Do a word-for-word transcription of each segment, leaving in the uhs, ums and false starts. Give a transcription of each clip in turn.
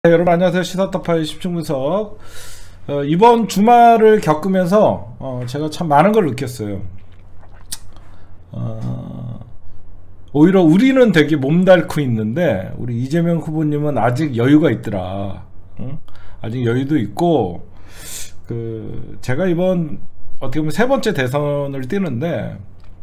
네, 여러분 안녕하세요. 시사타파의 십중분석. 어, 이번 주말을 겪으면서 어, 제가 참 많은 걸 느꼈어요. 어, 오히려 우리는 되게 몸달고 있는데 우리 이재명 후보님은 아직 여유가 있더라. 응? 아직 여유도 있고, 그 제가 이번 어떻게 보면 세 번째 대선을 뛰는데,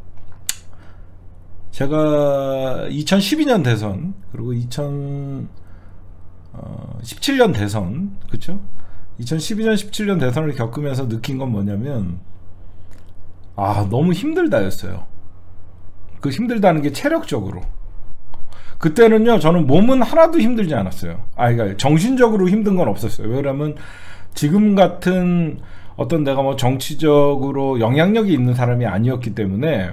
제가 이천십이 년 대선 그리고 이천 어, 십칠 년 대선, 그쵸? 이천십이 년 십칠 년 대선을 겪으면서 느낀 건 뭐냐면, 아 너무 힘들다 였어요. 그 힘들다는 게 체력적으로. 그때는요 저는 몸은 하나도 힘들지 않았어요. 아 그러니까 정신적으로 힘든 건 없었어요. 왜냐면 지금 같은 어떤 내가 뭐 정치적으로 영향력이 있는 사람이 아니었기 때문에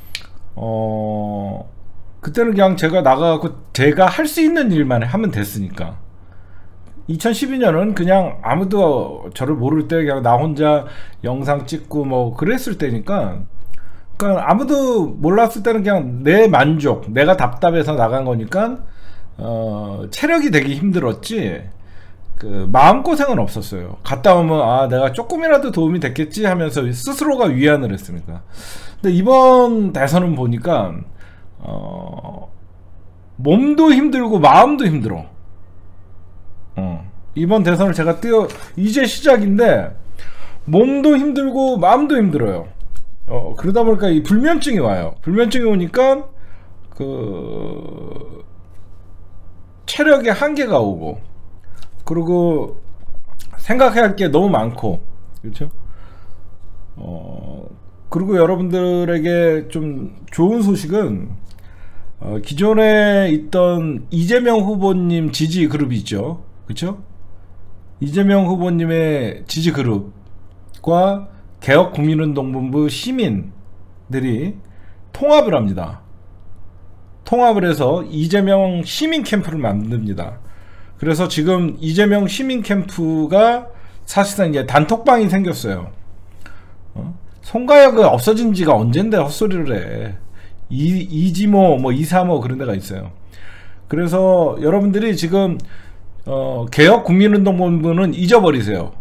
어 그때는 그냥 제가 나가고 제가 할 수 있는 일만 하면 됐으니까. 이천십이 년은 그냥 아무도 저를 모를 때 그냥 나 혼자 영상 찍고 뭐 그랬을 때니까, 그러니까 아무도 몰랐을 때는 그냥 내 만족, 내가 답답해서 나간 거니까 어 체력이 되게 힘들었지 그 마음고생은 없었어요. 갔다 오면 아 내가 조금이라도 도움이 됐겠지 하면서 스스로가 위안을 했으니까. 근데 이번 대선은 보니까 어 몸도 힘들고 마음도 힘들어. 어 이번 대선을 제가 뛰어 이제 시작인데 몸도 힘들고 마음도 힘들어요. 어 그러다 보니까 이 불면증이 와요. 불면증이 오니까 그 체력의 한계가 오고, 그리고 생각해야 할 게 너무 많고, 그렇죠? 어 그리고 여러분들에게 좀 좋은 소식은, 어, 기존에 있던 이재명 후보님 지지 그룹이 있죠, 그쵸? 이재명 후보님의 지지 그룹과 개혁국민운동본부 시민들이 통합을 합니다. 통합을 해서 이재명 시민 캠프를 만듭니다. 그래서 지금 이재명 시민 캠프가 사실상 이제 단톡방이 생겼어요. 어? 송가혁은 없어진 지가 언젠데 헛소리를 해. 이, 이지모 뭐 이삼오 그런 데가 있어요. 그래서 여러분들이 지금 어, 개혁국민운동본부는 잊어버리세요.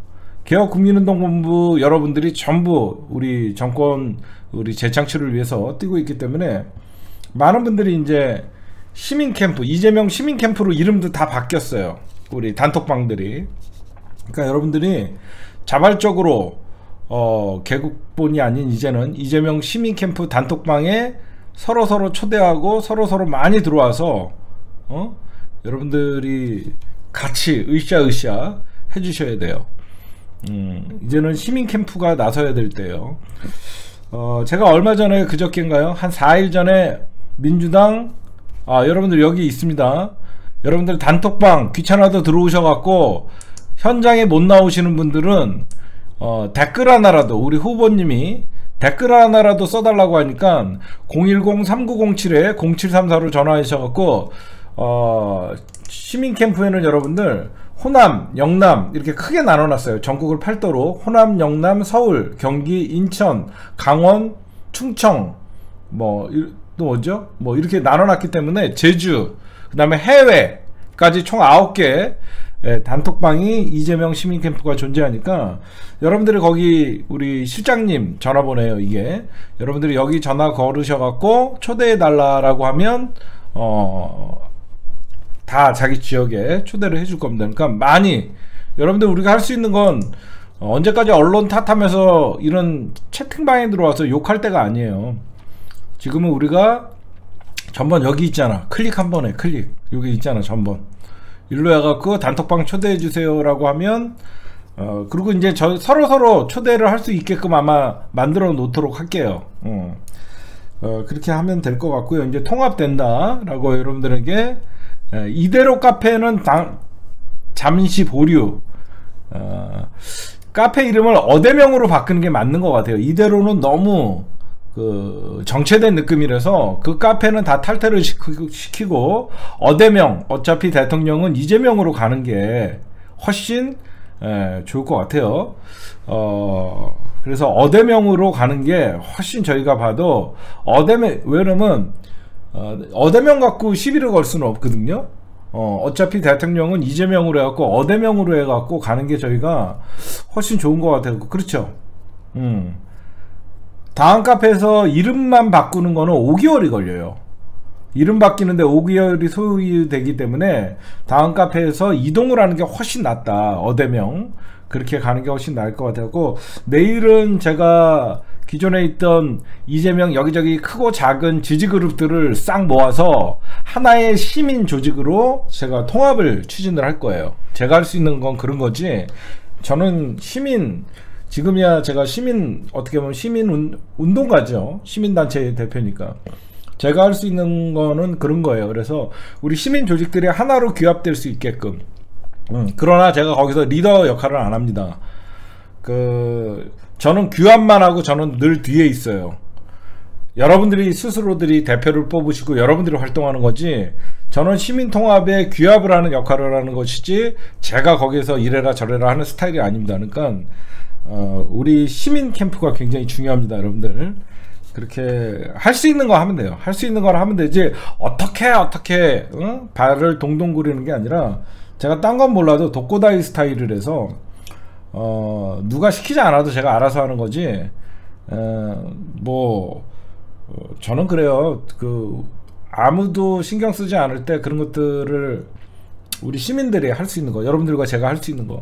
개혁국민운동본부 여러분들이 전부 우리 정권 우리 재창출을 위해서 뛰고 있기 때문에 많은 분들이 이제 시민캠프, 이재명 시민캠프로 이름도 다 바뀌었어요. 우리 단톡방들이. 그러니까 여러분들이 자발적으로 어, 개국본이 아닌 이제는 이재명 시민캠프 단톡방에 서로서로 초대하고 서로서로 많이 들어와서 어? 여러분들이 같이 으쌰으쌰 해주셔야 돼요. 음, 이제는 시민캠프가 나서야 될 때예요. 어, 제가 얼마 전에 그저께인가요? 한 사 일 전에 민주당, 아 여러분들 여기 있습니다. 여러분들 단톡방 귀찮아도 들어오셔갖고 현장에 못 나오시는 분들은 어, 댓글 하나라도, 우리 후보님이 댓글 하나라도 써달라고 하니까 공일공 삼구공칠 공칠삼사로 전화하셔갖고 어, 시민캠프에는 여러분들 호남, 영남 이렇게 크게 나눠놨어요. 전국을 팔도로 호남, 영남, 서울, 경기, 인천, 강원, 충청 뭐 또 뭐죠? 뭐 이렇게 나눠놨기 때문에 제주, 그 다음에 해외까지 총 아홉 개 예, 단톡방이 이재명 시민캠프가 존재하니까 여러분들이 거기 우리 실장님 전화번호예요. 이게 여러분들이 여기 전화 걸으셔갖고 초대해달라고 하면 어 다 자기 지역에 초대를 해줄 겁니다. 그러니까 많이 여러분들 우리가 할 수 있는 건 어, 언제까지 언론 탓하면서 이런 채팅방에 들어와서 욕할 때가 아니에요. 지금은 우리가 전번 여기 있잖아. 클릭 한 번에 클릭 여기 있잖아. 전번 일로 해갖고 단톡방 초대해주세요 라고 하면 어 그리고 이제 저 서로서로 초대를 할 수 있게끔 아마 만들어 놓도록 할게요. 어, 어 그렇게 하면 될 것 같고요. 이제 통합된다 라고 여러분들에게 에, 이대로 카페는 당, 잠시 보류. 어, 카페 이름을 어대명으로 바꾸는 게 맞는 것 같아요. 이대로는 너무 그 정체된 느낌이라서 그 카페는 다 탈퇴를 시키고 어대명, 어차피 대통령은 이재명으로 가는 게 훨씬 에, 좋을 것 같아요. 어, 그래서 어대명으로 가는 게 훨씬 저희가 봐도 어대명, 왜냐면 어, 어대명 갖고 시비를 걸 수는 없거든요. 어, 어차피 대통령은 이재명으로 해갖고 어대명으로 해갖고 가는 게 저희가 훨씬 좋은 것 같아요. 그렇죠? 음. 다음 카페에서 이름만 바꾸는 거는 오 개월이 걸려요. 이름 바뀌는데 오 개월이 소요되기 때문에 다음 카페에서 이동을 하는 게 훨씬 낫다. 어대명. 그렇게 가는 게 훨씬 나을 것 같았고, 내일은 제가 기존에 있던 이재명 여기저기 크고 작은 지지그룹들을 싹 모아서 하나의 시민 조직으로 제가 통합을 추진을 할 거예요. 제가 할 수 있는 건 그런 거지, 저는 시민, 지금이야 제가 시민, 어떻게 보면 시민 운, 운동가죠. 시민단체 대표니까. 제가 할 수 있는 거는 그런 거예요. 그래서 우리 시민 조직들이 하나로 규합될 수 있게끔. 음, 그러나 제가 거기서 리더 역할을 안 합니다. 그 저는 규합만 하고 저는 늘 뒤에 있어요. 여러분들이 스스로들이 대표를 뽑으시고 여러분들이 활동하는 거지, 저는 시민통합에 규합을 하는 역할을 하는 것이지 제가 거기서 이래라 저래라 하는 스타일이 아닙니다. 그러니까 어, 우리 시민 캠프가 굉장히 중요합니다. 여러분들 그렇게 할 수 있는 거 하면 돼요. 할 수 있는 걸 하면 되지, 어떻게 어떻게 응? 발을 동동 구리는 게 아니라, 제가 딴 건 몰라도 독고다이 스타일을 해서 어, 누가 시키지 않아도 제가 알아서 하는 거지. 어, 뭐 어, 저는 그래요. 그 아무도 신경 쓰지 않을 때 그런 것들을 우리 시민들이 할 수 있는 거, 여러분들과 제가 할 수 있는 거,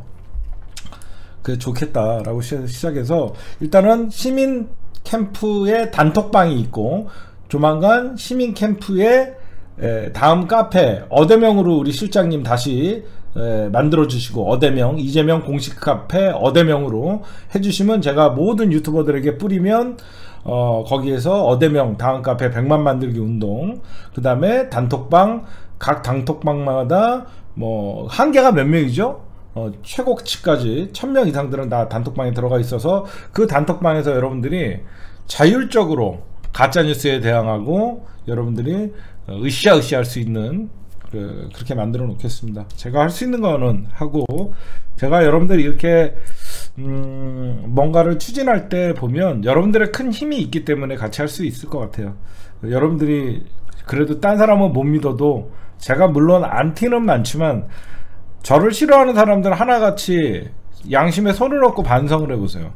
그게 좋겠다라고 시작해서 일단은 시민 캠프에 단톡방이 있고, 조만간 시민 캠프에 에, 다음 카페 어대명으로 우리 실장님 다시 에, 만들어주시고, 어대명 이재명 공식 카페 어대명으로 해주시면 제가 모든 유튜버들에게 뿌리면 어, 거기에서 어대명 다음 카페 백만 만들기 운동, 그 다음에 단톡방, 각 단톡방마다 뭐 한계가 몇 명이죠? 어, 최고치까지 천 명 이상들은 다 단톡방에 들어가 있어서 그 단톡방에서 여러분들이 자율적으로 가짜뉴스에 대항하고 여러분들이 으쌰으쌰 할 수 있는, 그, 그렇게 만들어 놓겠습니다. 제가 할 수 있는 거는 하고, 제가 여러분들이 이렇게 음, 뭔가를 추진할 때 보면 여러분들의 큰 힘이 있기 때문에 같이 할 수 있을 것 같아요. 여러분들이 그래도 딴 사람은 못 믿어도, 제가 물론 안티는 많지만 저를 싫어하는 사람들 하나같이 양심에 손을 얹고 반성을 해보세요.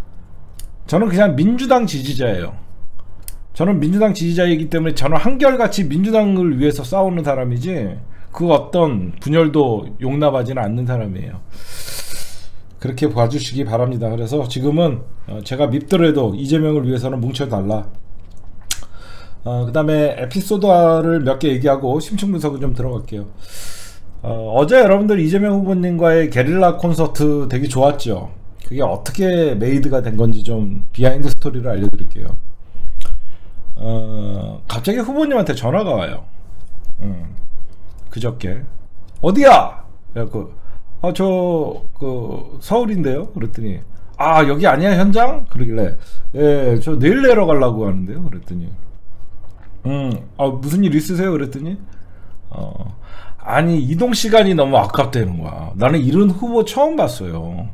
저는 그냥 민주당 지지자예요. 저는 민주당 지지자이기 때문에 저는 한결같이 민주당을 위해서 싸우는 사람이지, 그 어떤 분열도 용납하지는 않는 사람이에요. 그렇게 봐주시기 바랍니다. 그래서 지금은 제가 밉더라도 이재명을 위해서는 뭉쳐달라. 어, 그 다음에 에피소드를 몇 개 얘기하고 심층 분석을 좀 들어갈게요. 어, 어제 여러분들 이재명 후보님과의 게릴라 콘서트 되게 좋았죠. 그게 어떻게 메이드가 된 건지 좀 비하인드 스토리를 알려드릴게요. 어, 갑자기 후보님한테 전화가 와요. 음, 그저께 어디야? 그, 아, 저, 그, 서울인데요? 그랬더니, 아, 여기 아니야, 현장? 그러길래, 예, 저 내일 내려가려고 하는데요? 그랬더니, 음, 아, 무슨 일 있으세요? 그랬더니, 어, 아니, 이동 시간이 너무 아깝다는 거야. 나는 이런 후보 처음 봤어요.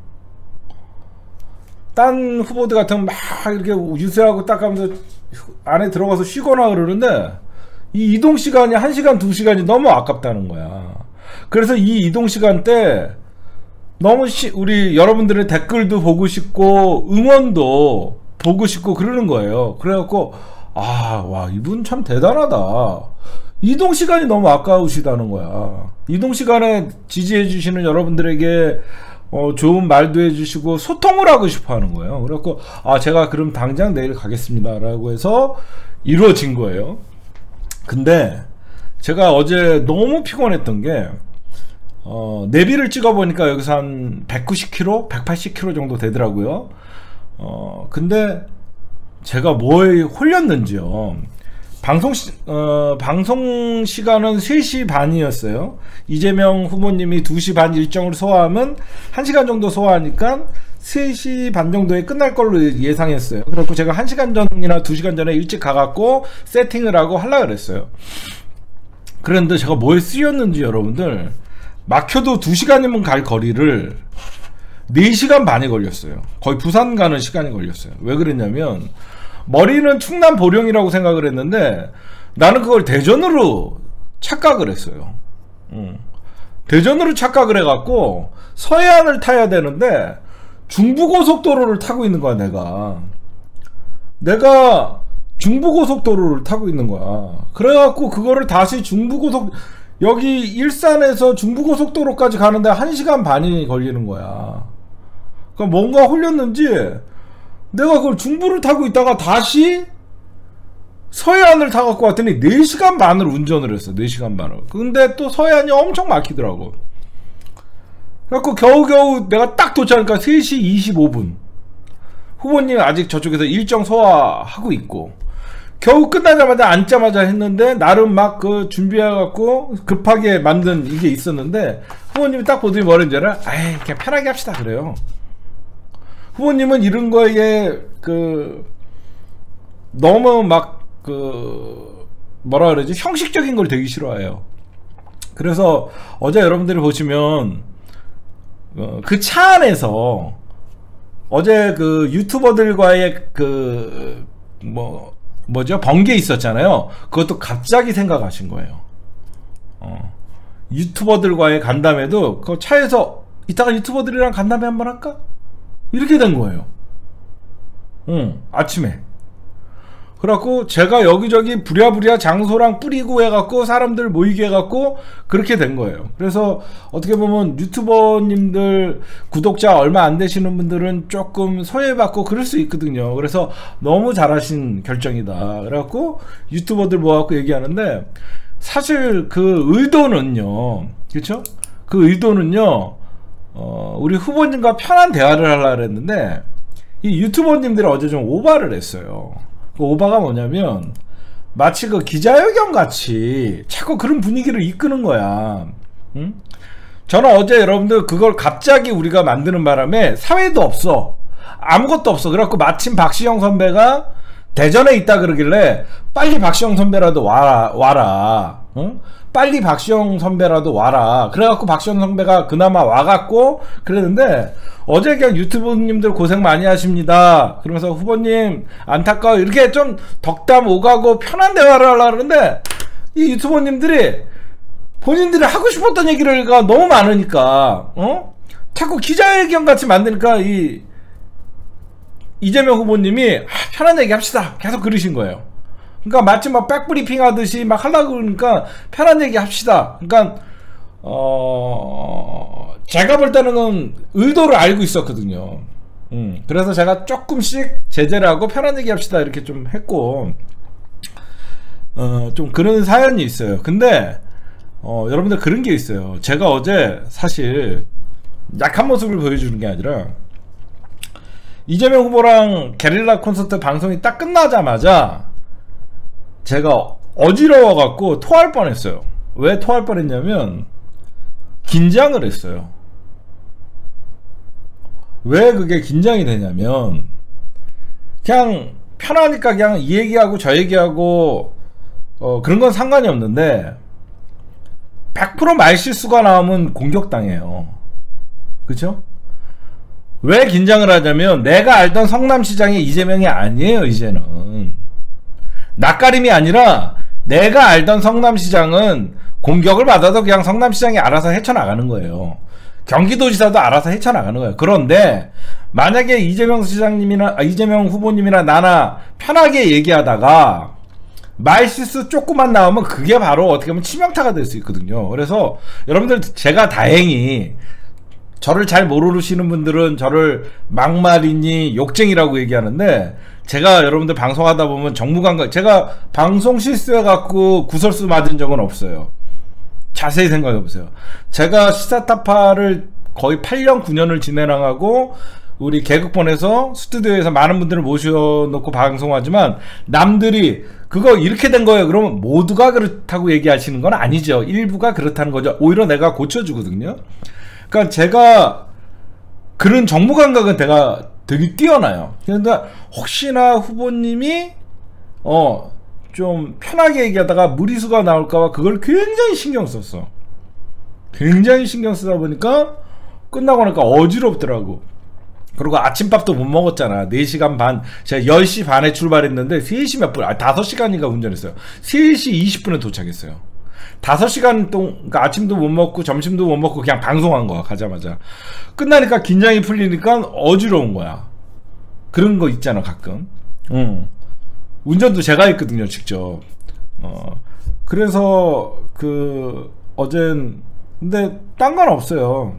딴 후보들 같으면 막 이렇게 유세하고 딱 하면서 안에 들어가서 쉬거나 그러는데, 이 이동 시간이 한 시간, 두 시간이 너무 아깝다는 거야. 그래서 이 이동 시간 때 너무 시, 우리 여러분들의 댓글도 보고 싶고 응원도 보고 싶고 그러는 거예요. 그래갖고 아, 와, 이분 참 대단하다. 이동 시간이 너무 아까우시다는 거야. 이동 시간에 지지해 주시는 여러분들에게 어, 좋은 말도 해주시고 소통을 하고 싶어 하는 거예요. 그래갖고 아, 제가 그럼 당장 내일 가겠습니다 라고 해서 이루어진 거예요. 근데 제가 어제 너무 피곤했던 게 어, 내비를 찍어보니까 여기서 한 백구십 킬로미터, 백팔십 킬로미터 정도 되더라고요. 어, 근데 제가 뭐에 홀렸는지요. 방송, 시, 어, 방송 시간은 세 시 반이었어요. 이재명 후보님이 두 시 반 일정을 소화하면 한 시간 정도 소화하니까 세 시 반 정도에 끝날 걸로 예상했어요. 그래서 제가 한 시간 전이나 두 시간 전에 일찍 가갖고 세팅을 하고 하려고 그랬어요. 그런데 제가 뭐에 쓰였는지 여러분들, 막혀도 두 시간이면 갈 거리를 네 시간 반이 걸렸어요. 거의 부산 가는 시간이 걸렸어요. 왜 그랬냐면 머리는 충남 보령이라고 생각을 했는데 나는 그걸 대전으로 착각을 했어요. 응. 대전으로 착각을 해갖고 서해안을 타야 되는데 중부고속도로를 타고 있는 거야. 내가 내가 중부고속도로를 타고 있는 거야. 그래갖고 그거를 다시 중부고속 여기 일산에서 중부고속도로까지 가는데 한 시간 반이 걸리는 거야. 그러니까 뭔가 홀렸는지 내가 그걸 중부를 타고 있다가 다시 서해안을 타갖고 왔더니 네 시간 반을 운전을 했어. 네 시간 반을. 근데 또 서해안이 엄청 막히더라고. 그래갖고 겨우겨우 내가 딱 도착하니까 세 시 이십오 분. 후보님 아직 저쪽에서 일정 소화하고 있고 겨우 끝나자마자 앉자마자 했는데 나름 막 그 준비해갖고 급하게 만든 이게 있었는데 후보님이 딱 보더니 뭐라는 줄 알아? 아이 그냥 편하게 합시다 그래요. 후보님은 이런 거에 그 너무 막 그 뭐라 그러지 형식적인 걸 되게 싫어해요. 그래서 어제 여러분들이 보시면 어, 그 차 안에서 어제 그 유튜버들과의 그 뭐 뭐죠 번개 있었잖아요. 그것도 갑자기 생각하신 거예요. 어. 유튜버들과의 간담회도 그 차에서 이따가 유튜버들이랑 간담회 한번 할까? 이렇게 된 거예요. 응, 아침에. 그래갖고 제가 여기저기 부랴부랴 장소랑 뿌리고 해갖고 사람들 모이게 해갖고 그렇게 된 거예요. 그래서 어떻게 보면 유튜버님들 구독자 얼마 안 되시는 분들은 조금 소외받고 그럴 수 있거든요. 그래서 너무 잘하신 결정이다. 그래갖고 유튜버들 모아갖고 얘기하는데 사실 그 의도는요, 그렇죠? 그 의도는요, 어, 우리 후보님과 편한 대화를 하려고 했는데 이 유튜버님들이 어제 좀 오바를 했어요. 그 오바가 뭐냐면 마치 그 기자회견 같이 자꾸 그런 분위기를 이끄는 거야. 응? 저는 어제 여러분들 그걸 갑자기 우리가 만드는 바람에 사회도 없어, 아무것도 없어. 그래갖고 마침 박시영 선배가 대전에 있다 그러길래 빨리 박시영 선배라도 와라 와라 응? 빨리 박시영 선배라도 와라. 그래갖고 박시영 선배가 그나마 와갖고 그랬는데 어제 그냥 유튜브님들 고생 많이 하십니다 그러면서 후보님 안타까워 이렇게 좀 덕담 오가고 편한 대화를 하려고 그러는데 이 유튜버님들이 본인들이 하고 싶었던 얘기가 너무 많으니까 어? 자꾸 기자회견 같이 만드니까 이 이재명 후보님이 아, 편한 얘기 합시다 계속 그러신 거예요. 그러니까 마치 막 백브리핑 하듯이 막 하려고 그러니까 편한 얘기 합시다. 그러니까 어 제가 볼 때는 의도를 알고 있었거든요. 음 그래서 제가 조금씩 제재를 하고 편한 얘기 합시다 이렇게 좀 했고 어 좀 그런 사연이 있어요. 근데 어 여러분들 그런 게 있어요. 제가 어제 사실 약한 모습을 보여주는 게 아니라 이재명 후보랑 게릴라 콘서트 방송이 딱 끝나자마자 제가 어지러워 갖고 토할 뻔했어요. 왜 토할 뻔했냐면 긴장을 했어요. 왜 그게 긴장이 되냐면 그냥 편하니까 그냥 이 얘기하고 저 얘기하고 어 그런 건 상관이 없는데 백 퍼센트 말실수가 나오면 공격당해요. 그쵸? 왜 긴장을 하냐면 내가 알던 성남시장이 이재명이 아니에요. 이제는 낯가림이 아니라 내가 알던 성남시장은 공격을 받아도 그냥 성남시장이 알아서 헤쳐나가는 거예요. 경기도지사도 알아서 헤쳐나가는 거예요. 그런데 만약에 이재명 시장님이나 아, 이재명 후보님이나 나나 편하게 얘기하다가 말실수 조금만 나오면 그게 바로 어떻게 보면 치명타가 될 수 있거든요. 그래서 여러분들 제가 다행히 저를 잘 모르시는 분들은 저를 막말이니 욕쟁이라고 얘기하는데 제가 여러분들 방송하다 보면 정무감각 제가 방송 실수해갖고 구설수 맞은 적은 없어요. 자세히 생각해보세요. 제가 시사타파를 거의 팔 년 구 년을 진행하고 우리 개그폰에서 스튜디오에서 많은 분들을 모셔놓고 방송하지만 남들이 그거 이렇게 된 거예요 그러면 모두가 그렇다고 얘기하시는 건 아니죠. 일부가 그렇다는 거죠. 오히려 내가 고쳐주거든요. 그러니까 제가 그런 정무감각은 내가 되게 뛰어나요. 그런데 혹시나 후보님이 어 좀 편하게 얘기하다가 무리수가 나올까봐 그걸 굉장히 신경 썼어. 굉장히 신경 쓰다 보니까 끝나고 나니까 어지럽더라고. 그리고 아침밥도 못 먹었잖아. 네 시간 반. 제가 열 시 반에 출발했는데 세 시 몇 분, 아 다섯 시간인가 운전했어요. 세 시 이십 분에 도착했어요. 다섯 시간 동안 그러니까 아침도 못 먹고 점심도 못 먹고 그냥 방송한 거야. 가자마자 끝나니까 긴장이 풀리니까 어지러운 거야. 그런 거 있잖아 가끔. 응. 운전도 제가 했거든요 직접. 어 그래서 그 어젠 근데 딴 건 없어요.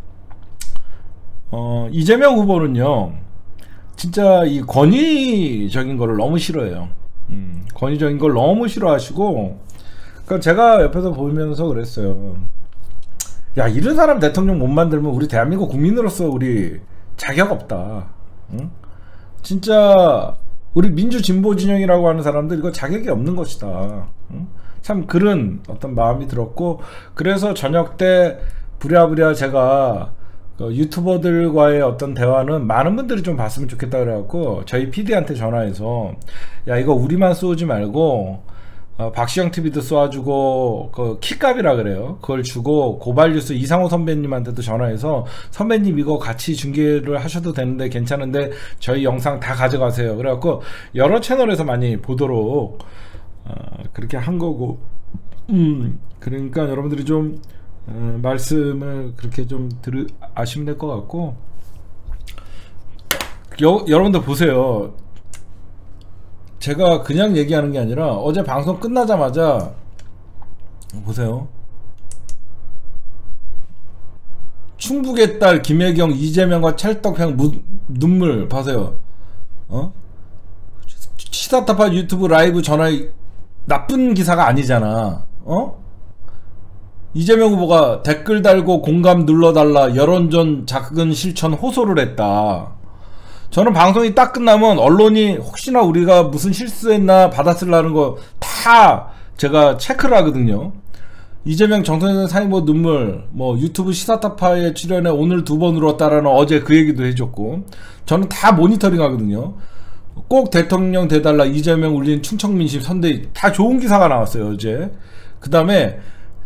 어 이재명 후보는요 진짜 이 권위적인 거를 너무 싫어해요. 음, 권위적인 걸 너무 싫어하시고, 그러니까 제가 옆에서 보면서 그랬어요. 야, 이런 사람 대통령 못 만들면 우리 대한민국 국민으로서 우리 자격 없다. 응? 진짜 우리 민주 진보 진영이라고 하는 사람들 이거 자격이 없는 것이다. 응? 참 그런 어떤 마음이 들었고, 그래서 저녁 때 부랴부랴 제가 그 유튜버들과의 어떤 대화는 많은 분들이 좀 봤으면 좋겠다 그래갖고 저희 피디한테 전화해서 야 이거 우리만 쏘지 말고 어, 박시영 티비도 쏘아주고 그 키값이라 그래요. 그걸 주고 고발뉴스 이상호 선배님한테도 전화해서 선배님 이거 같이 중계를 하셔도 되는데 괜찮은데 저희 영상 다 가져가세요. 그래갖고 여러 채널에서 많이 보도록 어, 그렇게 한 거고 음 그러니까 여러분들이 좀 어, 말씀을 그렇게 좀 들으 아시면 될 것 같고 여, 여러분들 보세요. 제가 그냥 얘기하는 게 아니라 어제 방송 끝나자마자 보세요. 충북의 딸 김혜경 이재명과 찰떡형 무, 눈물 봐세요. 어? 시사타파 유튜브 라이브 전화 나쁜 기사가 아니잖아. 어? 이재명 후보가 댓글 달고 공감 눌러달라 여론전 작은 실천 호소를 했다. 저는 방송이 딱 끝나면 언론이 혹시나 우리가 무슨 실수했나 받아쓰려는 거 다 제가 체크를 하거든요. 이재명 정선생 사인보 눈물 뭐 유튜브 시사타파에 출연해 오늘 두 번 울었다라는 어제 그 얘기도 해줬고 저는 다 모니터링 하거든요. 꼭 대통령 돼달라 이재명 울린 충청민심 선대위 다 좋은 기사가 나왔어요 어제. 그 다음에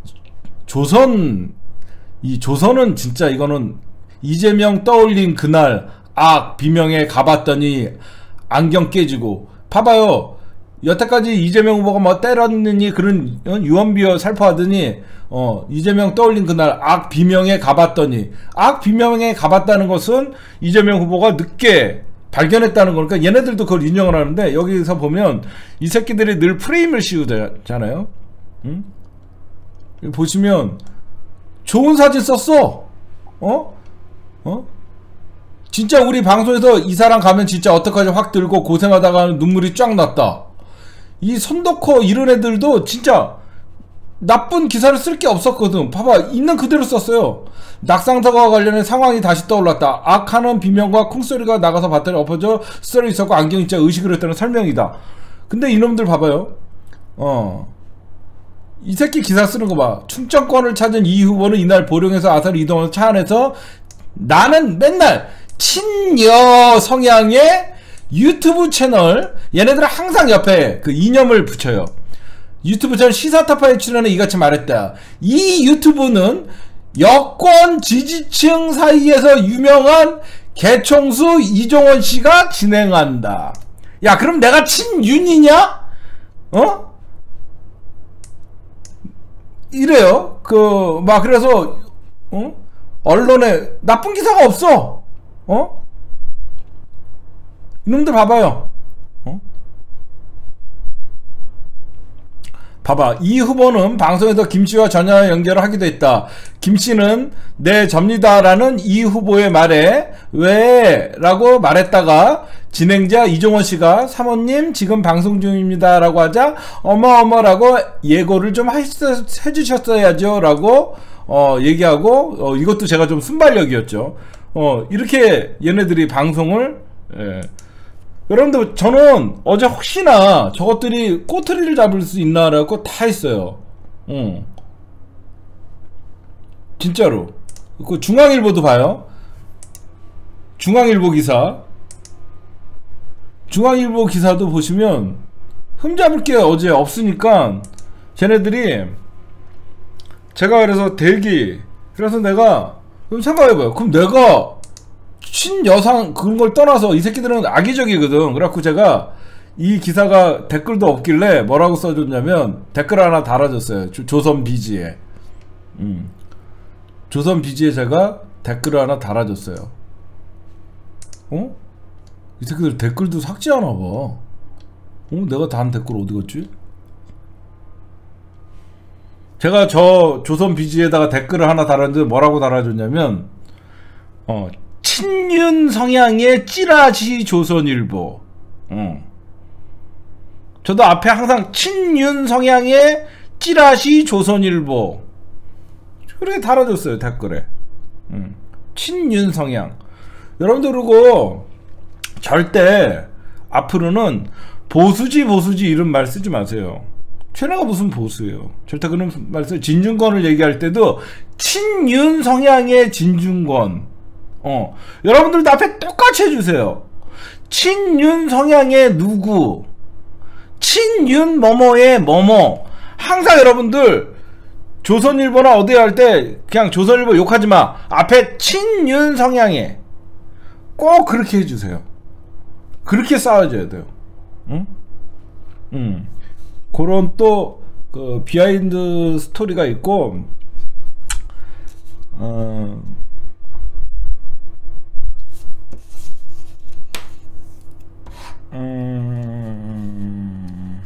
조선 이 조선은 진짜 이거는 이재명 떠올린 그날 악 비명에 가봤더니 안경 깨지고 봐봐요. 여태까지 이재명 후보가 뭐 때렸느니 그런 유언비어 살포하더니 어 이재명 떠올린 그날 악 비명에 가봤더니 악 비명에 가봤다는 것은 이재명 후보가 늦게 발견했다는 거니까 얘네들도 그걸 인정을 하는데 여기서 보면 이 새끼들이 늘 프레임을 씌우잖아요. 응? 보시면 좋은 사진 썼어. 어? 어? 진짜 우리 방송에서 이 사람 가면 진짜 어떡하지 확 들고 고생하다가 눈물이 쫙 났다. 이 손덕호 이런 애들도 진짜 나쁜 기사를 쓸 게 없었거든. 봐봐 있는 그대로 썼어요. 낙상사고와 관련해 상황이 다시 떠올랐다. 악하는 비명과 쿵소리가 나가서 봤더니 엎어져 쓰러 있었고 안경이 진짜 의식을 했다는 설명이다. 근데 이놈들 봐봐요. 어. 이 새끼 기사 쓰는 거 봐. 충청권을 찾은 이 후보는 이날 보령에서 아산 이동해서 차 안에서 나는 맨날 친여 성향의 유튜브 채널 얘네들은 항상 옆에 그 이념을 붙여요. 유튜브 채널 시사타파에 출연해 이같이 말했다. 이 유튜브는 여권 지지층 사이에서 유명한 개총수 이종원 씨가 진행한다. 야 그럼 내가 친윤이냐? 어? 이래요. 그 막 그래서 어? 언론에 나쁜 기사가 없어. 어? 이놈들 봐봐요. 어? 봐봐. 이 후보는 방송에서 김씨와 전화 연결을 하기도 했다. 김씨는 네 접니다라는 이 후보의 말에 왜? 라고 말했다가 진행자 이종원 씨가 사모님 지금 방송 중입니다 라고 하자 어머어머 라고 예고를 좀 해주셨어야죠 라고 어 얘기하고 어 이것도 제가 좀 순발력이었죠. 어 이렇게 얘네들이 방송을 예. 여러분들 저는 어제 혹시나 저것들이 꼬투리를 잡을 수 있나 라고 다 했어요. 어. 진짜로 그 중앙일보도 봐요. 중앙일보 기사 중앙일보 기사도 보시면 흠잡을 게 어제 없으니까 쟤네들이 제가 그래서 대기 그래서 내가 그럼 생각해봐요. 그럼 내가 친여상 그런 걸 떠나서 이 새끼들은 악의적이거든. 그래갖고 제가 이 기사가 댓글도 없길래 뭐라고 써줬냐면 댓글 하나 달아줬어요. 조, 조선 비지에. 음. 조선 비지에 제가 댓글을 하나 달아줬어요. 어? 이 새끼들 댓글도 삭제하나 봐. 어? 내가 단 댓글 어디 갔지? 제가 저 조선 비지에다가 댓글을 하나 달았는데 뭐라고 달아줬냐면 어, 친윤 성향의 찌라시 조선일보. 어. 저도 앞에 항상 친윤 성향의 찌라시 조선일보 그렇게 달아줬어요 댓글에. 음. 친윤 성향. 여러분들 그리고 절대 앞으로는 보수지 보수지 이런 말 쓰지 마세요. 쟤네가 무슨 보수예요. 절대 그런 말 쓰요. 진중권을 얘기할 때도 친윤 성향의 진중권. 어. 여러분들도 앞에 똑같이 해주세요. 친윤 성향의 누구, 친윤 뭐뭐의 뭐뭐. 항상 여러분들 조선일보나 어디 할 때 그냥 조선일보 욕하지마. 앞에 친윤 성향의 꼭 그렇게 해주세요. 그렇게 싸워줘야 돼요. 응? 응. 그런 또 그 비하인드 스토리가 있고 어, 음,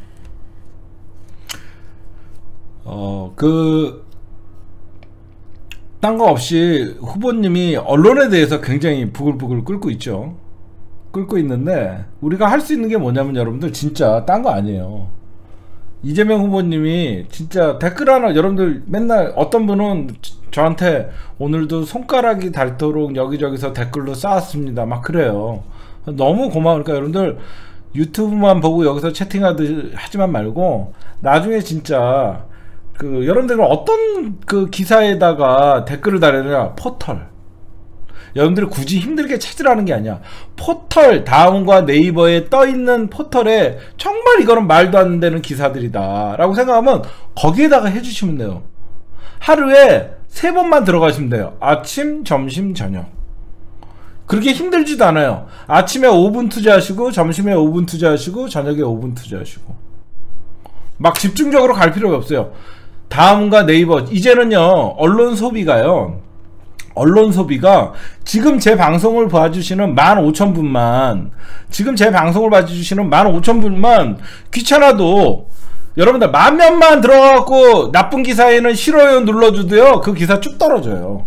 어, 그, 딴 거 없이 후보님이 언론에 대해서 굉장히 부글부글 끓고 있죠. 끓고 있는데, 우리가 할 수 있는 게 뭐냐면 여러분들 진짜 딴 거 아니에요. 이재명 후보님이 진짜 댓글 하나, 여러분들 맨날 어떤 분은 저한테 오늘도 손가락이 닳도록 여기저기서 댓글로 쌓았습니다. 막 그래요. 너무 고마우니까 여러분들 유튜브만 보고 여기서 채팅하듯이 하지만 말고 나중에 진짜 그 여러분들은 어떤 그 기사에다가 댓글을 달느냐. 포털. 여러분들이 굳이 힘들게 찾으라는 게 아니야. 포털, 다음과 네이버에 떠있는 포털에 정말 이거는 말도 안 되는 기사들이다 라고 생각하면 거기에다가 해주시면 돼요. 하루에 세 번만 들어가시면 돼요. 아침, 점심, 저녁. 그렇게 힘들지도 않아요. 아침에 오 분 투자하시고 점심에 오 분 투자하시고 저녁에 오 분 투자하시고 막 집중적으로 갈 필요가 없어요. 다음과 네이버. 이제는요 언론 소비가요 언론 소비가 지금 제 방송을 봐주시는 만 오천 분만 지금 제 방송을 봐주시는 만 오천 분만 귀찮아도 여러분들 만 명만 들어가갖고 나쁜 기사에는 싫어요 눌러주도요 그 기사 쭉 떨어져요.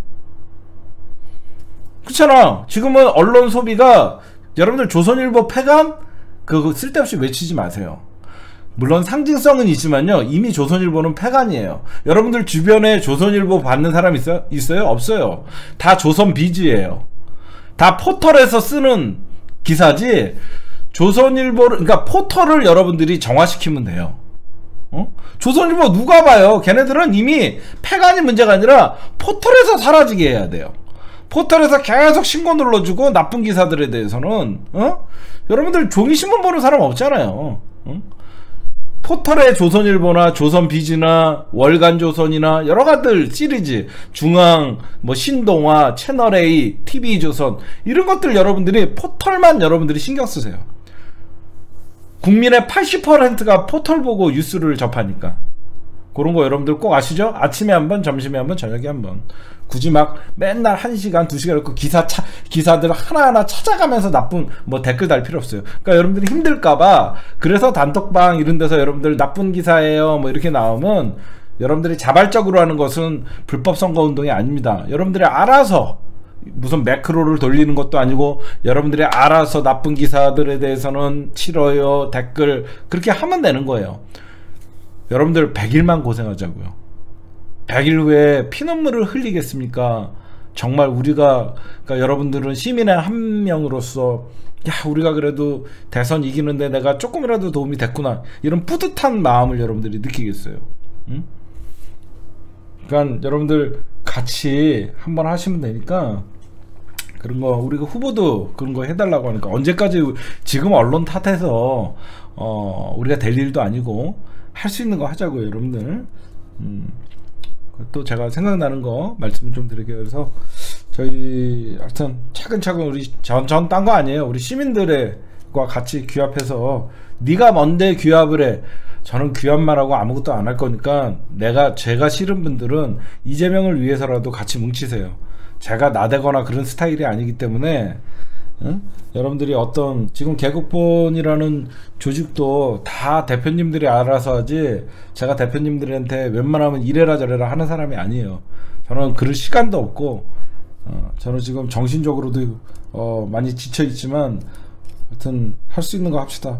그렇잖아. 지금은 언론 소비가 여러분들 조선일보 폐간 그거 쓸데없이 외치지 마세요. 물론 상징성은 있지만요 이미 조선일보는 폐간이에요. 여러분들 주변에 조선일보 받는 사람 있어요? 있어요? 없어요. 다 조선 비지예요. 다 포털에서 쓰는 기사지. 조선일보를 그러니까 포털을 여러분들이 정화시키면 돼요. 어? 조선일보 누가 봐요? 걔네들은 이미 폐간이 문제가 아니라 포털에서 사라지게 해야 돼요. 포털에서 계속 신고 눌러주고 나쁜 기사들에 대해서는 어? 여러분들 종이신문 보는 사람 없잖아요. 어? 포털에 조선일보나 조선비즈나 월간조선이나 여러가들 시리즈 중앙 뭐 신동아 채널A 티비조선 이런 것들 여러분들이 포털만 여러분들이 신경쓰세요. 국민의 팔십 퍼센트가 포털 보고 뉴스를 접하니까 그런 거 여러분들 꼭 아시죠? 아침에 한번 점심에 한번 저녁에 한번 굳이 막 맨날 한 시간 두 시간 이렇게 기사 차, 기사들 하나하나 찾아가면서 나쁜 뭐 댓글 달 필요 없어요. 그러니까 여러분들이 힘들까봐 그래서 단톡방 이런 데서 여러분들 나쁜 기사예요 뭐 이렇게 나오면 여러분들이 자발적으로 하는 것은 불법 선거운동이 아닙니다. 여러분들이 알아서 무슨 매크로를 돌리는 것도 아니고 여러분들이 알아서 나쁜 기사들에 대해서는 싫어요 댓글 그렇게 하면 되는 거예요. 여러분들 백 일만 고생하자고요. 백 일 후에 피눈물을 흘리겠습니까? 정말 우리가 그러니까 여러분들은 시민의 한 명으로서 야 우리가 그래도 대선 이기는데 내가 조금이라도 도움이 됐구나 이런 뿌듯한 마음을 여러분들이 느끼겠어요. 응? 그러니까 여러분들 같이 한번 하시면 되니까 그런 거 우리가 후보도 그런 거 해달라고 하니까 언제까지 지금 언론 탓해서 어 우리가 될 일도 아니고 할 수 있는 거 하자고요 여러분들. 음, 또 제가 생각나는 거 말씀 좀 드릴게요. 그래서 저희 하여튼 차근차근 우리 전 전 딴 거 아니에요. 우리 시민들의 사람들과 같이 규합해서 네가 뭔데 규합을 해. 저는 규합만 하고 아무것도 안 할 거니까 내가 제가 싫은 분들은 이재명을 위해서라도 같이 뭉치세요. 제가 나대거나 그런 스타일이 아니기 때문에 응? 여러분들이 어떤 지금 개국본이라는 조직도 다 대표님들이 알아서 하지 제가 대표님들한테 웬만하면 이래라 저래라 하는 사람이 아니에요. 저는 그럴 시간도 없고 어, 저는 지금 정신적으로도 어, 많이 지쳐 있지만 하여튼 할 수 있는 거 합시다.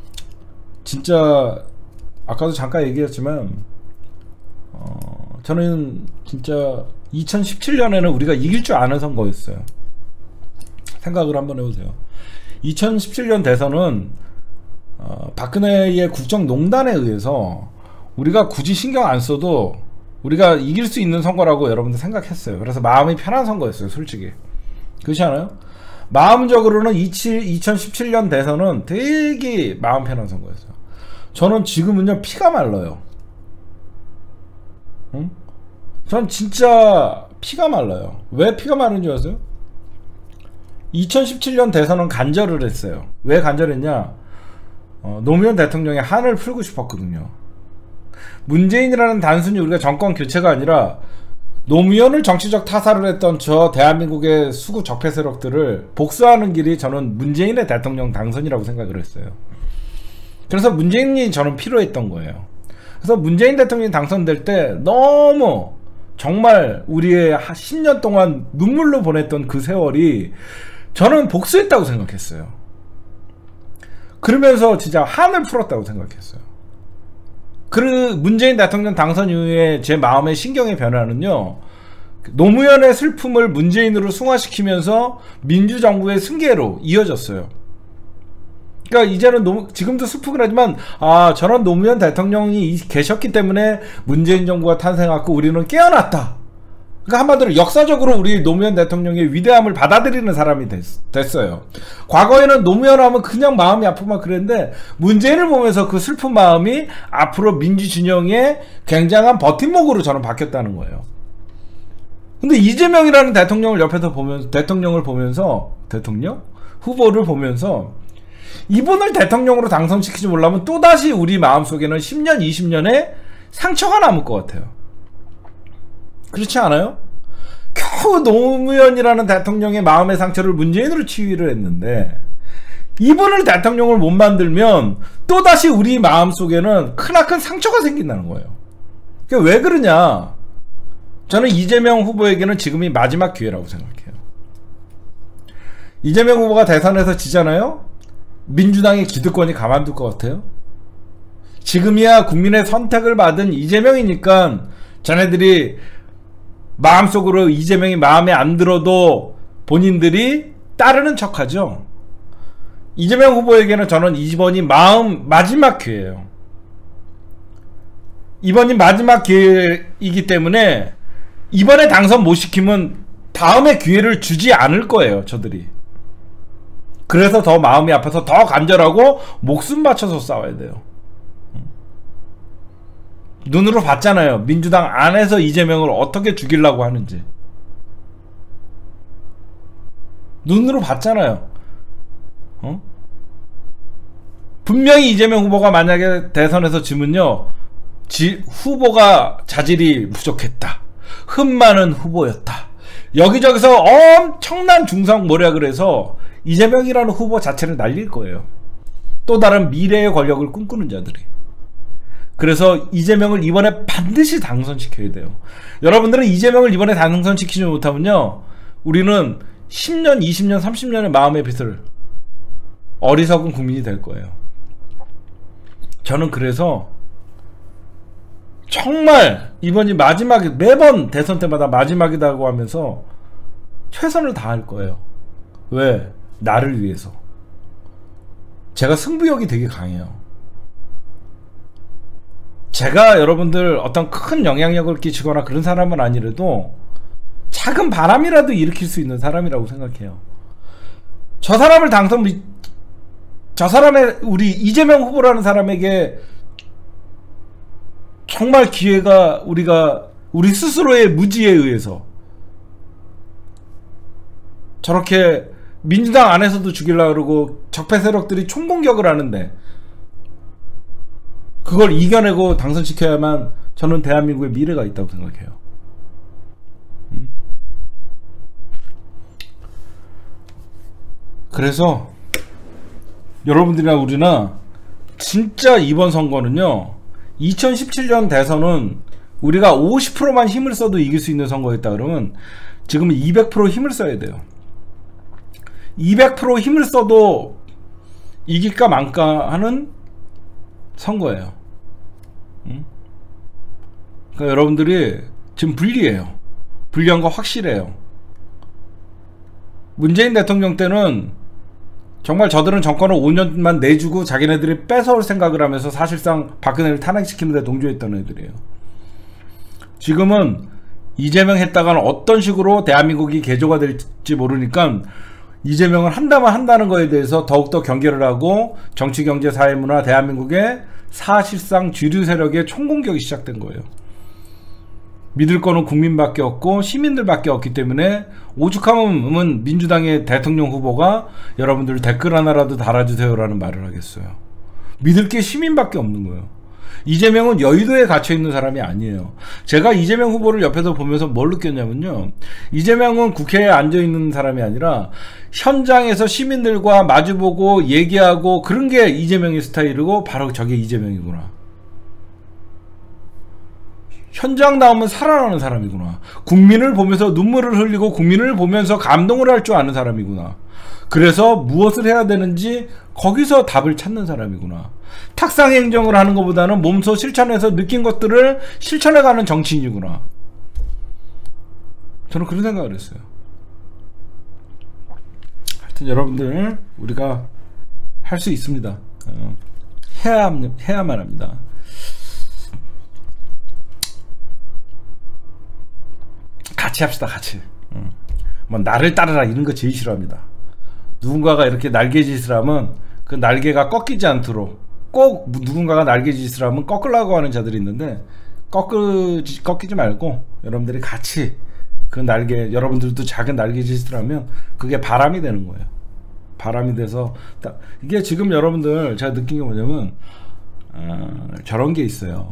진짜 아까도 잠깐 얘기했지만 어, 저는 진짜 이천십칠 년에는 우리가 이길 줄 아는 선거였어요. 생각을 한번 해보세요. 이천십칠 년 대선은 어, 박근혜의 국정농단에 의해서 우리가 굳이 신경 안 써도 우리가 이길 수 있는 선거라고 여러분들 생각했어요. 그래서 마음이 편한 선거였어요, 솔직히. 그렇지 않아요? 마음적으로는 이천십칠 년 대선은 되게 마음 편한 선거였어요. 저는 지금은요 피가 말라요. 응? 전 진짜 피가 말라요. 왜 피가 마른 줄 아세요? 이천십칠 년 대선은 간절을 했어요. 왜 간절했냐? 어, 노무현 대통령의 한을 풀고 싶었거든요. 문재인이라는 단순히 우리가 정권 교체가 아니라 노무현을 정치적 타살을 했던 저 대한민국의 수구 적폐 세력들을 복수하는 길이 저는 문재인의 대통령 당선이라고 생각을 했어요. 그래서 문재인이 저는 필요했던 거예요. 그래서 문재인 대통령이 당선될 때 너무 정말 우리의 십 년 동안 눈물로 보냈던 그 세월이 저는 복수했다고 생각했어요. 그러면서 진짜 한을 풀었다고 생각했어요. 그 문재인 대통령 당선 이후에 제 마음의 신경의 변화는요, 노무현의 슬픔을 문재인으로 승화시키면서 민주정부의 승계로 이어졌어요. 그러니까 이제는 노, 지금도 슬프긴 하지만 아 저런 노무현 대통령이 계셨기 때문에 문재인 정부가 탄생했고 우리는 깨어났다. 그러니까 한마디로 역사적으로 우리 노무현 대통령의 위대함을 받아들이는 사람이 됐, 됐어요. 과거에는 노무현 하면 그냥 마음이 아프면 그랬는데 문재인을 보면서 그 슬픈 마음이 앞으로 민주진영의 굉장한 버팀목으로 저는 바뀌었다는 거예요. 근데 이재명이라는 대통령을 옆에서 보면서 대통령을 보면서 대통령? 후보를 보면서 이분을 대통령으로 당선시키지 못하면 또다시 우리 마음속에는 십 년, 이십 년의 상처가 남을 것 같아요. 그렇지 않아요? 겨우 노무현이라는 대통령의 마음의 상처를 문재인으로 치유를 했는데 이분을 대통령을 못 만들면 또다시 우리 마음속에는 크나큰 상처가 생긴다는 거예요. 그러니까 왜 그러냐? 저는 이재명 후보에게는 지금이 마지막 기회라고 생각해요. 이재명 후보가 대선에서 지잖아요? 민주당의 기득권이 가만둘 것 같아요? 지금이야 국민의 선택을 받은 이재명이니까 자네들이 마음속으로 이재명이 마음에 안 들어도 본인들이 따르는 척하죠. 이재명 후보에게는 저는 이번이 마음 마지막 기회예요. 이번이 마지막 기회이기 때문에 이번에 당선 못 시키면 다음에 기회를 주지 않을 거예요, 저들이. 그래서 더 마음이 아파서 더 간절하고 목숨 바쳐서 싸워야 돼요. 눈으로 봤잖아요. 민주당 안에서 이재명을 어떻게 죽이려고 하는지. 눈으로 봤잖아요. 어? 분명히 이재명 후보가 만약에 대선에서 지면요, 지, 후보가 자질이 부족했다. 흠 많은 후보였다. 여기저기서 엄청난 중상 모략을 해서 이재명이라는 후보 자체를 날릴 거예요. 또 다른 미래의 권력을 꿈꾸는 자들이. 그래서 이재명을 이번에 반드시 당선시켜야 돼요. 여러분들은 이재명을 이번에 당선시키지 못하면요, 우리는 십 년, 이십 년, 삼십 년의 마음의 빚을 어리석은 국민이 될 거예요. 저는 그래서 정말 이번이 마지막이, 매번 대선 때마다 마지막이라고 하면서 최선을 다할 거예요. 왜? 나를 위해서. 제가 승부욕이 되게 강해요. 제가 여러분들 어떤 큰 영향력을 끼치거나 그런 사람은 아니라도 작은 바람이라도 일으킬 수 있는 사람이라고 생각해요. 저 사람을 당선, 저 사람의, 우리 이재명 후보라는 사람에게 정말 기회가, 우리가 우리 스스로의 무지에 의해서 저렇게 민주당 안에서도 죽이려고 그러고 적폐 세력들이 총공격을 하는데 그걸 이겨내고 당선시켜야만 저는 대한민국의 미래가 있다고 생각해요. 음? 그래서 여러분들이나 우리나 진짜 이번 선거는요, 이천십칠 년 대선은 우리가 오십 퍼센트만 힘을 써도 이길 수 있는 선거였다 그러면 지금은 이백 퍼센트 힘을 써야 돼요. 이백 퍼센트 힘을 써도 이길까 말까 하는 선거예요. 응? 그러니까 여러분들이 지금 불리해요. 불리한 거 확실해요. 문재인 대통령 때는 정말 저들은 정권을 오 년만 내주고 자기네들이 뺏어올 생각을 하면서 사실상 박근혜를 탄핵시키는 데 동조했던 애들이에요. 지금은 이재명 했다가는 어떤 식으로 대한민국이 개조가 될지 모르니까 이재명을 한다면 한다는 거에 대해서 더욱더 경계를 하고 정치, 경제, 사회, 문화, 대한민국의 사실상 주류 세력의 총공격이 시작된 거예요. 믿을 거는 국민밖에 없고 시민들밖에 없기 때문에 오죽하면 민주당의 대통령 후보가 여러분들 댓글 하나라도 달아주세요라는 말을 하겠어요. 믿을 게 시민밖에 없는 거예요. 이재명은 여의도에 갇혀있는 사람이 아니에요. 제가 이재명 후보를 옆에서 보면서 뭘 느꼈냐면요, 이재명은 국회에 앉아있는 사람이 아니라 현장에서 시민들과 마주보고 얘기하고 그런 게 이재명의 스타일이고 바로 저게 이재명이구나. 현장 나오면 살아나는 사람이구나. 국민을 보면서 눈물을 흘리고 국민을 보면서 감동을 할 줄 아는 사람이구나. 그래서 무엇을 해야 되는지 거기서 답을 찾는 사람이구나. 탁상 행정을 하는 것보다는 몸소 실천해서 느낀 것들을 실천해가는 정치인이구나. 저는 그런 생각을 했어요. 하여튼 여러분들 우리가 할 수 있습니다. 어, 해야, 해야만 합니다. 같이 합시다. 같이. 어. 뭐 나를 따르라 이런 거 제일 싫어합니다. 누군가가 이렇게 날개짓을 하면 그 날개가 꺾이지 않도록 꼭 누군가가 날개짓을 하면 꺾으려고 하는 자들이 있는데 꺾으지, 꺾이지 말고 여러분들이 같이 그 날개, 여러분들도 작은 날개짓을 하면 그게 바람이 되는 거예요. 바람이 돼서 이게 지금 여러분들 제가 느낀 게 뭐냐면 어, 저런 게 있어요.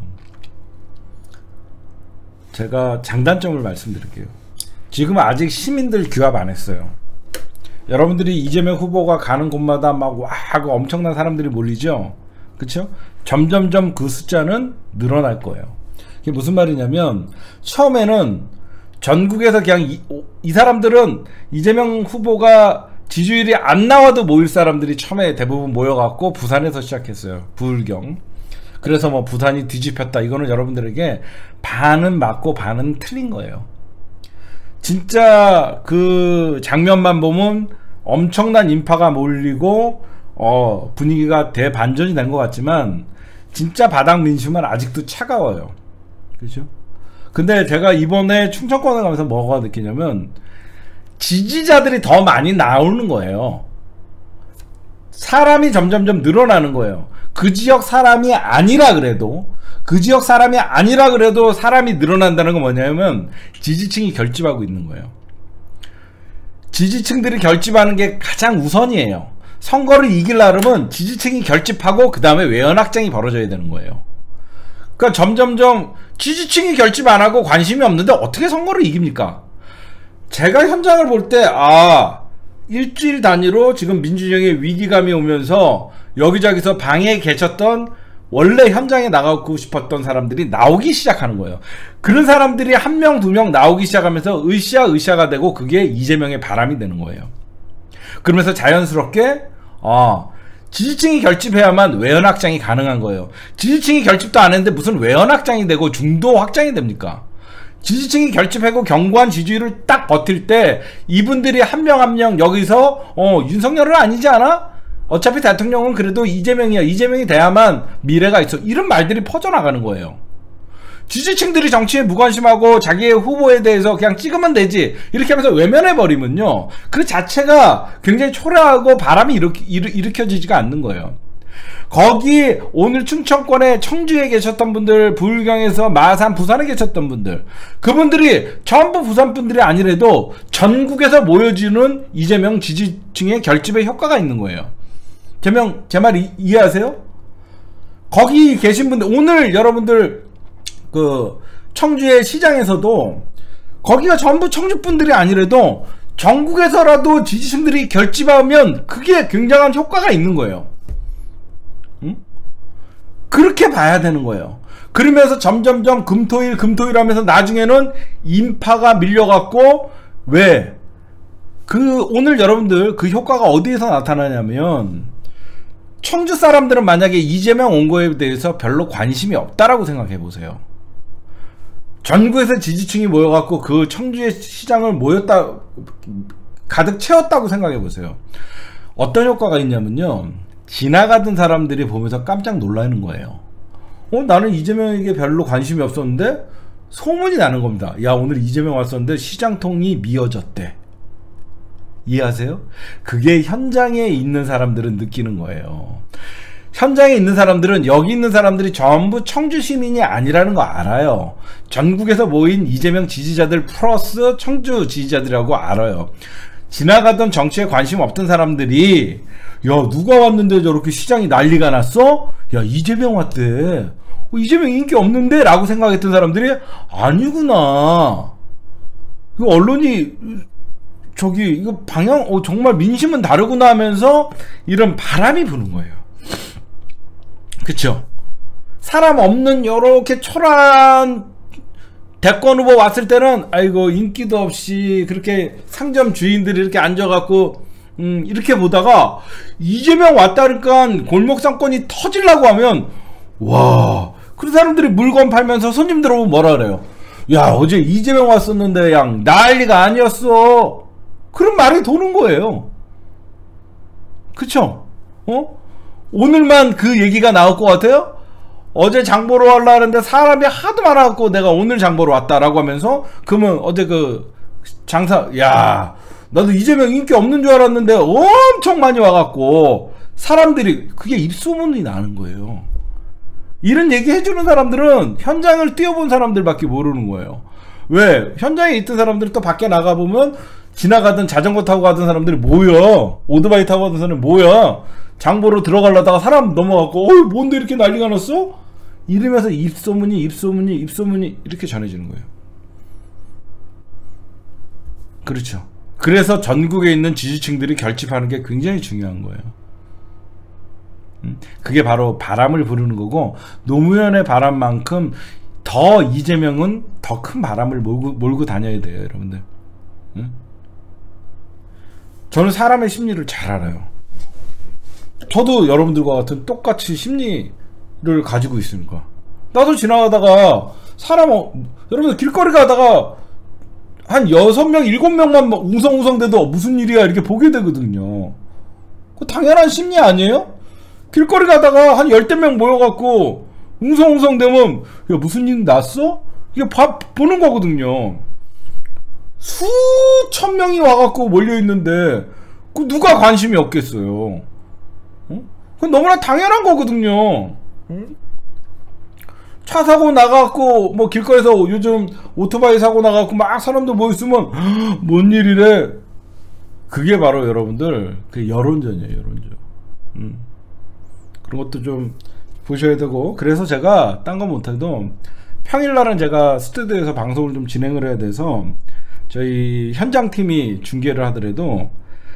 제가 장단점을 말씀드릴게요. 지금 아직 시민들 규합 안 했어요. 여러분들이 이재명 후보가 가는 곳마다 막 와 하고 엄청난 사람들이 몰리죠. 그쵸? 점점점 그 숫자는 늘어날 거예요. 이게 무슨 말이냐면 처음에는 전국에서 그냥 이, 이 사람들은 이재명 후보가 지지율이 안 나와도 모일 사람들이 처음에 대부분 모여갖고 부산에서 시작했어요. 부울경. 그래서 뭐 부산이 뒤집혔다. 이거는 여러분들에게 반은 맞고 반은 틀린 거예요. 진짜 그 장면만 보면 엄청난 인파가 몰리고 어 분위기가 대반전이 된 것 같지만 진짜 바닥 민심은 아직도 차가워요. 그렇죠? 근데 제가 이번에 충청권에 가면서 뭐가 느끼냐면 지지자들이 더 많이 나오는 거예요. 사람이 점점점 늘어나는 거예요. 그 지역 사람이 아니라 그래도 그 지역 사람이 아니라 그래도 사람이 늘어난다는 건 뭐냐면 지지층이 결집하고 있는 거예요. 지지층들이 결집하는 게 가장 우선이에요. 선거를 이기려면 지지층이 결집하고 그 다음에 외연확장이 벌어져야 되는 거예요. 그러니까 점점점 지지층이 결집 안 하고 관심이 없는데 어떻게 선거를 이깁니까? 제가 현장을 볼 때 아 일주일 단위로 지금 민주정의 위기감이 오면서 여기저기서 방에 계셨던 원래 현장에 나가고 싶었던 사람들이 나오기 시작하는 거예요. 그런 사람들이 한 명, 두 명 나오기 시작하면서 으쌰 으쌰가 되고 그게 이재명의 바람이 되는 거예요. 그러면서 자연스럽게 아 지지층이 결집해야만 외연 확장이 가능한 거예요. 지지층이 결집도 안 했는데 무슨 외연 확장이 되고 중도 확장이 됩니까? 지지층이 결집하고 견고한 지지율을 딱 버틸 때 이분들이 한 명 한 명 여기서 어 윤석열은 아니지 않아? 어차피 대통령은 그래도 이재명이야. 이재명이 돼야만 미래가 있어. 이런 말들이 퍼져나가는 거예요. 지지층들이 정치에 무관심하고 자기의 후보에 대해서 그냥 찍으면 되지 이렇게 하면서 외면해버리면요 그 자체가 굉장히 초라하고 바람이 일으, 일으, 일으켜지지가 않는 거예요. 거기 오늘 충청권에 청주에 계셨던 분들, 부울경에서 마산, 부산에 계셨던 분들, 그분들이 전부 부산 분들이 아니래도 전국에서 모여지는 이재명 지지 지지층의 결집에 효과가 있는 거예요. 제명 제 말 이해하세요? 거기 계신 분들, 오늘 여러분들 그 청주의 시장에서도 거기가 전부 청주 분들이 아니래도 전국에서라도 지지층들이 결집하면 그게 굉장한 효과가 있는 거예요. 응? 그렇게 봐야 되는 거예요. 그러면서 점점점 금토일 금토일 하면서 나중에는 인파가 밀려갖고, 왜? 그 오늘 여러분들 그 효과가 어디에서 나타나냐면, 청주 사람들은 만약에 이재명 온 거에 대해서 별로 관심이 없다라고 생각해 보세요. 전국에서 지지층이 모여갖고 그 청주의 시장을 모였다, 가득 채웠다고 생각해 보세요. 어떤 효과가 있냐면요, 지나가던 사람들이 보면서 깜짝 놀라는 거예요. 어, 나는 이재명에게 별로 관심이 없었는데 소문이 나는 겁니다. 야, 오늘 이재명 왔었는데 시장통이 미어졌대. 이해하세요? 그게 현장에 있는 사람들은 느끼는 거예요. 현장에 있는 사람들은 여기 있는 사람들이 전부 청주 시민이 아니라는 거 알아요. 전국에서 모인 이재명 지지자들 플러스 청주 지지자들이라고 알아요. 지나가던 정치에 관심 없던 사람들이, 야, 누가 왔는데 저렇게 시장이 난리가 났어? 야, 이재명 왔대. 어, 이재명 인기 없는데? 라고 생각했던 사람들이, 아니구나, 이거 언론이 저기 이거 방향, 어, 정말 민심은 다르구나 하면서 이런 바람이 부는 거예요. 그쵸? 사람 없는 요렇게 초라한 대권 후보 왔을 때는, 아이고, 인기도 없이 그렇게 상점 주인들이 이렇게 앉아갖고 음 이렇게 보다가 이재명 왔다니까 골목 상권이 터질라고 하면, 와, 그 사람들이 물건 팔면서 손님 들어오면 뭐라 그래요? 야, 어제 이재명 왔었는데 양 난리가 아니었어. 그런 말이 도는 거예요. 그쵸? 어? 오늘만 그 얘기가 나올 것 같아요? 어제 장보러 하려고 하는데 사람이 하도 많아갖고 내가 오늘 장보러 왔다라고 하면서, 그러면 어제 그 장사, 야, 나도 이재명 인기 없는 줄 알았는데 엄청 많이 와갖고 사람들이, 그게 입소문이 나는 거예요. 이런 얘기 해주는 사람들은 현장을 뛰어본 사람들밖에 모르는 거예요. 왜? 현장에 있던 사람들이 또 밖에 나가보면 지나가던 자전거 타고 가던 사람들이 모여, 오토바이 타고 가던 사람들이 모여, 장보러 들어가려다가 사람 넘어가고, 어이, 뭔데 이렇게 난리가 났어? 이러면서 입소문이 입소문이 입소문이 이렇게 전해지는 거예요. 그렇죠. 그래서 전국에 있는 지지층들이 결집하는 게 굉장히 중요한 거예요. 그게 바로 바람을 부르는 거고, 노무현의 바람만큼 더 이재명은 더 큰 바람을 몰고, 몰고 다녀야 돼요, 여러분들. 응? 저는 사람의 심리를 잘 알아요. 저도 여러분들과 같은 똑같이 심리를 가지고 있으니까. 나도 지나가다가 사람, 어, 여러분들 길거리 가다가 한 여섯 명, 일곱 명만 웅성웅성 돼도 무슨 일이야 이렇게 보게 되거든요. 그 당연한 심리 아니에요? 길거리 가다가 한 열댓 명 모여갖고 웅성웅성 되면, 야, 무슨 일 났어? 이게 봐, 보는 거거든요. 수천 명이 와갖고 몰려있는데 그 누가 관심이 없겠어요? 어? 그건 너무나 당연한 거거든요. 응? 차 사고 나가갖고 뭐 길거리에서 요즘 오토바이 사고 나가갖고 막 사람들 모였으면 뭔 일이래? 그게 바로 여러분들 그 여론전이에요, 여론전. 음. 그런 것도 좀 보셔야 되고, 그래서 제가 딴 거 못해도 평일날은 제가 스튜디오에서 방송을 좀 진행을 해야 돼서 저희 현장팀이 중계를 하더라도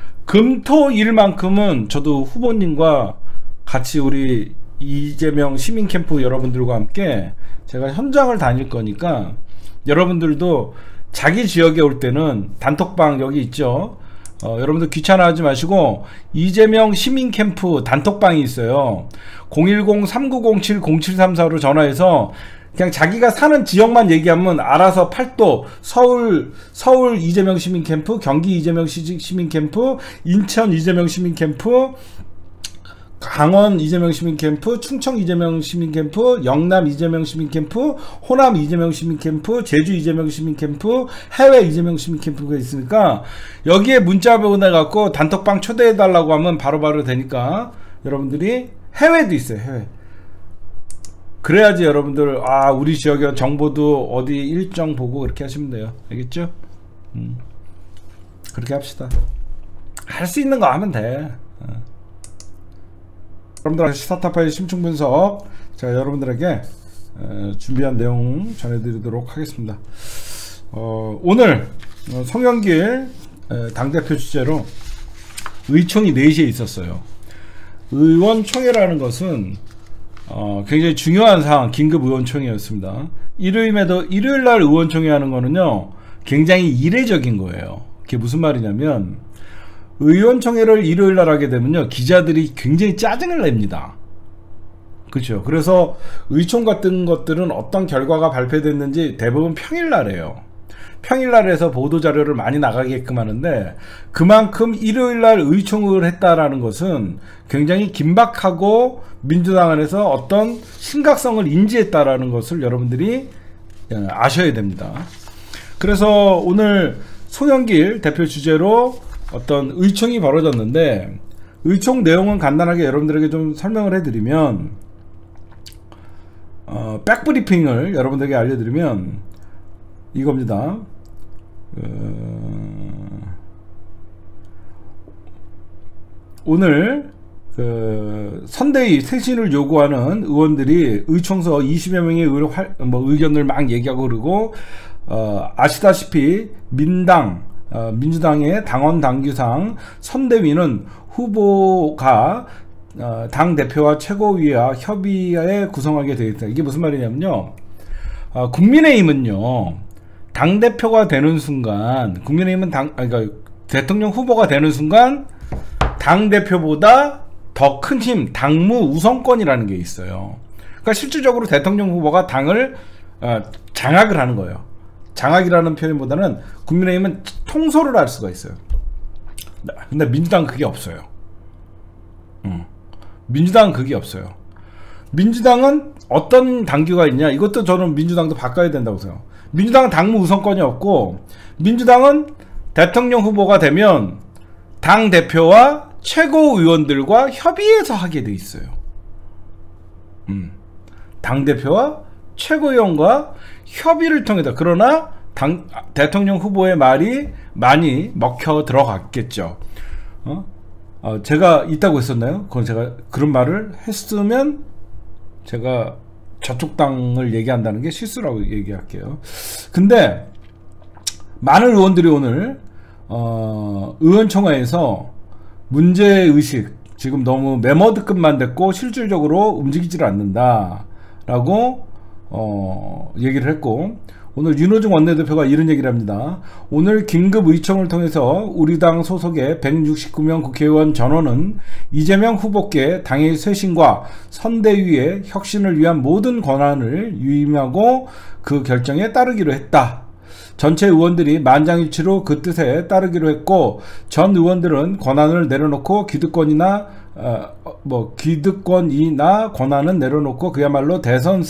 금토일만큼은 저도 후보님과 같이 우리 이재명 시민캠프 여러분들과 함께 제가 현장을 다닐 거니까, 여러분들도 자기 지역에 올 때는 단톡방 여기 있죠. 어, 여러분들 귀찮아하지 마시고 이재명 시민캠프 단톡방이 있어요. 공일공 삼구공칠 공칠삼사로 전화해서 그냥 자기가 사는 지역만 얘기하면 알아서 팔도, 서울 서울 이재명 시민캠프, 경기 이재명 시민캠프, 인천 이재명 시민캠프, 강원 이재명 시민캠프, 충청 이재명 시민캠프, 영남 이재명 시민캠프, 호남 이재명 시민캠프, 제주 이재명 시민캠프, 해외 이재명 시민캠프가 있으니까 여기에 문자 보내갖고 단톡방 초대해달라고 하면 바로바로 되니까, 여러분들이 해외도 있어요, 해외. 그래야지 여러분들, 아, 우리 지역의 정보도 어디 일정 보고 그렇게 하시면 돼요. 알겠죠? 음. 그렇게 합시다. 할 수 있는 거 하면 돼. 어. 여러분들 스타트파의 심층 분석, 제가 여러분들에게 어, 준비한 내용 전해드리도록 하겠습니다. 어, 오늘 어, 송영길 에, 당대표 주재로 의총이 네 시에 있었어요. 의원총회라는 것은 어, 굉장히 중요한 상황, 긴급 의원총회였습니다. 일요일에도 일요일날 의원총회 하는 거는요 굉장히 이례적인 거예요. 그게 무슨 말이냐면, 의원총회를 일요일날 하게 되면요 기자들이 굉장히 짜증을 냅니다. 그렇죠. 그래서 의총 같은 것들은 어떤 결과가 발표됐는지 대부분 평일날 해요. 평일날 해서 보도자료를 많이 나가게끔 하는데, 그만큼 일요일날 의총을 했다라는 것은 굉장히 긴박하고 민주당 안에서 어떤 심각성을 인지했다라는 것을 여러분들이 아셔야 됩니다. 그래서 오늘 송영길 대표 주재로 어떤 의총이 벌어졌는데, 의총 내용은 간단하게 여러분들에게 좀 설명을 해드리면, 어, 백브리핑을 여러분들에게 알려드리면 이겁니다. 어, 오늘 그 선대위 쇄신을 요구하는 의원들이 의총서 이십여 명의 의, 뭐 의견을 막 얘기하고 그러고, 어, 아시다시피 민당 어, 민주당의 당원 당규상 선대위는 후보가 어, 당 대표와 최고위와 협의하에 구성하게 되어 있다. 이게 무슨 말이냐면요, 어, 국민의힘은요 당 대표가 되는 순간, 국민의힘은 당, 아니, 그러니까 대통령 후보가 되는 순간 당 대표보다 더 큰 힘, 당무 우선권이라는 게 있어요. 그러니까 실질적으로 대통령 후보가 당을 어, 장악을 하는 거예요. 장악이라는 표현보다는 국민의힘은 통솔을 할 수가 있어요. 근데 민주당은 그게 없어요. 음. 민주당은 그게 없어요. 민주당은 어떤 당규가 있냐, 이것도 저는 민주당도 바꿔야 된다고 생각해요. 민주당은 당무 우선권이 없고, 민주당은 대통령 후보가 되면 당 대표와 최고위원들과 협의해서 하게 돼 있어요. 음. 당 대표와 최고위원과 협의를 통해서. 그러나 당, 대통령 후보의 말이 많이 먹혀 들어갔겠죠. 어? 어, 제가 있다고 했었나요? 그건 제가 그런 말을 했으면 제가 저쪽 당을 얘기한다는 게 실수라고 얘기할게요. 근데 많은 의원들이 오늘 어, 의원총회에서 문제의식, 지금 너무 메모드급만 됐고 실질적으로 움직이질 않는다 라고 어, 얘기를 했고, 오늘 윤호중 원내대표가 이런 얘기를 합니다. 오늘 긴급 의총을 통해서 우리 당 소속의 백육십구 명 국회의원 전원은 이재명 후보께 당의 쇄신과 선대위의 혁신을 위한 모든 권한을 유임하고 그 결정에 따르기로 했다. 전체 의원들이 만장일치로 그 뜻에 따르기로 했고, 전 의원들은 권한을 내려놓고 기득권이나 어, 뭐 기득권이나 권한은 내려놓고 그야말로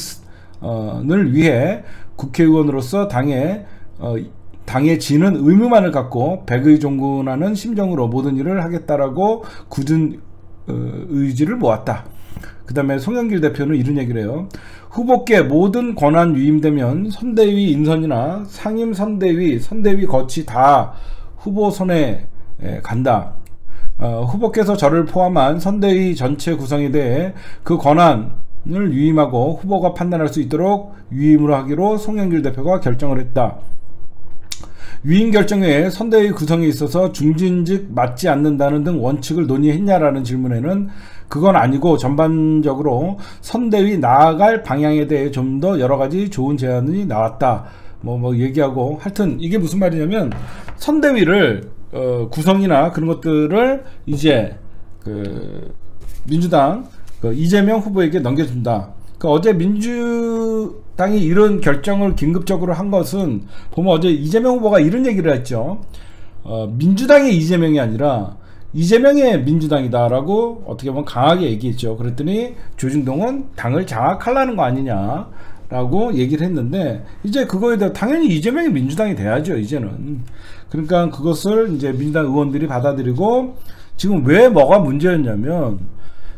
대선을 위해 국회의원으로서 당에 어, 당에 지는 의무만을 갖고 백의종군하는 심정으로 모든 일을 하겠다라고 굳은 어, 의지를 모았다. 그 다음에 송영길 대표는 이런 얘기를 해요. 후보께 모든 권한 유임되면 선대위 인선이나 상임 선대위, 선대위 거치 다 후보 손에 에, 간다. 어, 후보께서 저를 포함한 선대위 전체 구성에 대해 그 권한을 유임하고 후보가 판단할 수 있도록 유임을 하기로 송영길 대표가 결정을 했다. 유임 결정에 선대위 구성에 있어서 중진직 맞지 않는다는 등 원칙을 논의했냐라는 질문에는 그건 아니고 전반적으로 선대위 나아갈 방향에 대해 좀 더 여러 가지 좋은 제안이 나왔다. 뭐, 뭐 얘기하고, 하여튼 이게 무슨 말이냐면, 선대위를 어, 구성이나 그런 것들을 이제 그 민주당 그 이재명 후보에게 넘겨준다. 그러니까 어제 민주당이 이런 결정을 긴급적으로 한 것은, 보면 어제 이재명 후보가 이런 얘기를 했죠. 어, 민주당의 이재명이 아니라 이재명의 민주당이다라고 어떻게 보면 강하게 얘기했죠. 그랬더니 조중동은 당을 장악하려는 거 아니냐라고 얘기를 했는데, 이제 그거에 대해 당연히 이재명이 민주당이 돼야죠, 이제는. 그러니까 그것을 이제 민주당 의원들이 받아들이고, 지금 왜 뭐가 문제였냐면,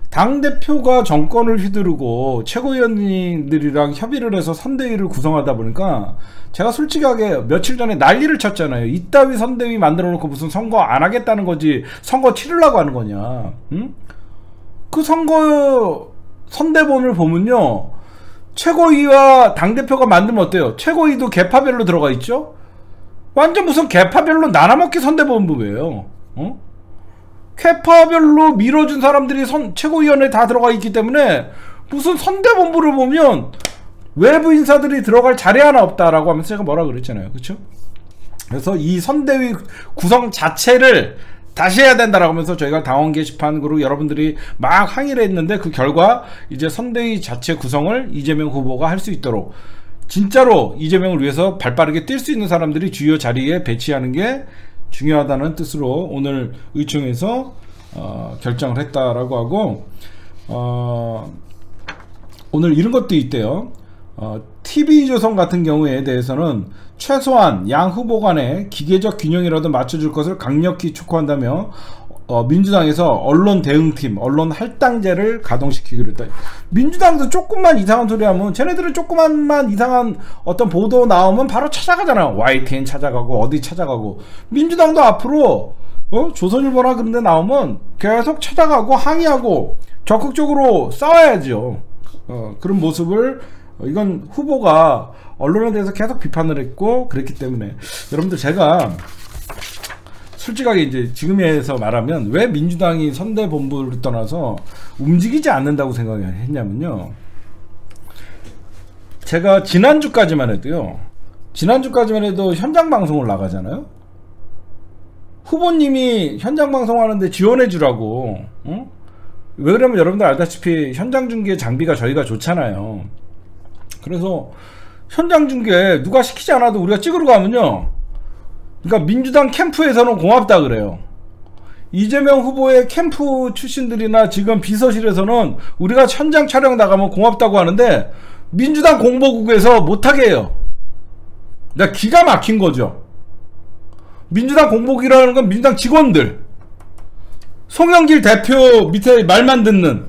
당대표가 정권을 휘두르고 최고위원들이랑 협의를 해서 선대위를 구성하다 보니까 제가 솔직하게 며칠 전에 난리를 쳤잖아요. 이따위 선대위 만들어 놓고 무슨 선거 안 하겠다는 거지 선거 치르려고 하는 거냐. 응? 그 선거 선대본을 보면요, 최고위와 당대표가 만들면 어때요? 최고위도 계파별로 들어가 있죠? 완전 무슨 계파별로 나눠먹기 선대본부예요. 어? 계파별로 밀어준 사람들이 선, 최고위원회에 다 들어가 있기 때문에 무슨 선대본부를 보면 외부 인사들이 들어갈 자리 하나 없다라고 하면서 제가 뭐라 그랬잖아요. 그쵸? 그래서 이 선대위 구성 자체를 다시 해야 된다라고 하면서 저희가 당원 게시판 그리고 여러분들이 막 항의를 했는데, 그 결과 이제 선대위 자체 구성을 이재명 후보가 할 수 있도록 진짜로 이재명을 위해서 발빠르게 뛸 수 있는 사람들이 주요 자리에 배치하는 게 중요하다는 뜻으로 오늘 의총에서 어, 결정을 했다라고 하고, 어, 오늘 이런 것도 있대요. 어, 티비조선 같은 경우에 대해서는 최소한 양 후보 간의 기계적 균형이라도 맞춰줄 것을 강력히 촉구한다며 어, 민주당에서 언론 대응팀, 언론 할당제를 가동시키기로 했다. 민주당도 조금만 이상한 소리 하면, 쟤네들은 조금만 이상한 어떤 보도 나오면 바로 찾아가잖아요. 와이티엔 찾아가고 어디 찾아가고. 민주당도 앞으로 어? 조선일보나 그런 데 나오면 계속 찾아가고 항의하고 적극적으로 싸워야죠. 어, 그런 모습을 어, 이건 후보가 언론에 대해서 계속 비판을 했고 그랬기 때문에, 여러분들 제가 솔직하게 이제 지금에서 말하면 왜 민주당이 선대본부를 떠나서 움직이지 않는다고 생각했냐면요, 제가 지난주까지만 해도요 지난주까지만 해도 현장 방송을 나가잖아요. 후보님이 현장 방송하는데 지원해 주라고. 어? 왜 그러면 여러분들 알다시피 현장 중계 장비가 저희가 좋잖아요. 그래서 현장 중계 누가 시키지 않아도 우리가 찍으러 가면요, 그러니까 민주당 캠프에서는 고맙다 그래요. 이재명 후보의 캠프 출신들이나 지금 비서실에서는 우리가 현장 촬영 나가면 고맙다고 하는데 민주당 공보국에서 못하게 해요. 그러니까 기가 막힌 거죠. 민주당 공보국이라는 건 민주당 직원들, 송영길 대표 밑에 말만 듣는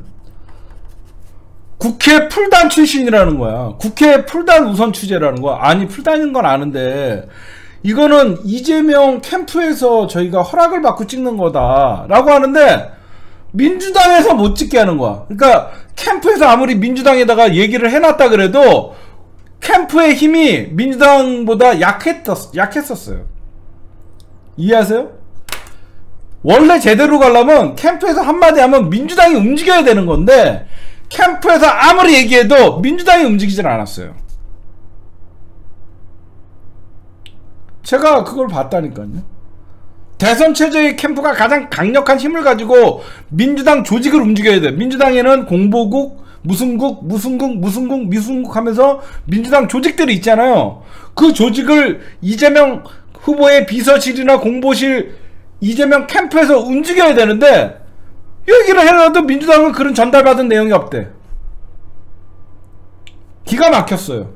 국회 풀단 출신이라는 거야. 국회 풀단 우선 취재라는 거야. 아니, 풀단인 건 아는데 이거는 이재명 캠프에서 저희가 허락을 받고 찍는 거다 라고 하는데 민주당에서 못 찍게 하는 거야. 그러니까 캠프에서 아무리 민주당에다가 얘기를 해놨다 그래도 캠프의 힘이 민주당보다 약했었, 약했었어요. 이해하세요? 원래 제대로 가려면 캠프에서 한마디 하면 민주당이 움직여야 되는 건데 캠프에서 아무리 얘기해도 민주당이 움직이질 않았어요. 제가 그걸 봤다니까요. 대선 체제의 캠프가 가장 강력한 힘을 가지고 민주당 조직을 움직여야 돼. 민주당에는 공보국, 무슨국, 무슨국, 무슨국, 미순국 하면서 민주당 조직들이 있잖아요. 그 조직을 이재명 후보의 비서실이나 공보실, 이재명 캠프에서 움직여야 되는데 얘기를 해놔도 민주당은 그런 전달받은 내용이 없대. 기가 막혔어요.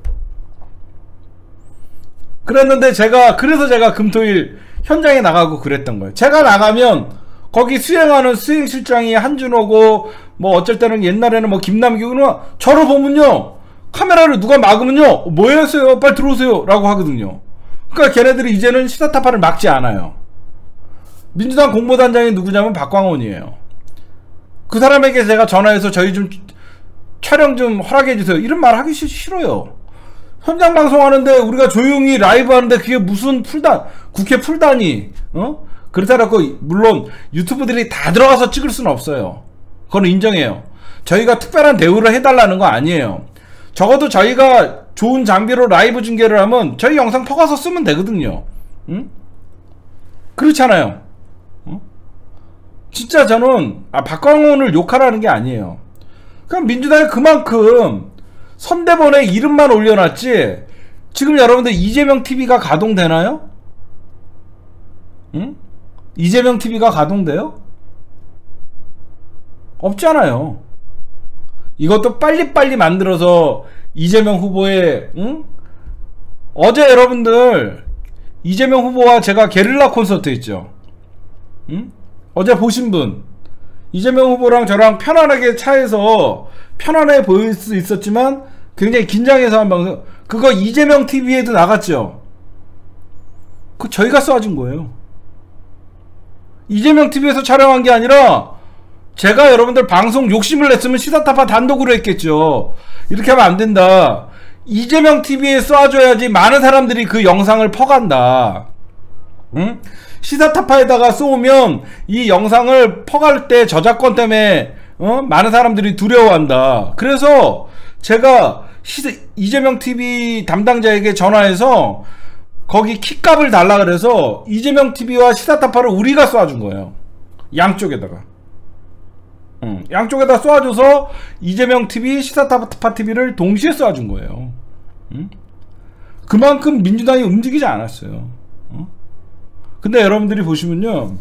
그랬는데 제가, 그래서 제가 금토일 현장에 나가고 그랬던 거예요. 제가 나가면 거기 수행하는 수행실장이 한준호고 뭐 어쩔 때는 옛날에는 뭐 김남규는 저를 보면요, 카메라를 누가 막으면요, 뭐 했어요? 빨리 들어오세요 라고 하거든요. 그러니까 걔네들이 이제는 시사타파를 막지 않아요. 민주당 공보단장이 누구냐면 박광원이에요. 그 사람에게 제가 전화해서 저희 좀 촬영 좀 허락해 주세요 이런 말 하기 싫어요. 현장 방송하는데 우리가 조용히 라이브 하는데 그게 무슨 풀단, 국회 풀단이 어? 그렇다고 물론 유튜브들이 다 들어가서 찍을 수는 없어요. 그건 인정해요. 저희가 특별한 대우를 해달라는 거 아니에요. 적어도 저희가 좋은 장비로 라이브 중계를 하면 저희 영상 퍼가서 쓰면 되거든요. 응? 그렇잖아요. 어? 진짜 저는 아, 박광원을 욕하라는 게 아니에요. 그럼 민주당이 그만큼 선대본에 이름만 올려놨지 지금 여러분들 이재명 티비가 가동되나요? 응? 이재명 티비가 가동돼요? 없잖아요. 이것도 빨리빨리 만들어서 이재명 후보의 응? 어제 여러분들 이재명 후보와 제가 게릴라 콘서트 했죠. 응? 어제 보신 분 이재명 후보랑 저랑 편안하게 차에서 편안해 보일 수 있었지만 굉장히 긴장해서 한 방송, 그거 이재명 티비에도 나갔죠. 그거 저희가 쏴준 거예요. 이재명 티비에서 촬영한 게 아니라 제가 여러분들 방송 욕심을 냈으면 시사타파 단독으로 했겠죠. 이렇게 하면 안 된다. 이재명 티비에 쏴줘야지 많은 사람들이 그 영상을 퍼간다. 응? 시사타파에다가 쏘면 이 영상을 퍼갈 때 저작권 때문에 어? 많은 사람들이 두려워한다. 그래서 제가 시사, 이재명 티비 담당자에게 전화해서 거기 키값을 달라 그래서 이재명 티비와 시사타파를 우리가 쏴준 거예요. 양쪽에다가. 응. 양쪽에다 쏴줘서 이재명 티비, 시사타파 티비를 동시에 쏴준 거예요. 응? 그만큼 민주당이 움직이지 않았어요. 어? 근데 여러분들이 보시면요,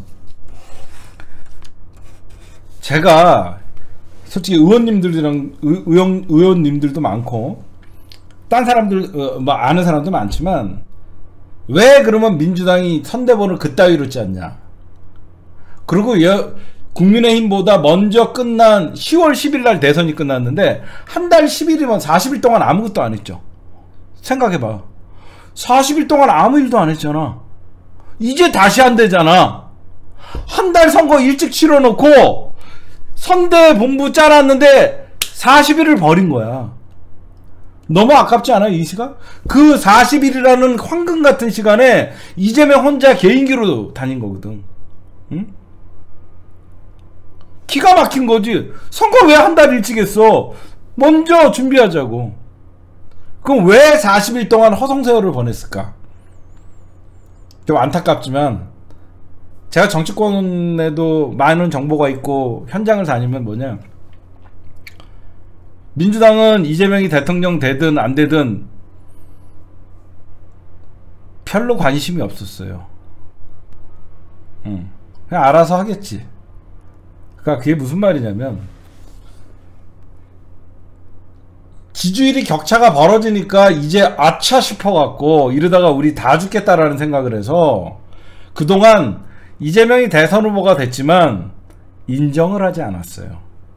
제가 솔직히 의원님들이랑 의, 의원, 의원님들도 많고 딴 사람들 어, 뭐 아는 사람도 많지만 왜 그러면 민주당이 선대본을 그따위로 짰냐. 그리고 여, 국민의힘보다 먼저 끝난 시월 십일날 대선이 끝났는데 한 달 십 일이면 사십 일 동안 아무것도 안 했죠. 생각해봐. 사십 일 동안 아무 일도 안 했잖아. 이제 다시 한대잖아. 한 달 선거 일찍 치러놓고 선대본부 짜놨는데 사십 일을 버린 거야. 너무 아깝지 않아요, 이 시간? 그 사십 일이라는 황금 같은 시간에 이재명 혼자 개인기로 다닌 거거든. 응? 기가 막힌 거지. 선거 왜 한 달 일찍 했어? 먼저 준비하자고. 그럼 왜 사십 일 동안 허송세월을 보냈을까? 좀 안타깝지만 제가 정치권에도 많은 정보가 있고 현장을 다니면 뭐냐, 민주당은 이재명이 대통령 되든 안 되든 별로 관심이 없었어요. 응. 그냥 알아서 하겠지. 그러니까 그게 무슨 말이냐면, 지지율이 격차가 벌어지니까 이제 아차 싶어갖고 이러다가 우리 다 죽겠다라는 생각을 해서 그동안 이재명이 대선 후보가 됐지만 인정을 하지 않았어요.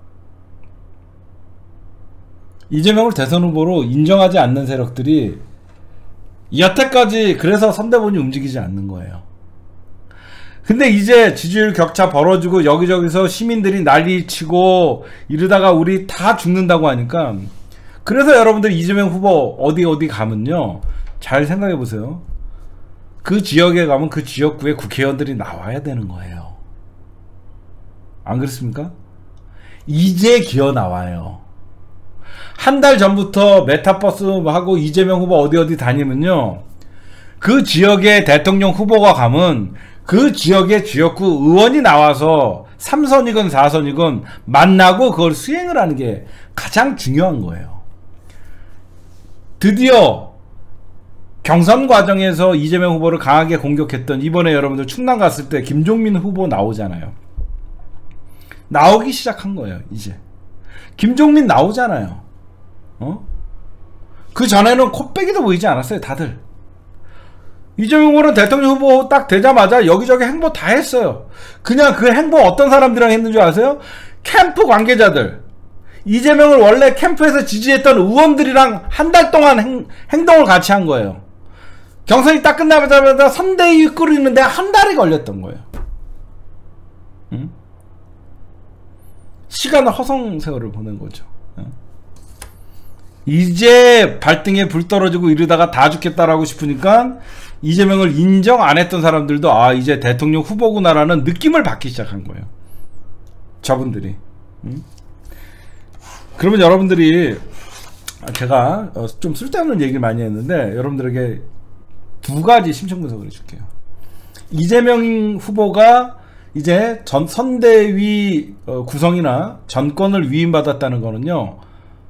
이재명을 대선 후보로 인정하지 않는 세력들이 여태까지 그래서 선대본이 움직이지 않는 거예요. 근데 이제 지지율 격차 벌어지고 여기저기서 시민들이 난리치고 이러다가 우리 다 죽는다고 하니까, 그래서 여러분들 이재명 후보 어디 어디 가면요, 잘 생각해 보세요. 그 지역에 가면 그 지역구에 국회의원들이 나와야 되는 거예요. 안 그렇습니까? 이제 기어 나와요. 한 달 전부터 메타버스 하고 이재명 후보 어디 어디 다니면요, 그 지역에 대통령 후보가 가면 그 지역의 지역구 의원이 나와서 삼 선이건 사 선이건 만나고 그걸 수행을 하는 게 가장 중요한 거예요. 드디어 경선 과정에서 이재명 후보를 강하게 공격했던, 이번에 여러분들 충남 갔을 때 김종민 후보 나오잖아요. 나오기 시작한 거예요. 이제 김종민 나오잖아요. 어? 그 전에는 코빼기도 보이지 않았어요, 다들. 이재명 후보는 대통령 후보 딱 되자마자 여기저기 행보 다 했어요. 그냥 그 행보 어떤 사람들이랑 했는 줄 아세요? 캠프 관계자들, 이재명을 원래 캠프에서 지지했던 의원들이랑 한 달 동안 행, 행동을 같이 한 거예요. 경선이 딱 끝나자마자 선대위 꾸리는데 한 달이 걸렸던 거예요. 응? 시간을 허송세월을 보낸 거죠. 응? 이제 발등에 불 떨어지고 이러다가 다 죽겠다라고 싶으니까 이재명을 인정 안 했던 사람들도 아, 이제 대통령 후보구나라는 느낌을 받기 시작한 거예요. 저분들이. 응? 그러면 여러분들이, 제가 좀 쓸데없는 얘기를 많이 했는데 여러분들에게 두 가지 심층 분석을 해줄게요. 이재명 후보가 이제 전 선대위 구성이나 전권을 위임받았다는 거는요,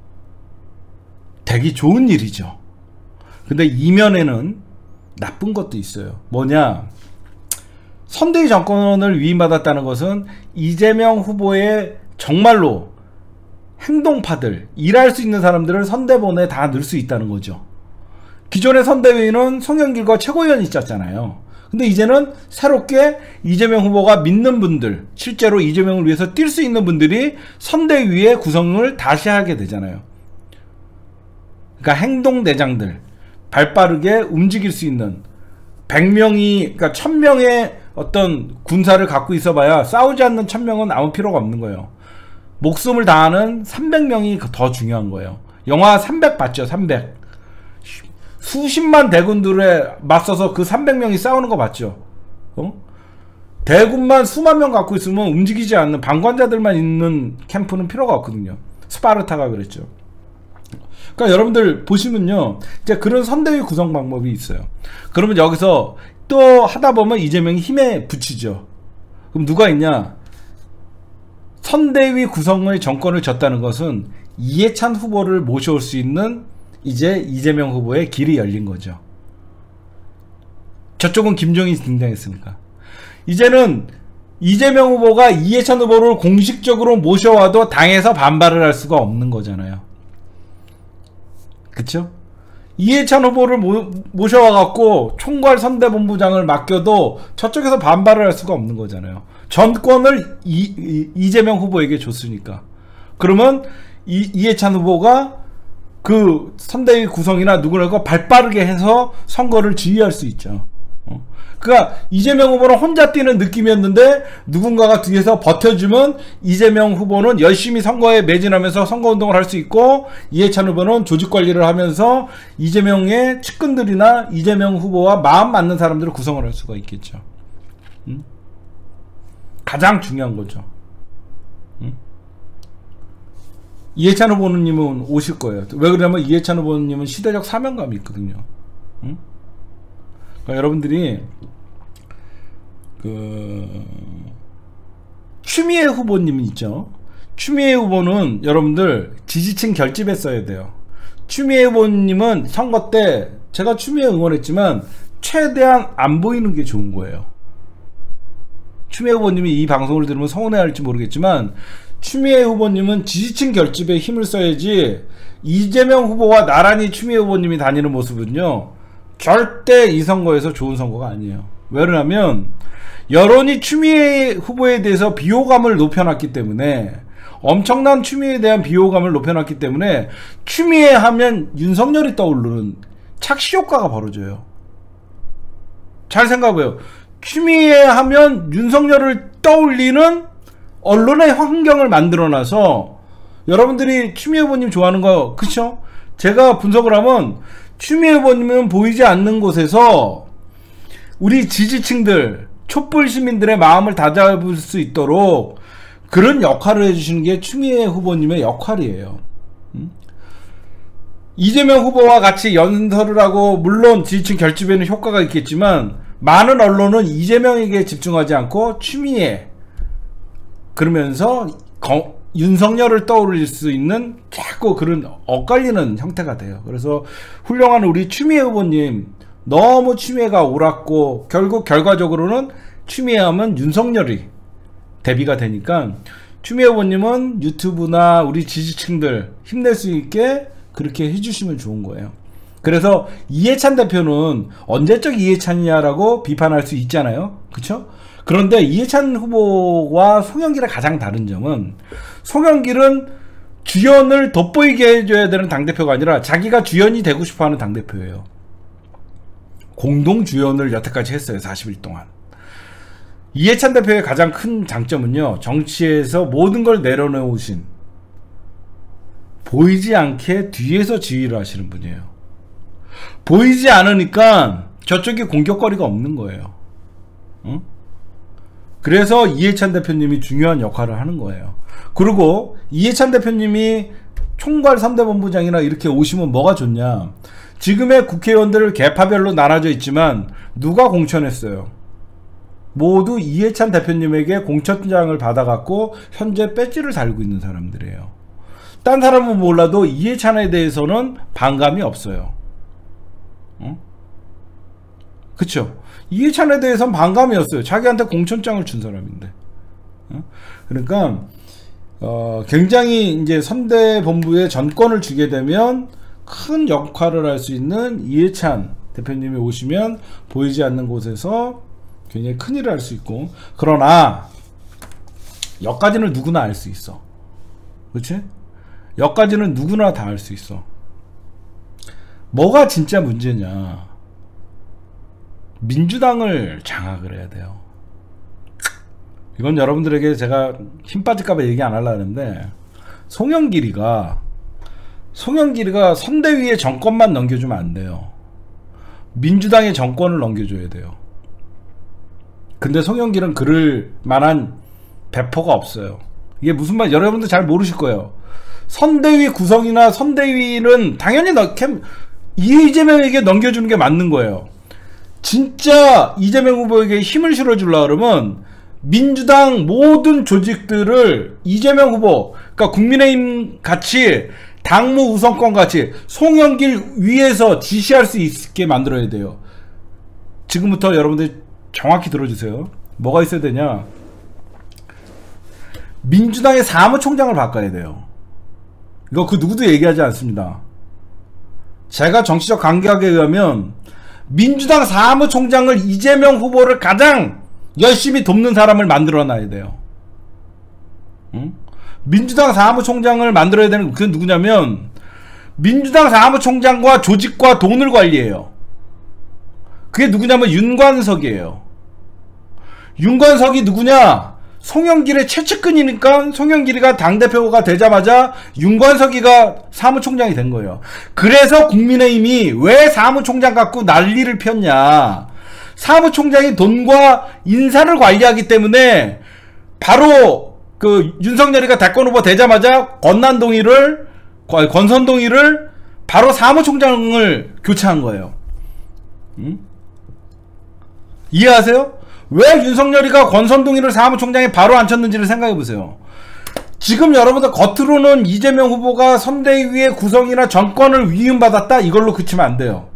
되게 좋은 일이죠. 근데 이면에는 나쁜 것도 있어요. 뭐냐, 선대위 정권을 위임받았다는 것은 이재명 후보의 정말로 행동파들, 일할 수 있는 사람들을 선대본에 다 넣을 수 있다는 거죠. 기존의 선대위는 송영길과 최고위원이 있었잖아요. 근데 이제는 새롭게 이재명 후보가 믿는 분들, 실제로 이재명을 위해서 뛸 수 있는 분들이 선대위의 구성을 다시 하게 되잖아요. 그러니까 행동대장들, 발빠르게 움직일 수 있는 백 명이, 그러니까 천 명의 어떤 군사를 갖고 있어봐야 싸우지 않는 천 명은 아무 필요가 없는 거예요. 목숨을 다하는 삼백 명이 더 중요한 거예요. 영화 삼백 봤죠? 삼백. 수십만 대군들에 맞서서 그 삼백 명이 싸우는 거 봤죠? 어? 대군만 수만 명 갖고 있으면 움직이지 않는 방관자들만 있는 캠프는 필요가 없거든요. 스파르타가 그랬죠. 그러니까 여러분들 보시면요, 이제 그런 선대위 구성 방법이 있어요. 그러면 여기서 또 하다 보면 이재명이 힘에 붙이죠. 그럼 누가 있냐? 선대위 구성의 정권을 졌다는 것은 이해찬 후보를 모셔올 수 있는 이제 이재명 후보의 길이 열린 거죠. 저쪽은 김종인이 등장했으니까. 이제는 이재명 후보가 이해찬 후보를 공식적으로 모셔와도 당에서 반발을 할 수가 없는 거잖아요. 그쵸? 이해찬 후보를 모, 모셔와갖고 총괄 선대본부장을 맡겨도 저쪽에서 반발을 할 수가 없는 거잖아요. 전권을 이, 이, 이재명 후보에게 줬으니까. 그러면 이, 이해찬 후보가 그 선대위 구성이나 누구랄까 발빠르게 해서 선거를 지휘할 수 있죠. 어. 그러니까 이재명 후보는 혼자 뛰는 느낌이었는데 누군가가 뒤에서 버텨주면 이재명 후보는 열심히 선거에 매진하면서 선거운동을 할 수 있고, 이해찬 후보는 조직관리를 하면서 이재명의 측근들이나 이재명 후보와 마음 맞는 사람들을 구성을 할 수가 있겠죠. 음? 가장 중요한 거죠. 음? 이해찬 후보님은 오실 거예요. 왜 그러냐면 이해찬 후보님은 시대적 사명감이 있거든요. 응? 그러니까 여러분들이 그 추미애 후보님 있죠. 추미애 후보는 여러분들 지지층 결집했어야 돼요. 추미애 후보님은 선거 때 제가 추미애 응원했지만 최대한 안 보이는 게 좋은 거예요. 추미애 후보님이 이 방송을 들으면 서운해할지 모르겠지만 추미애 후보님은 지지층 결집에 힘을 써야지, 이재명 후보와 나란히 추미애 후보님이 다니는 모습은요 절대 이 선거에서 좋은 선거가 아니에요. 왜 그러냐면 여론이 추미애 후보에 대해서 비호감을 높여놨기 때문에, 엄청난 추미애에 대한 비호감을 높여놨기 때문에 추미애 하면 윤석열이 떠오르는 착시효과가 벌어져요. 잘 생각해봐요. 추미애 하면 윤석열을 떠올리는 언론의 환경을 만들어놔서 여러분들이 추미애 후보님 좋아하는 거, 그쵸? 제가 분석을 하면 추미애 후보님은 보이지 않는 곳에서 우리 지지층들, 촛불 시민들의 마음을 다잡을 수 있도록 그런 역할을 해주시는 게 추미애 후보님의 역할이에요. 음? 이재명 후보와 같이 연설을 하고, 물론 지지층 결집에는 효과가 있겠지만 많은 언론은 이재명에게 집중하지 않고 추미애, 그러면서 거, 윤석열을 떠올릴 수 있는 자꾸 그런 엇갈리는 형태가 돼요. 그래서 훌륭한 우리 추미애 후보님, 너무 추미애가 옳았고 결국 결과적으로는 추미애 하면 윤석열이 대비가 되니까 추미애 후보님은 유튜브나 우리 지지층들 힘낼 수 있게 그렇게 해주시면 좋은 거예요. 그래서 이해찬 대표는 언제적 이해찬이냐라고 비판할 수 있잖아요. 그쵸? 그런데 이해찬 후보와 송영길의 가장 다른 점은, 송영길은 주연을 돋보이게 해줘야 되는 당대표가 아니라 자기가 주연이 되고 싶어하는 당대표예요. 공동 주연을 여태까지 했어요. 사십 일 동안. 이해찬 대표의 가장 큰 장점은요, 정치에서 모든 걸 내려놓으신, 보이지 않게 뒤에서 지휘를 하시는 분이에요. 보이지 않으니까 저쪽에 공격거리가 없는 거예요. 응? 그래서 이해찬 대표님이 중요한 역할을 하는 거예요. 그리고 이해찬 대표님이 총괄 선대본부장이나 이렇게 오시면 뭐가 좋냐, 지금의 국회의원들 계파별로 나눠져 있지만 누가 공천했어요? 모두 이해찬 대표님에게 공천장을 받아갖고 현재 배지를 달고 있는 사람들이에요. 딴 사람은 몰라도 이해찬에 대해서는 반감이 없어요. 어? 그쵸? 이해찬에 대해서는 반감이었어요. 자기한테 공천장을 준 사람인데. 어? 그러니까 어, 굉장히 이제 선대본부에 전권을 주게 되면 큰 역할을 할 수 있는 이해찬 대표님이 오시면 보이지 않는 곳에서 굉장히 큰일을 할 수 있고, 그러나 여기까지는 누구나 알 수 있어. 그렇지? 여기까지는 누구나 다 알 수 있어. 뭐가 진짜 문제냐? 민주당을 장악을 해야 돼요. 이건 여러분들에게 제가 힘 빠질까봐 얘기 안 하려고 하는데, 송영길이가 송영길이가 선대위의 정권만 넘겨주면 안 돼요. 민주당의 정권을 넘겨줘야 돼요. 근데 송영길은 그럴 만한 배포가 없어요. 이게 무슨 말, 여러분들 잘 모르실 거예요. 선대위 구성이나 선대위는 당연히 너, 이재명에게 넘겨주는 게 맞는 거예요. 진짜 이재명 후보에게 힘을 실어주려고 그러면 민주당 모든 조직들을 이재명 후보, 그러니까 국민의힘 같이 당무 우선권 같이 송영길 위에서 지시할 수 있게 만들어야 돼요. 지금부터 여러분들 정확히 들어주세요. 뭐가 있어야 되냐? 민주당의 사무총장을 바꿔야 돼요. 이거 그 누구도 얘기하지 않습니다. 제가 정치적 감각에 의하면 민주당 사무총장을 이재명 후보를 가장 열심히 돕는 사람을 만들어 놔야 돼요. 응? 민주당 사무총장을 만들어야 되는 그건 누구냐면 민주당 사무총장과 조직과 돈을 관리해요. 그게 누구냐면 윤관석이에요. 윤관석이 누구냐? 송영길의 최측근이니까 송영길이가 당대표가 되자마자 윤관석이가 사무총장이 된 거예요. 그래서 국민의힘이 왜 사무총장 갖고 난리를 폈냐? 사무총장이 돈과 인사를 관리하기 때문에 바로 그 윤석열이가 대권 후보 되자마자 권난동의를 권선동의를 바로 사무총장을 교체한 거예요. 응? 이해하세요? 왜 윤석열이가 권선동의를 사무총장에 바로 앉혔는지를 생각해 보세요. 지금 여러분들 겉으로는 이재명 후보가 선대위의 구성이나 정권을 위임받았다 이걸로 그치면 안 돼요.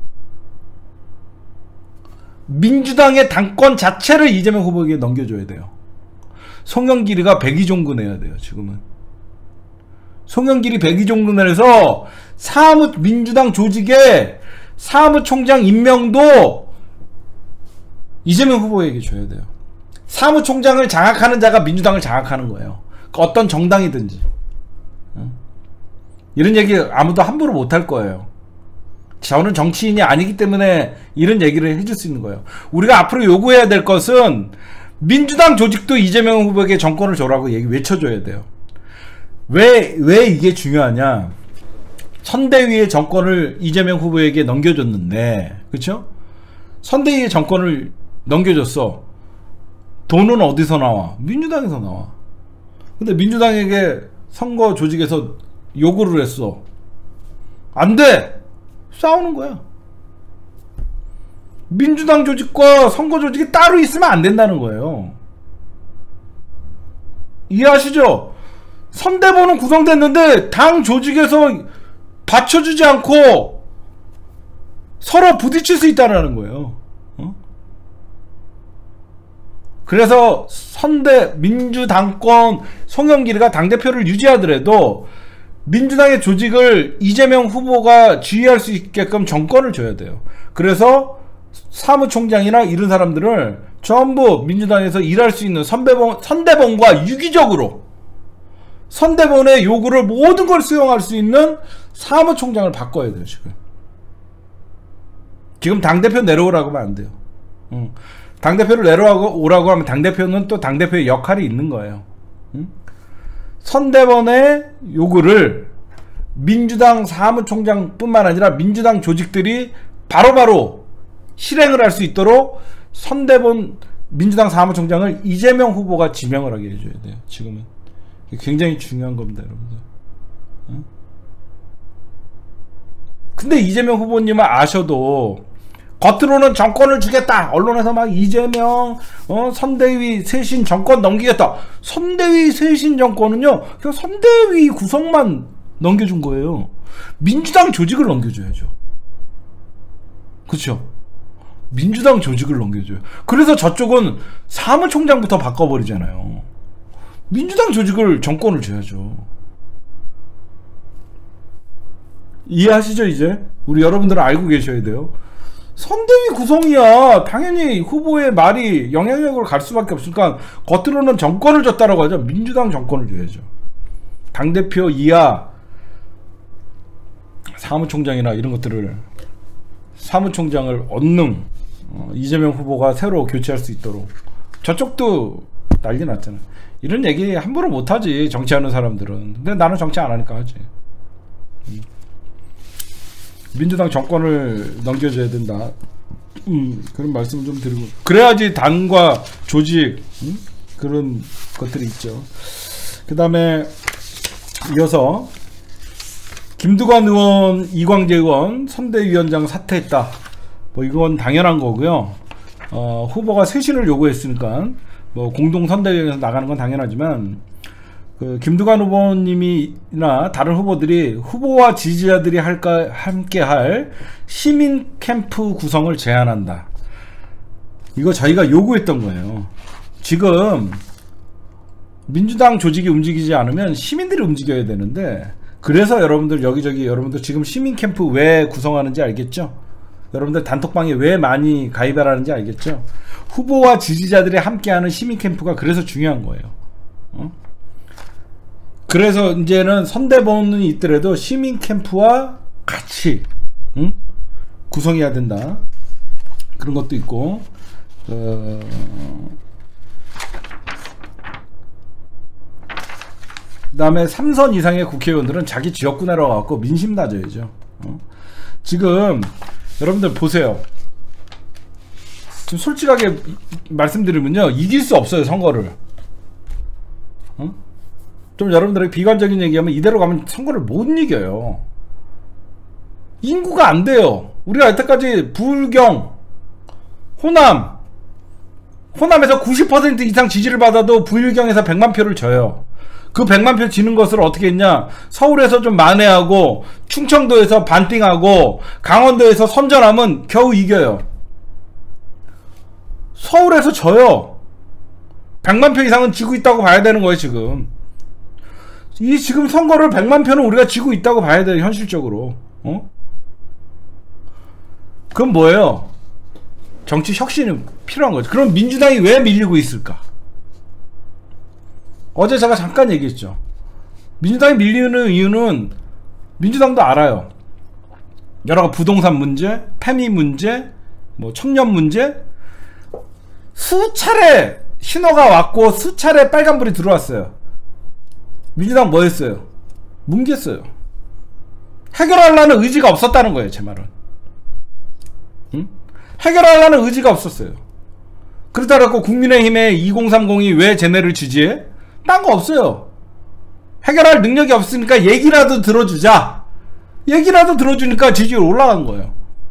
민주당의 당권 자체를 이재명 후보에게 넘겨줘야 돼요. 송영길이가 백의종군 해야 돼요. 지금은 송영길이 백의종군을 해서 사무 민주당 조직의 사무총장 임명도 이재명 후보에게 줘야 돼요. 사무총장을 장악하는 자가 민주당을 장악하는 거예요. 어떤 정당이든지. 이런 얘기 아무도 함부로 못할 거예요. 저는 정치인이 아니기 때문에 이런 얘기를 해줄 수 있는 거예요. 우리가 앞으로 요구해야 될 것은 민주당 조직도 이재명 후보에게 정권을 줘라고 얘기 외쳐줘야 돼요. 왜, 왜 이게 중요하냐? 선대위의 정권을 이재명 후보에게 넘겨줬는데, 그쵸? 선대위의 정권을 넘겨줬어. 돈은 어디서 나와? 민주당에서 나와. 근데 민주당에게 선거 조직에서 요구를 했어. 안 돼! 싸우는 거야. 민주당 조직과 선거 조직이 따로 있으면 안 된다는 거예요. 이해하시죠? 선대본은 구성됐는데 당 조직에서 받쳐주지 않고 서로 부딪힐 수 있다는 거예요. 어? 그래서 선대 민주당권 송영길이가 당대표를 유지하더라도 민주당의 조직을 이재명 후보가 지휘할 수 있게끔 정권을 줘야 돼요. 그래서 사무총장이나 이런 사람들을 전부 민주당에서 일할 수 있는 선대본, 선대본과 유기적으로 선대본의 요구를 모든 걸 수용할 수 있는 사무총장을 바꿔야 돼요. 지금 지금 당대표 내려오라고 하면 안 돼요. 응. 당대표를 내려오라고 하면 당대표는 또 당대표의 역할이 있는 거예요. 응? 선대본의 요구를 민주당 사무총장 뿐만 아니라 민주당 조직들이 바로바로 실행을 할 수 있도록 선대본 민주당 사무총장을 이재명 후보가 지명을 하게 해줘야 돼요. 지금은 굉장히 중요한 겁니다, 여러분들. 응? 근데 이재명 후보님은 아셔도 겉으로는 정권을 주겠다. 언론에서 막 이재명 어, 선대위 쇄신 정권 넘기겠다. 선대위 쇄신 정권은요, 그냥 선대위 구성만 넘겨준 거예요. 민주당 조직을 넘겨줘야죠. 그렇죠? 민주당 조직을 넘겨줘요. 그래서 저쪽은 사무총장부터 바꿔버리잖아요. 민주당 조직을 정권을 줘야죠. 이해하시죠? 이제 우리 여러분들은 알고 계셔야 돼요. 선대위 구성이야. 당연히 후보의 말이 영향력으로 갈 수밖에 없으니까 겉으로는 정권을 줬다라고 하죠. 민주당 정권을 줘야죠. 당대표 이하 사무총장이나 이런 것들을, 사무총장을 얻는 어, 이재명 후보가 새로 교체할 수 있도록. 저쪽도 난리 났잖아. 이런 얘기 함부로 못하지, 정치하는 사람들은. 근데 나는 정치 안 하니까 하지. 음. 민주당 정권을 넘겨줘야 된다. 음, 그런 말씀을 좀 드리고. 그래야지 당과 조직, 음? 그런 것들이 있죠. 그 다음에 이어서 김두관 의원, 이광재 의원 선대위원장 사퇴했다. 뭐 이건 당연한 거고요. 어, 후보가 쇄신을 요구했으니까 뭐 공동 선대위에서 나가는 건 당연하지만, 그 김두관 후보님이나 다른 후보들이 후보와 지지자들이 할까 함께 할 시민 캠프 구성을 제안한다. 이거 저희가 요구했던 거예요. 지금 민주당 조직이 움직이지 않으면 시민들이 움직여야 되는데, 그래서 여러분들 여기저기 여러분들 지금 시민 캠프 왜 구성하는지 알겠죠? 여러분들 단톡방에 왜 많이 가입하라는지 알겠죠? 후보와 지지자들이 함께하는 시민 캠프가 그래서 중요한 거예요. 어? 그래서 이제는 선대본이 있더라도 시민 캠프와 같이, 응? 구성해야 된다. 그런 것도 있고, 어... 그 다음에 삼선 이상의 국회의원들은 자기 지역구 내려가고 민심 다져야죠. 어? 지금 여러분들 보세요. 좀 솔직하게 말씀드리면요, 이길 수 없어요, 선거를. 어? 좀 여러분들에게 비관적인 얘기하면 이대로 가면 선거를 못 이겨요. 인구가 안 돼요. 우리가 여태까지 부울경, 호남, 호남에서 구십 퍼센트 이상 지지를 받아도 부울경에서 백만 표를 져요. 그 백만 표 지는 것을 어떻게 했냐? 서울에서 좀 만회하고, 충청도에서 반띵하고, 강원도에서 선전하면 겨우 이겨요. 서울에서 져요. 백만 표 이상은 지고 있다고 봐야 되는 거예요, 지금. 이 지금 선거를 백만 표는 우리가 지고 있다고 봐야 돼요, 현실적으로. 어? 그럼 뭐예요? 정치 혁신이 필요한 거죠. 그럼 민주당이 왜 밀리고 있을까? 어제 제가 잠깐 얘기했죠. 민주당이 밀리는 이유는 민주당도 알아요. 여러 부동산 문제, 페미 문제, 뭐 청년 문제, 수차례 신호가 왔고 수차례 빨간불이 들어왔어요. 민주당 뭐 했어요? 뭉갰어요. 해결하려는 의지가 없었다는 거예요, 제 말은. 응? 해결하려는 의지가 없었어요. 그렇다고 국민의힘의 이공삼공이 왜 쟤네를 지지해? 딴 거 없어요. 해결할 능력이 없으니까 얘기라도 들어주자. 얘기라도 들어주니까 지지율 올라간 거예요.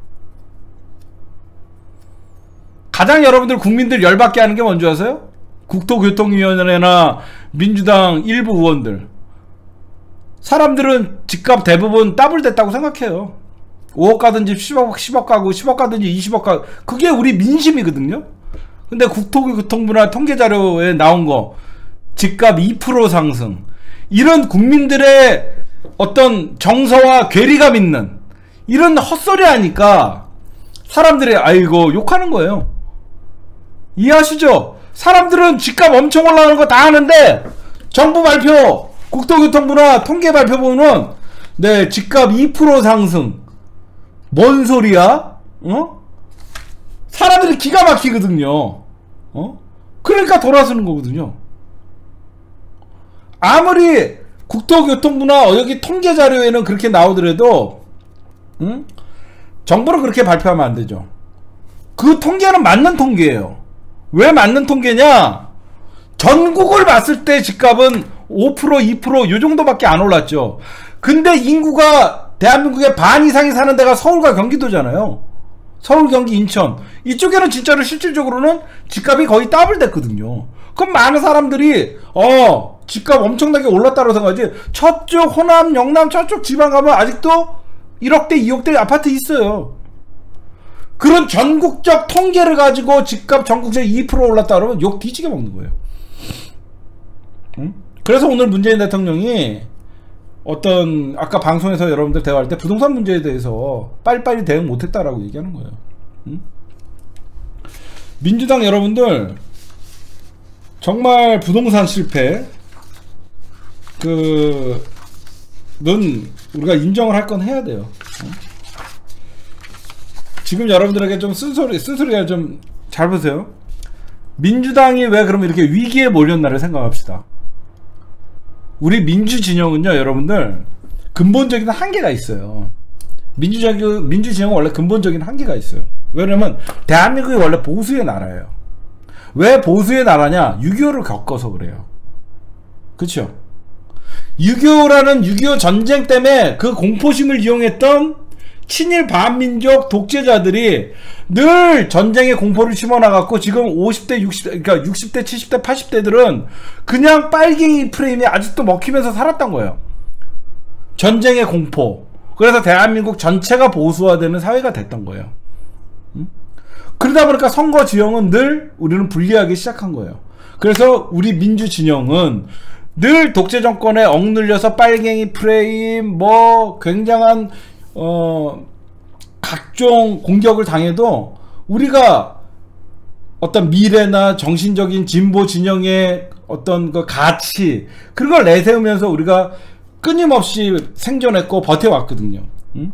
가장 여러분들 국민들 열받게 하는 게 뭔지 아세요? 국토교통위원회나 민주당 일부 의원들. 사람들은 집값 대부분 더블됐다고 생각해요. 오억 가든 집 십억, 십억 가고 십억 가든지 이십억 가고. 그게 우리 민심이거든요. 근데 국토교통부나 통계자료에 나온 거 집값 이 퍼센트 상승, 이런 국민들의 어떤 정서와 괴리감 있는 이런 헛소리 하니까 사람들이 아이고 욕하는 거예요. 이해하시죠? 사람들은 집값 엄청 올라가는 거 다 하는데 정부 발표, 국토교통부나 통계 발표 보면 네 집값 이 퍼센트 상승. 뭔 소리야? 어? 사람들이 기가 막히거든요. 어? 그러니까 돌아서는 거거든요. 아무리 국토교통부나 여기 통계 자료에는 그렇게 나오더라도, 응? 정부는 그렇게 발표하면 안 되죠. 그 통계는 맞는 통계예요. 왜 맞는 통계냐? 전국을 봤을 때 집값은 오 퍼센트, 이 퍼센트 요 정도밖에 안 올랐죠. 근데 인구가 대한민국의 반 이상이 사는 데가 서울과 경기도잖아요. 서울, 경기, 인천. 이쪽에는 진짜로 실질적으로는 집값이 거의 더블 됐거든요. 그럼 많은 사람들이 어 집값 엄청나게 올랐다고 생각하지, 저쪽 호남, 영남 저쪽 지방 가면 아직도 일억대, 이억대 아파트 있어요. 그런 전국적 통계를 가지고 집값 전국적으로 이 퍼센트 올랐다 그러면 욕 뒤지게 먹는 거예요. 응? 그래서 오늘 문재인 대통령이 어떤 아까 방송에서 여러분들 대화할 때 부동산 문제에 대해서 빨리빨리 대응 못했다라고 얘기하는 거예요. 음? 민주당 여러분들 정말 부동산 실패 그 는 우리가 인정을 할 건 해야 돼요. 어? 지금 여러분들에게 좀 쓴소리 쓴소리가 좀 잘 보세요. 민주당이 왜 그러면 이렇게 위기에 몰렸나를 생각합시다. 우리 민주 진영은요, 여러분들 근본적인 한계가 있어요. 민주적 민주 진영은 원래 근본적인 한계가 있어요. 왜냐면 대한민국이 원래 보수의 나라예요. 왜 보수의 나라냐? 육이오를 겪어서 그래요. 그렇죠? 육이오라는 육이오 전쟁 때문에 그 공포심을 이용했던 친일 반민족 독재자들이 늘 전쟁의 공포를 심어나갔고, 지금 오십 대, 육십 대, 그러니까 육십 대, 칠십 대, 팔십 대들은 그냥 빨갱이 프레임이 아직도 먹히면서 살았던 거예요. 전쟁의 공포. 그래서 대한민국 전체가 보수화되는 사회가 됐던 거예요. 음? 그러다 보니까 선거 지형은 늘 우리는 불리하기 시작한 거예요. 그래서 우리 민주 진영은 늘 독재 정권에 억눌려서 빨갱이 프레임, 뭐 굉장한 어 각종 공격을 당해도 우리가 어떤 미래나 정신적인 진보 진영의 어떤 그 가치, 그런 걸 내세우면서 우리가 끊임없이 생존했고 버텨왔거든요. 응?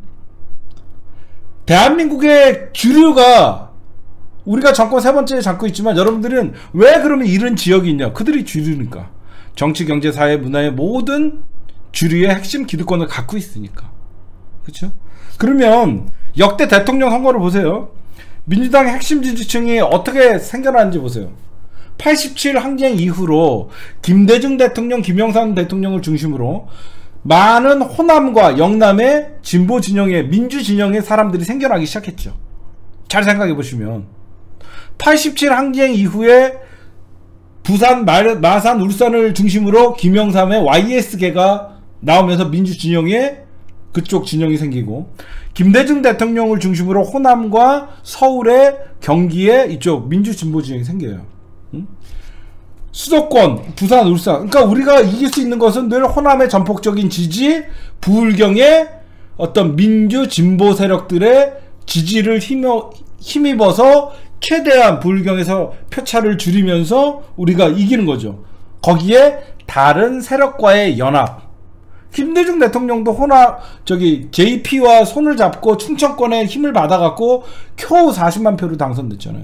대한민국의 주류가 우리가 정권 세 번째 잡고 있지만, 여러분들은 왜 그러면 이런 지역이 있냐? 그들이 주류니까. 정치, 경제, 사회, 문화의 모든 주류의 핵심 기득권을 갖고 있으니까. 그렇죠? 그러면 역대 대통령 선거를 보세요. 민주당의 핵심 지지층이 어떻게 생겨나는지 보세요. 팔십칠 항쟁 이후로 김대중 대통령, 김영삼 대통령을 중심으로 많은 호남과 영남의 진보 진영의 민주 진영의 사람들이 생겨나기 시작했죠. 잘 생각해 보시면 팔십칠 항쟁 이후에 부산, 마산, 울산을 중심으로 김영삼의 와이에스계가 나오면서 민주 진영의 그쪽 진영이 생기고, 김대중 대통령을 중심으로 호남과 서울의 경기에 이쪽 민주 진보 진영이 생겨요. 응? 수도권, 부산, 울산. 그러니까 우리가 이길 수 있는 것은 늘 호남의 전폭적인 지지, 부울경의 어떤 민주 진보 세력들의 지지를 힘어, 힘입어서 최대한 부울경에서 표차를 줄이면서 우리가 이기는 거죠. 거기에 다른 세력과의 연합. 김대중 대통령도 호남 저기 제이피와 손을 잡고 충청권에 힘을 받아갖고 겨우 사십만 표로 당선됐잖아요.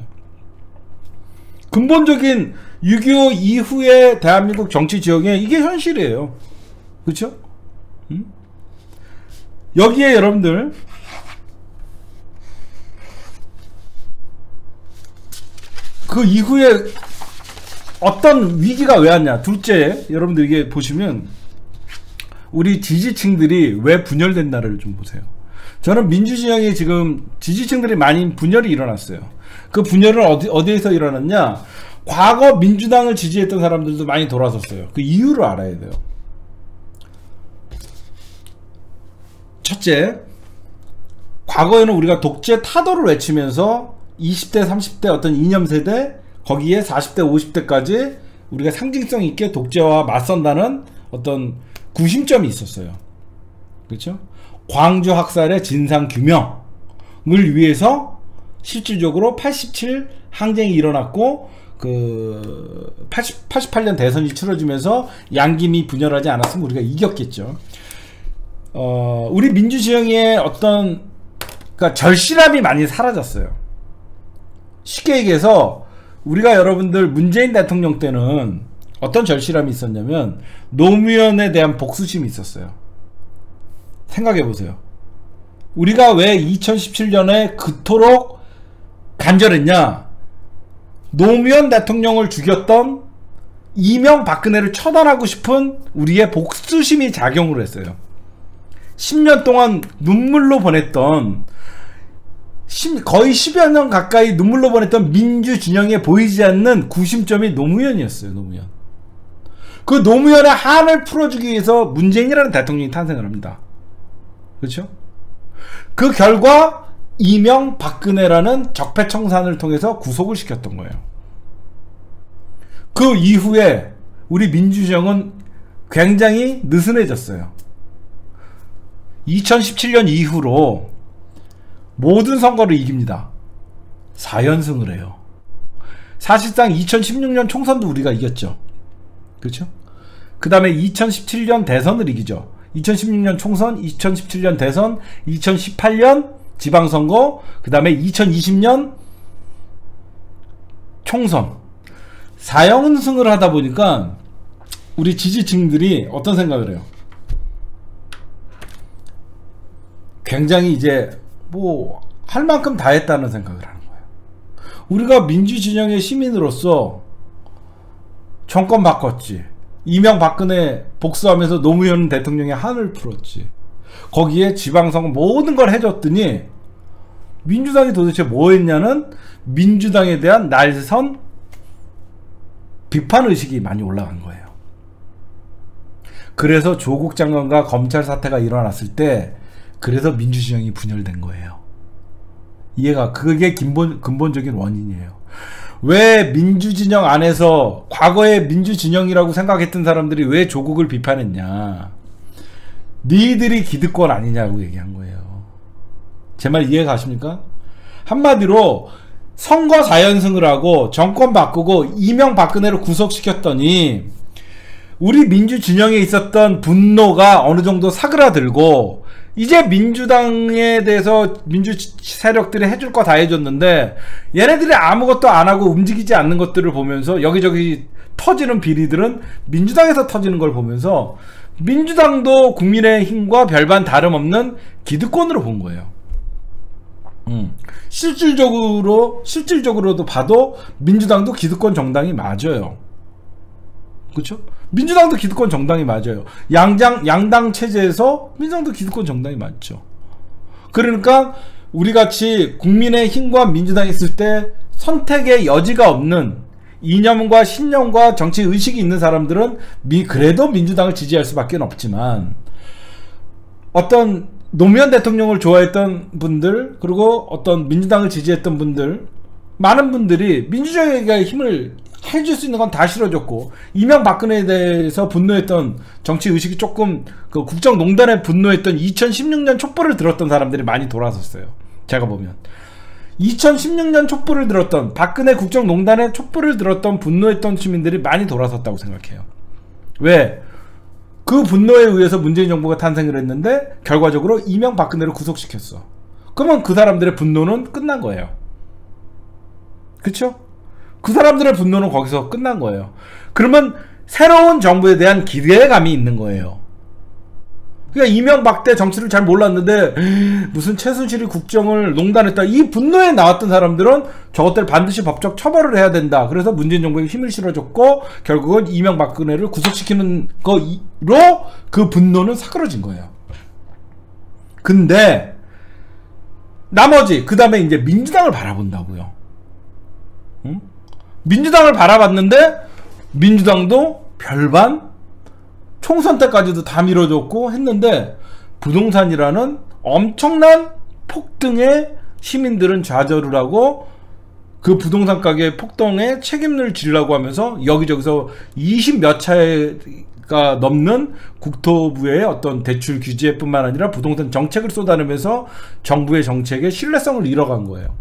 근본적인 육이오 이후의 대한민국 정치 지형에 이게 현실이에요. 그렇죠? 음? 여기에 여러분들 그 이후에 어떤 위기가 왜 왔냐? 둘째, 여러분들 이게 보시면 우리 지지층들이 왜 분열된다를 좀 보세요. 저는 민주진영이 지금 지지층들이 많이 분열이 일어났어요. 그 분열은 어디, 어디에서 일어났냐? 과거 민주당을 지지했던 사람들도 많이 돌아섰어요. 그 이유를 알아야 돼요. 첫째, 과거에는 우리가 독재 타도를 외치면서 이십 대, 삼십 대 어떤 이념 세대, 거기에 사십 대, 오십 대까지 우리가 상징성 있게 독재와 맞선다는 어떤 구심점이 있었어요. 그렇죠? 광주 학살의 진상 규명을 위해서 실질적으로 팔십칠 항쟁이 일어났고, 그 팔십, 팔십팔 년 대선이 치러지면서 양김이 분열하지 않았으면 우리가 이겼겠죠. 어, 우리 민주지형의 어떤 그러니까 절실함이 많이 사라졌어요. 쉽게 얘기해서 우리가 여러분들 문재인 대통령 때는 어떤 절실함이 있었냐면 노무현에 대한 복수심이 있었어요. 생각해 보세요. 우리가 왜 이천십칠 년에 그토록 간절했냐? 노무현 대통령을 죽였던 이명박근혜를 처단하고 싶은 우리의 복수심이 작용을 했어요. 십 년 동안 눈물로 보냈던 거의 십여 년 가까이 눈물로 보냈던 민주 진영에 보이지 않는 구심점이 노무현이었어요. 노무현. 그 노무현의 한을 풀어주기 위해서 문재인이라는 대통령이 탄생을 합니다. 그렇죠? 그 결과 이명박근혜라는 적폐청산을 통해서 구속을 시켰던 거예요. 그 이후에 우리 민주정은 굉장히 느슨해졌어요. 이천십칠 년 이후로 모든 선거를 이깁니다. 사 연승을 해요. 사실상 이천십육 년 총선도 우리가 이겼죠. 그렇죠? 그 다음에 이천십칠 년 대선을 이기죠. 이천십육 년 총선, 이천십칠 년 대선, 이천십팔 년 지방선거, 그 다음에 이천이십 년 총선. 사 연승을 하다 보니까 우리 지지층들이 어떤 생각을 해요? 굉장히 이제 뭐 할 만큼 다 했다는 생각을 하는 거예요. 우리가 민주진영의 시민으로서 정권 바꿨지. 이명박근혜 복수하면서 노무현 대통령의 한을 풀었지. 거기에 지방선거 모든 걸 해줬더니 민주당이 도대체 뭐 했냐는 민주당에 대한 날선 비판의식이 많이 올라간 거예요. 그래서 조국 장관과 검찰 사태가 일어났을 때 그래서 민주진영이 분열된 거예요. 이해가, 그게 근본, 근본적인 원인이에요. 왜 민주진영 안에서 과거에 민주진영이라고 생각했던 사람들이 왜 조국을 비판했냐. 니들이 기득권 아니냐고 얘기한 거예요. 제 말 이해 가십니까? 한마디로 선거 사 연승을 하고 정권 바꾸고 이명박근혜를 구속시켰더니 우리 민주진영에 있었던 분노가 어느 정도 사그라들고 이제 민주당에 대해서 민주 세력들이 해줄 거 다 해줬는데 얘네들이 아무것도 안 하고 움직이지 않는 것들을 보면서 여기저기 터지는 비리들은 민주당에서 터지는 걸 보면서 민주당도 국민의힘과 별반 다름없는 기득권으로 본 거예요. 음. 실질적으로 실질적으로도 봐도 민주당도 기득권 정당이 맞아요. 그렇죠? 민주당도 기득권 정당이 맞아요. 양장, 양당 체제에서 민주당도 기득권 정당이 맞죠. 그러니까 우리같이 국민의힘과 민주당이 있을 때 선택의 여지가 없는 이념과 신념과 정치 의식이 있는 사람들은 미, 그래도 민주당을 지지할 수밖에 없지만 어떤 노무현 대통령을 좋아했던 분들 그리고 어떤 민주당을 지지했던 분들 많은 분들이 민주주의가 힘을 해줄 수 있는 건 다 실어줬고 이명박근혜에 대해서 분노했던 정치의식이 조금 그 국정농단에 분노했던 이천십육 년 촛불을 들었던 사람들이 많이 돌아섰어요. 제가 보면 이천십육 년 촛불을 들었던 박근혜 국정농단에 촛불을 들었던 분노했던 시민들이 많이 돌아섰다고 생각해요. 왜? 그 분노에 의해서 문재인 정부가 탄생을 했는데 결과적으로 이명박근혜를 구속시켰어. 그러면 그 사람들의 분노는 끝난 거예요. 그쵸? 그 사람들의 분노는 거기서 끝난 거예요. 그러면 새로운 정부에 대한 기대감이 있는 거예요. 그러니까 이명박 때 정치를 잘 몰랐는데 무슨 최순실이 국정을 농단했다 이 분노에 나왔던 사람들은 저것들 반드시 법적 처벌을 해야 된다. 그래서 문재인 정부에게 힘을 실어줬고 결국은 이명박근혜를 구속시키는 거로 그 분노는 사그러진 거예요. 근데 나머지 그 다음에 이제 민주당을 바라본다고요. 응? 민주당을 바라봤는데 민주당도 별반 총선 때까지도 다 밀어줬고 했는데 부동산이라는 엄청난 폭등에 시민들은 좌절을 하고 그 부동산 가격 폭등에 책임을 지려고 하면서 여기저기서 이십 몇 차가 넘는 국토부의 어떤 대출 규제뿐만 아니라 부동산 정책을 쏟아내면서 정부의 정책의 신뢰성을 잃어간 거예요.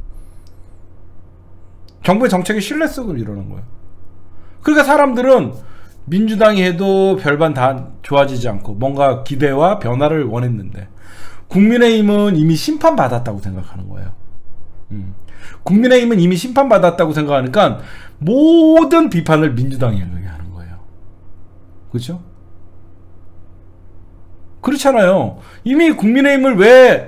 정부의 정책의 신뢰성을 잃어간 거예요. 그러니까 사람들은 민주당이 해도 별반 다 좋아지지 않고 뭔가 기대와 변화를 원했는데 국민의힘은 이미 심판받았다고 생각하는 거예요. 음. 국민의힘은 이미 심판받았다고 생각하니까 모든 비판을 민주당이 하는 거예요. 그렇죠? 그렇잖아요. 이미 국민의힘을 왜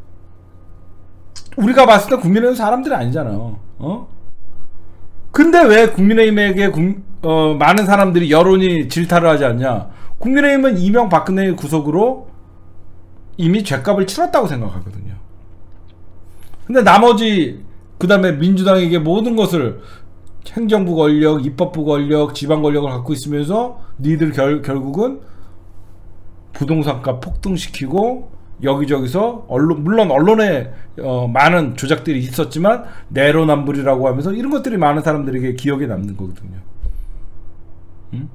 우리가 봤을 때 국민의힘 사람들이 아니잖아요. 어? 근데 왜 국민의힘에게 국, 어, 많은 사람들이 여론이 질타를 하지 않냐? 국민의힘은 이명박근혜의 구속으로 이미 죗값을 치렀다고 생각하거든요. 근데 나머지 그 다음에 민주당에게 모든 것을 행정부 권력, 입법부 권력, 지방 권력을 갖고 있으면서 니들 결, 결국은 부동산값 폭등시키고 여기저기서 언론, 물론 언론에 어, 많은 조작들이 있었지만 내로남불이라고 하면서 이런 것들이 많은 사람들에게 기억에 남는 거거든요. 응?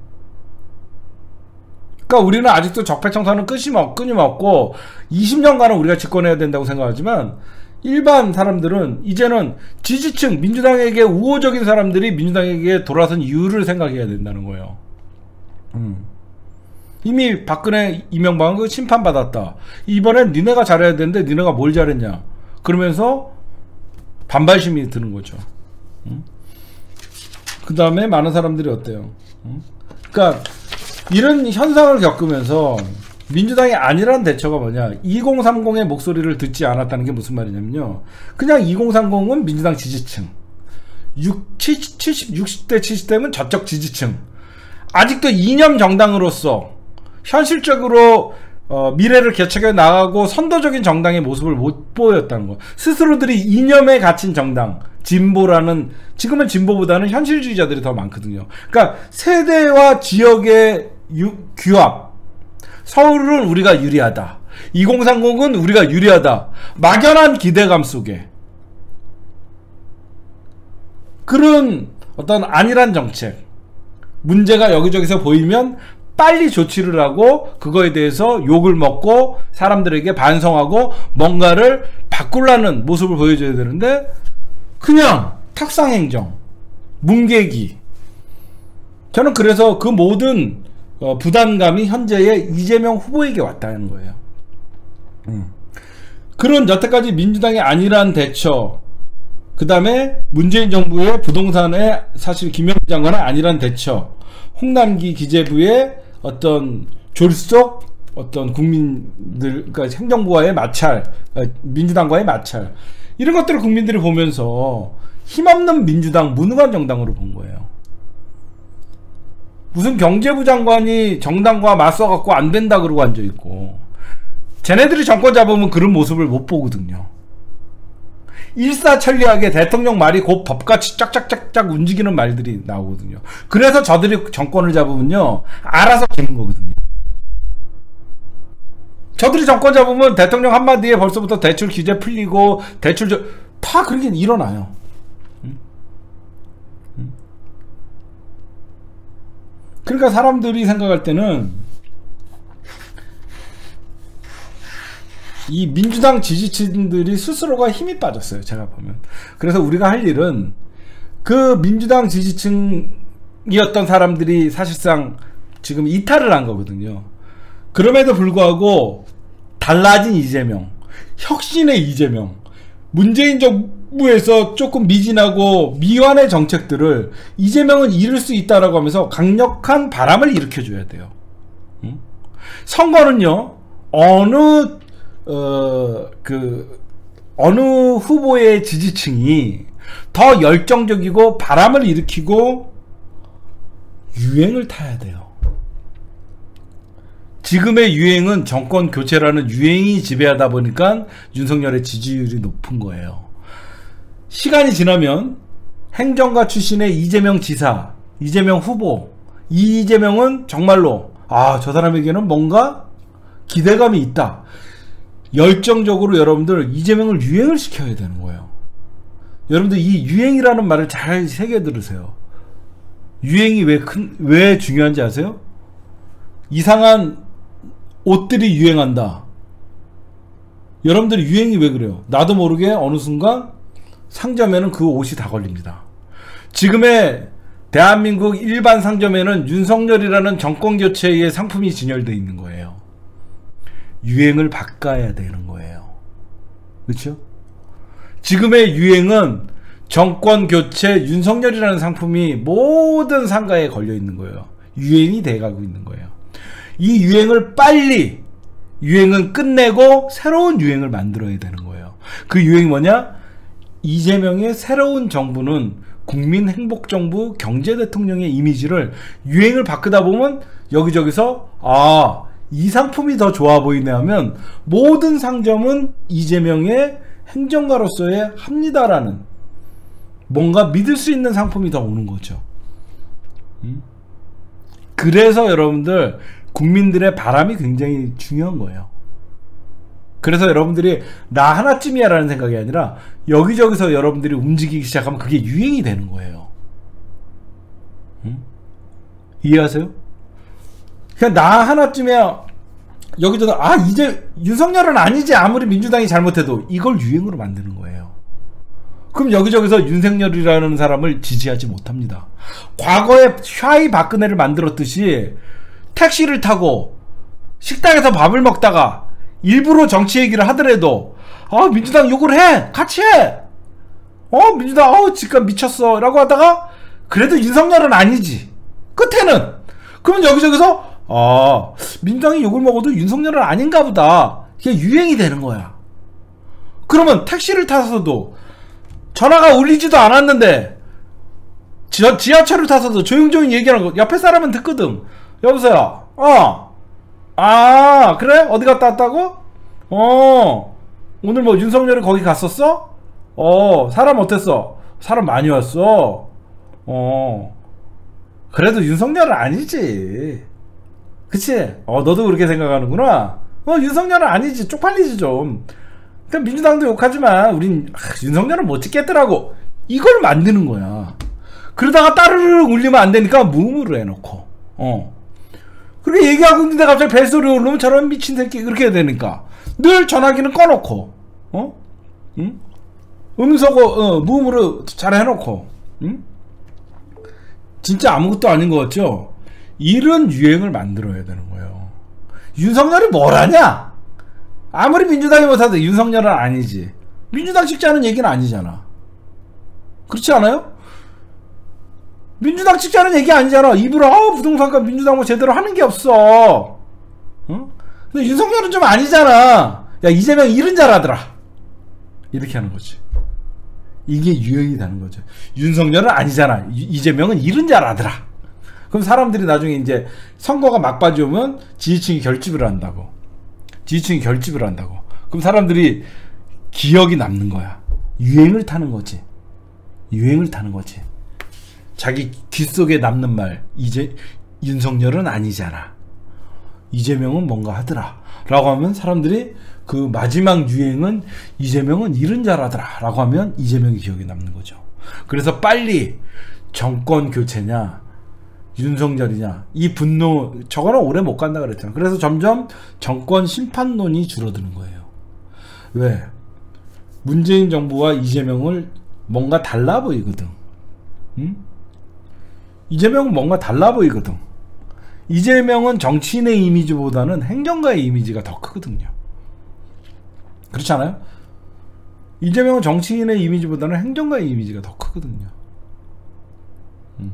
그러니까 우리는 아직도 적폐청산은 끊임없, 끊임없고 이십 년간은 우리가 집권해야 된다고 생각하지만 일반 사람들은 이제는 지지층, 민주당에게 우호적인 사람들이 민주당에게 돌아선 이유를 생각해야 된다는 거예요. 음. 이미 박근혜, 이명박은 그 심판받았다. 이번엔 니네가 잘해야 되는데 니네가 뭘 잘했냐. 그러면서 반발심이 드는 거죠. 음? 그 다음에 많은 사람들이 어때요? 음? 그러니까 이런 현상을 겪으면서 민주당이 아니란 대처가 뭐냐, 이공삼공의 목소리를 듣지 않았다는 게 무슨 말이냐면요, 그냥 이공삼공은 민주당 지지층, 칠십, 육십 대 칠십 대면 저쪽 지지층, 아직도 이념 정당으로서 현실적으로 어, 미래를 개척해 나가고 선도적인 정당의 모습을 못 보였다는 거. 스스로들이 이념에 갇힌 정당, 진보라는, 지금은 진보보다는 현실주의자들이 더 많거든요. 그러니까 세대와 지역의 유, 규합, 서울은 우리가 유리하다, 이공삼공은 우리가 유리하다, 막연한 기대감 속에 그런 어떤 안일한 정책, 문제가 여기저기서 보이면 빨리 조치를 하고 그거에 대해서 욕을 먹고 사람들에게 반성하고 뭔가를 바꾸려는 모습을 보여줘야 되는데 그냥 탁상행정, 문개기. 저는 그래서 그 모든 어, 부담감이 현재의 이재명 후보에게 왔다는 거예요. 음. 그런 여태까지 민주당이 아니란 대처, 그 다음에 문재인 정부의 부동산에 사실 김영미 장관은 아니란 대처, 홍남기 기재부의 어떤 졸속 어떤 국민들, 그러니까 행정부와의 마찰, 민주당과의 마찰, 이런 것들을 국민들이 보면서 힘없는 민주당, 무능한 정당으로 본 거예요. 무슨 경제부 장관이 정당과 맞서갖고 안 된다 그러고 앉아있고, 쟤네들이 정권 잡으면 그런 모습을 못 보거든요. 일사천리하게 대통령 말이 곧 법같이 짝짝짝짝 움직이는 말들이 나오거든요. 그래서 저들이 정권을 잡으면요, 알아서 기는 거거든요. 저들이 정권 잡으면 대통령 한마디에 벌써부터 대출 규제 풀리고 대출 저, 다 그렇게 일어나요. 응? 응? 그러니까 사람들이 생각할 때는 이 민주당 지지층들이 스스로가 힘이 빠졌어요, 제가 보면. 그래서 우리가 할 일은 그 민주당 지지층이었던 사람들이 사실상 지금 이탈을 한 거거든요. 그럼에도 불구하고 달라진 이재명, 혁신의 이재명, 문재인 정부에서 조금 미진하고 미완의 정책들을 이재명은 이룰 수 있다라고 하면서 강력한 바람을 일으켜줘야 돼요. 응? 선거는요, 어느 어, 그, 어느 후보의 지지층이 더 열정적이고 바람을 일으키고 유행을 타야 돼요. 지금의 유행은 정권 교체라는 유행이 지배하다 보니까 윤석열의 지지율이 높은 거예요. 시간이 지나면 행정가 출신의 이재명 지사, 이재명 후보, 이재명은 정말로, 아, 저 사람에게는 뭔가 기대감이 있다. 열정적으로 여러분들 이재명을 유행을 시켜야 되는 거예요. 여러분들 이 유행이라는 말을 잘 새겨 들으세요. 유행이 왜 큰, 왜 중요한지 아세요? 이상한 옷들이 유행한다. 여러분들 유행이 왜 그래요? 나도 모르게 어느 순간 상점에는 그 옷이 다 걸립니다. 지금의 대한민국 일반 상점에는 윤석열이라는 정권교체의 상품이 진열되어 있는 거예요. 유행을 바꿔야 되는 거예요. 그렇죠? 지금의 유행은 정권교체 윤석열이라는 상품이 모든 상가에 걸려 있는 거예요. 유행이 돼가고 있는 거예요. 이 유행을 빨리, 유행은 끝내고 새로운 유행을 만들어야 되는 거예요. 그 유행이 뭐냐? 이재명의 새로운 정부는 국민행복정부 경제대통령의 이미지를 유행을 바꾸다 보면 여기저기서 아, 이 상품이 더 좋아 보이네 하면 모든 상점은 이재명의 행정가로서의 합니다라는 뭔가 믿을 수 있는 상품이 더 오는 거죠. 음? 그래서 여러분들 국민들의 바람이 굉장히 중요한 거예요. 그래서 여러분들이 나 하나쯤이야 라는 생각이 아니라 여기저기서 여러분들이 움직이기 시작하면 그게 유행이 되는 거예요. 음? 이해하세요? 그냥 나 하나쯤이야 여기저기 아 이제 윤석열은 아니지 아무리 민주당이 잘못해도 이걸 유행으로 만드는 거예요. 그럼 여기저기서 윤석열이라는 사람을 지지하지 못합니다. 과거에 샤이 박근혜를 만들었듯이 택시를 타고 식당에서 밥을 먹다가 일부러 정치 얘기를 하더라도 아 민주당 욕을 해 같이 해 어 민주당 어 지금 미쳤어 라고 하다가 그래도 윤석열은 아니지 끝에는 그러면 여기저기서 아 민주당이 욕을 먹어도 윤석열은 아닌가 보다 이게 유행이 되는 거야. 그러면 택시를 타서도 전화가 울리지도 않았는데 지, 지하철을 타서도 조용조용 얘기하는 거 옆에 사람은 듣거든. 여보세요. 어. 아 그래? 어디 갔다 왔다고? 어 오늘 뭐 윤석열이 거기 갔었어? 어 사람 어땠어? 사람 많이 왔어. 어 그래도 윤석열은 아니지 그치? 어 너도 그렇게 생각하는구나. 어 윤석열은 아니지 쪽팔리지 좀. 그러니까 민주당도 욕하지만 우린 아, 윤석열은 못 찍겠더라고 이걸 만드는 거야. 그러다가 따르르 울리면 안 되니까 무음으로 해놓고 어 그렇게 얘기하고 있는데 갑자기 벨소리 오르면 저런 미친 새끼 그렇게 해야 되니까 늘 전화기는 꺼놓고 어? 응? 음소거 어, 무음으로 잘 해놓고 응? 진짜 아무것도 아닌 것 같죠? 이런 유행을 만들어야 되는 거예요. 윤석열이 뭘 하냐? 아무리 민주당이 못하도 윤석열은 아니지. 민주당 찍자는 얘기는 아니잖아. 그렇지 않아요? 민주당 찍자는 얘기 아니잖아. 입으로 아 부동산가 민주당 뭐 제대로 하는 게 없어. 어? 근데 윤석열은 좀 아니잖아. 야 이재명 일은 잘하더라. 이렇게 하는 거지. 이게 유행이 되는 거죠. 윤석열은 아니잖아. 이재명은 일은 잘하더라. 그럼 사람들이 나중에 이제 선거가 막바지 오면 지지층이 결집을 한다고. 지지층이 결집을 한다고. 그럼 사람들이 기억이 남는 거야. 유행을 타는 거지. 유행을 타는 거지. 자기 귀 속에 남는 말. 이제 윤석열은 아니잖아. 이재명은 뭔가 하더라. 라고 하면 사람들이 그 마지막 유행은 이재명은 일은 잘하더라. 라고 하면 이재명이 기억에 남는 거죠. 그래서 빨리 정권 교체냐 윤석열이냐 이 분노 저거는 오래 못 간다 그랬잖아. 그래서 점점 정권 심판론이 줄어드는 거예요. 왜? 문재인 정부와 이재명을 뭔가 달라 보이거든. 응? 이재명은 뭔가 달라 보이거든. 이재명은 정치인의 이미지보다는 행정가의 이미지가 더 크거든요. 그렇지 않아요? 이재명은 정치인의 이미지보다는 행정가의 이미지가 더 크거든요. 음.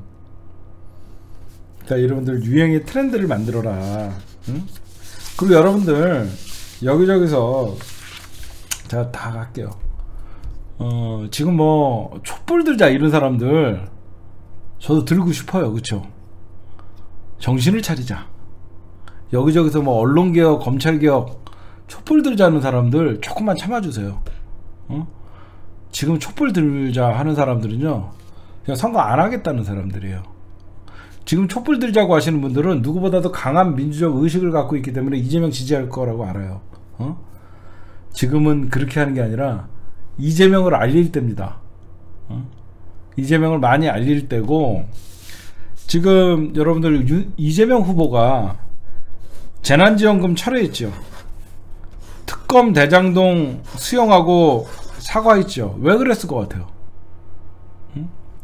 자, 여러분들 유행의 트렌드를 만들어라. 응? 그리고 여러분들 여기저기서 제가 다 갈게요. 어, 지금 뭐 촛불 들자 이런 사람들 저도 들고 싶어요. 그쵸? 정신을 차리자. 여기저기서 뭐 언론개혁, 검찰개혁 촛불 들자는 사람들 조금만 참아주세요. 어? 지금 촛불 들자 하는 사람들은요 그냥 선거 안 하겠다는 사람들이에요. 지금 촛불 들자고 하시는 분들은 누구보다도 강한 민주적 의식을 갖고 있기 때문에 이재명 지지할 거라고 알아요. 어? 지금은 그렇게 하는 게 아니라 이재명을 알릴 때입니다. 어? 이재명을 많이 알릴 때고, 지금 여러분들 유, 이재명 후보가 재난지원금 철회했죠. 특검 대장동 수용하고 사과했죠. 왜 그랬을 것 같아요? 응?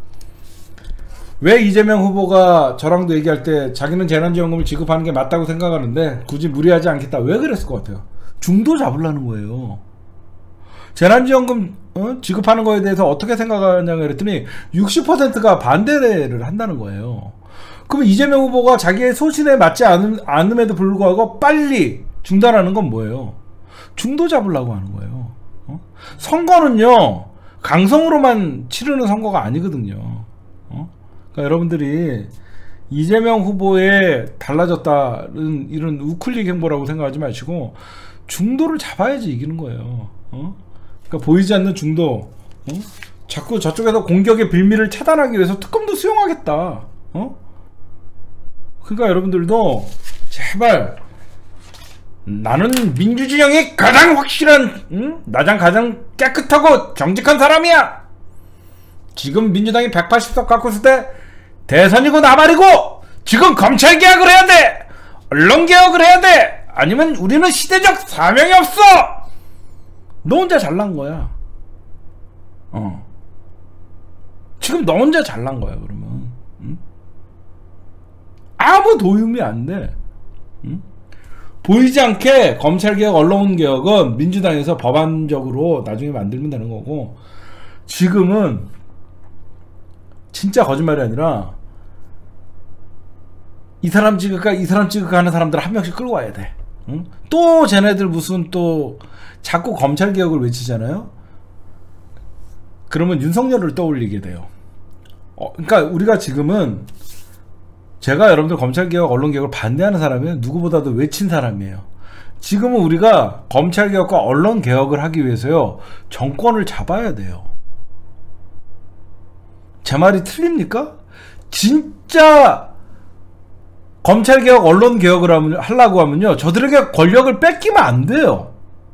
왜 이재명 후보가 저랑도 얘기할 때 자기는 재난지원금을 지급하는 게 맞다고 생각하는데 굳이 무리하지 않겠다, 왜 그랬을 것 같아요? 중도 잡으려는 거예요. 재난지원금 어? 지급하는 거에 대해서 어떻게 생각하냐고 그랬더니 육십 퍼센트가 반대를 한다는 거예요. 그러면 이재명 후보가 자기의 소신에 맞지 않음, 않음에도 불구하고 빨리 중단하는 건 뭐예요? 중도 잡으려고 하는 거예요. 어? 선거는요 강성으로만 치르는 선거가 아니거든요. 어? 그러니까 여러분들이 이재명 후보에 달라졌다는 이런 우클릭 행보라고 생각하지 마시고 중도를 잡아야지 이기는 거예요. 어? 그러니까 보이지 않는 중도. 어? 자꾸 저쪽에서 공격의 빌미를 차단하기 위해서 특검도 수용하겠다. 어? 그러니까 여러분들도 제발, 나는 민주진영이 가장 확실한, 응? 나장 가장 깨끗하고 정직한 사람이야. 지금 민주당이 백팔십 석 갖고 있을 때 대선이고 나발이고 지금 검찰개혁을 해야 돼, 언론개혁을 해야 돼, 아니면 우리는 시대적 사명이 없어. 너 혼자 잘난 거야. 어. 지금 너 혼자 잘난 거야. 그러면 응? 아무 도움이 안 돼. 응? 보이지 않게 검찰개혁, 언론개혁은 민주당에서 법안적으로 나중에 만들면 되는 거고, 지금은 진짜 거짓말이 아니라 이 사람 찍을까 이 사람 찍을까 하는 사람들 한 명씩 끌고 와야 돼. 응? 또 쟤네들 무슨 또 자꾸 검찰개혁을 외치잖아요. 그러면 윤석열을 떠올리게 돼요. 어, 그러니까 우리가 지금은, 제가 여러분들 검찰개혁, 언론개혁을 반대하는 사람은 누구보다도 외친 사람이에요. 지금은 우리가 검찰개혁과 언론개혁을 하기 위해서요, 정권을 잡아야 돼요. 제 말이 틀립니까? 진짜 검찰개혁, 언론개혁을 하면, 하려고 하면요, 저들에게 권력을 뺏기면 안 돼요.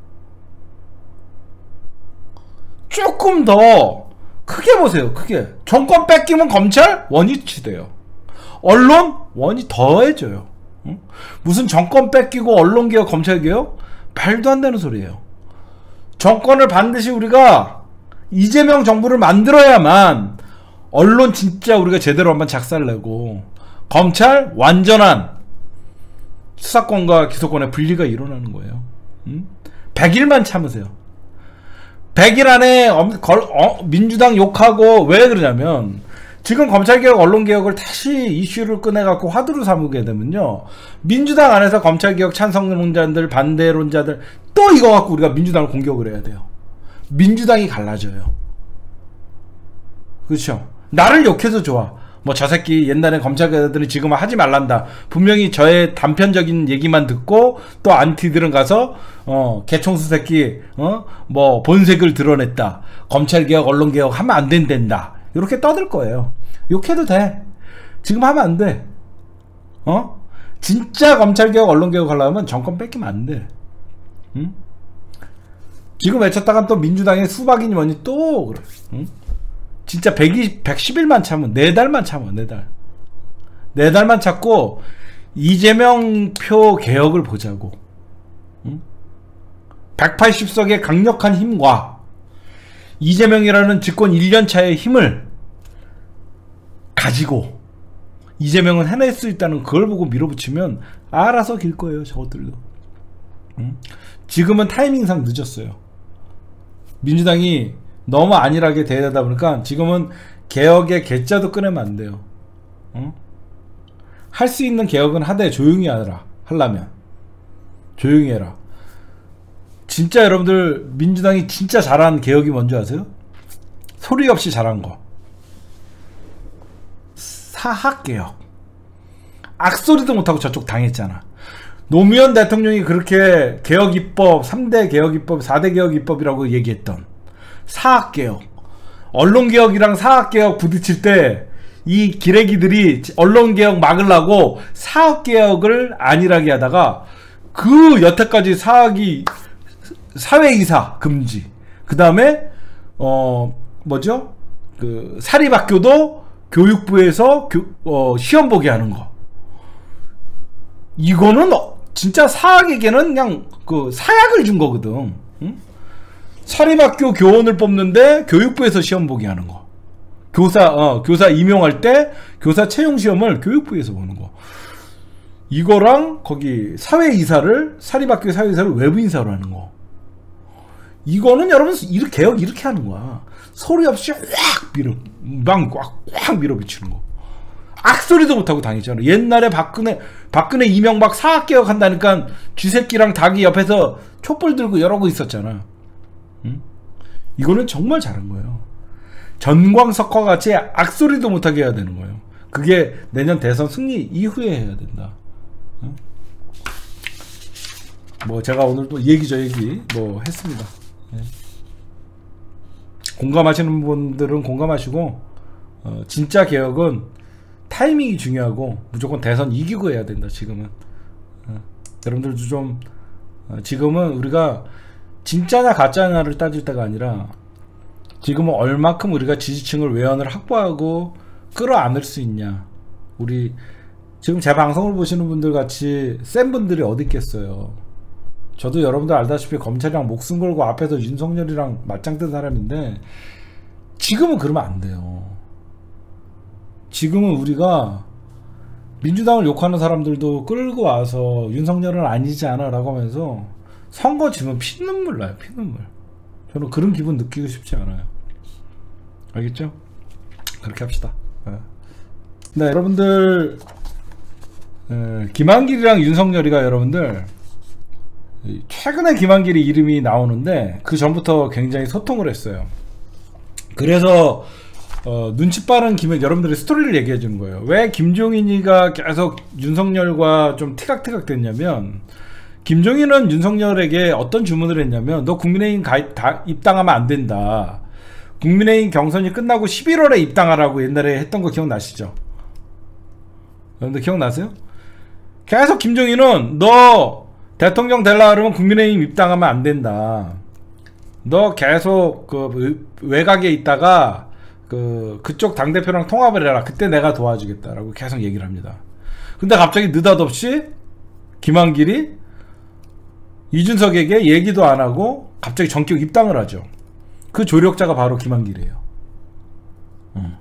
조금 더 크게 보세요. 크게. 정권 뺏기면 검찰? 원위치돼요. 언론? 원이 더해져요. 응? 무슨 정권 뺏기고 언론개혁, 검찰개혁? 말도 안 되는 소리예요. 정권을 반드시 우리가 이재명 정부를 만들어야만 언론 진짜 우리가 제대로 한번 작살내고, 검찰 완전한 수사권과 기소권의 분리가 일어나는 거예요. 응? 백 일만 참으세요. 백 일 안에 어, 민주당 욕하고. 왜 그러냐면, 지금 검찰개혁, 언론개혁을 다시 이슈를 꺼내갖고 화두로 삼게 되면요, 민주당 안에서 검찰개혁 찬성론자들, 반대론자들 또 이거 갖고 우리가 민주당을 공격을 해야 돼요. 민주당이 갈라져요. 그렇죠? 나를 욕해도 좋아. 뭐 저 새끼 옛날에 검찰개혁들이 지금은 하지 말란다. 분명히 저의 단편적인 얘기만 듣고 또 안티들은 가서 어 개총수 새끼 어 뭐 본색을 드러냈다. 검찰개혁, 언론개혁 하면 안 된댄다. 이렇게 떠들 거예요. 욕해도 돼. 지금 하면 안 돼. 어? 진짜 검찰개혁, 언론개혁 하려면 정권 뺏기면 안 돼. 응? 지금 외쳤다가 또 민주당의 수박이니 뭐니 또 그래. 응? 진짜 백이십, 백십 일만 참으면, 네 달만 참아, 네 달. 네 달만 참고, 이재명 표 개혁을 보자고. 응? 백팔십 석의 강력한 힘과, 이재명이라는 집권 일 년 차의 힘을 가지고, 이재명은 해낼 수 있다는 그걸 보고 밀어붙이면, 알아서 길 거예요, 저것들도. 응? 지금은 타이밍상 늦었어요. 민주당이 너무 안일하게 대하다 보니까 지금은 개혁의 개자도 꺼내면 안 돼요. 어? 할 수 있는 개혁은 하되 조용히 하라. 하려면 조용히 해라. 진짜 여러분들 민주당이 진짜 잘한 개혁이 뭔지 아세요? 소리 없이 잘한 거. 사학개혁. 악소리도 못하고 저쪽 당했잖아. 노무현 대통령이 그렇게 개혁입법, 삼 대 개혁입법, 사 대 개혁입법이라고 얘기했던 사학개혁, 언론개혁이랑 사학개혁 부딪힐 때 이 기레기들이 언론개혁 막으려고 사학개혁을 안일하게 하다가, 그 여태까지 사학이 사회이사 금지, 그 다음에 어 뭐죠, 그 사립학교도 교육부에서 교, 어, 시험 보게 하는 거, 이거는 진짜 사학에게는 그냥 그 사약을 준 거거든. 응? 사립학교 교원을 뽑는데 교육부에서 시험 보게 하는 거. 교사, 어, 교사 임용할 때 교사 채용 시험을 교육부에서 보는 거. 이거랑 거기 사회이사를, 사립학교 사회이사를 외부인사로 하는 거. 이거는 여러분, 이렇게 개혁 이렇게 하는 거야. 소리 없이 확 밀어, 막 확 밀어붙이는 거. 악소리도 못하고 당했잖아. 옛날에 박근혜, 박근혜 이명박 사학개혁 한다니까 쥐새끼랑 닭이 옆에서 촛불 들고 이러고 있었잖아. 응? 이거는 정말 잘한 거예요. 전광석화 같이 악소리도 못하게 해야 되는 거예요. 그게 내년 대선 승리 이후에 해야 된다. 응? 뭐 제가 오늘 또 얘기 저 얘기 뭐 했습니다. 네. 공감하시는 분들은 공감하시고, 어, 진짜 개혁은 타이밍이 중요하고 무조건 대선 이기고 해야 된다. 지금은 어, 여러분들도 좀 어, 지금은 우리가 진짜냐 가짜냐를 따질 때가 아니라, 지금은 얼마큼 우리가 지지층을 외연을 확보하고 끌어안을 수 있냐, 우리 지금 제 방송을 보시는 분들 같이 센 분들이 어디 있겠어요. 저도 여러분들 알다시피 검찰이랑 목숨 걸고 앞에서 윤석열이랑 맞짱 뜬 사람인데 지금은 그러면 안 돼요. 지금은 우리가 민주당을 욕하는 사람들도 끌고 와서 윤석열은 아니지 않아 라고 하면서 선거 지금 피눈물 나요. 피눈물. 저는 그런 기분 느끼고 싶지 않아요. 알겠죠? 그렇게 합시다. 네, 네 여러분들 에, 김한길이랑 윤석열이가 여러분들 최근에 김한길이 이름이 나오는데 그 전부터 굉장히 소통을 했어요. 그래서 어, 눈치 빠른 김 여러분들의 스토리를 얘기해 주는 거예요. 왜 김종인이가 계속 윤석열과 좀 티각티각 됐냐면, 김종인은 윤석열에게 어떤 주문을 했냐면, 너 국민의힘 가입, 다, 입당하면 안 된다. 국민의힘 경선이 끝나고 십일월에 입당하라고 옛날에 했던 거 기억나시죠? 여러분들 기억나세요? 계속 김종인은 너 대통령 되려고 그러면 국민의힘 입당하면 안 된다. 너 계속 그 외곽에 있다가 그 그쪽 당대표랑 통합을 해라. 그때 내가 도와주겠다라고 계속 얘기를 합니다. 근데 갑자기 느닷없이 김한길이 이준석에게 얘기도 안 하고 갑자기 전격 입당을 하죠. 그 조력자가 바로 김한길이에요. 음.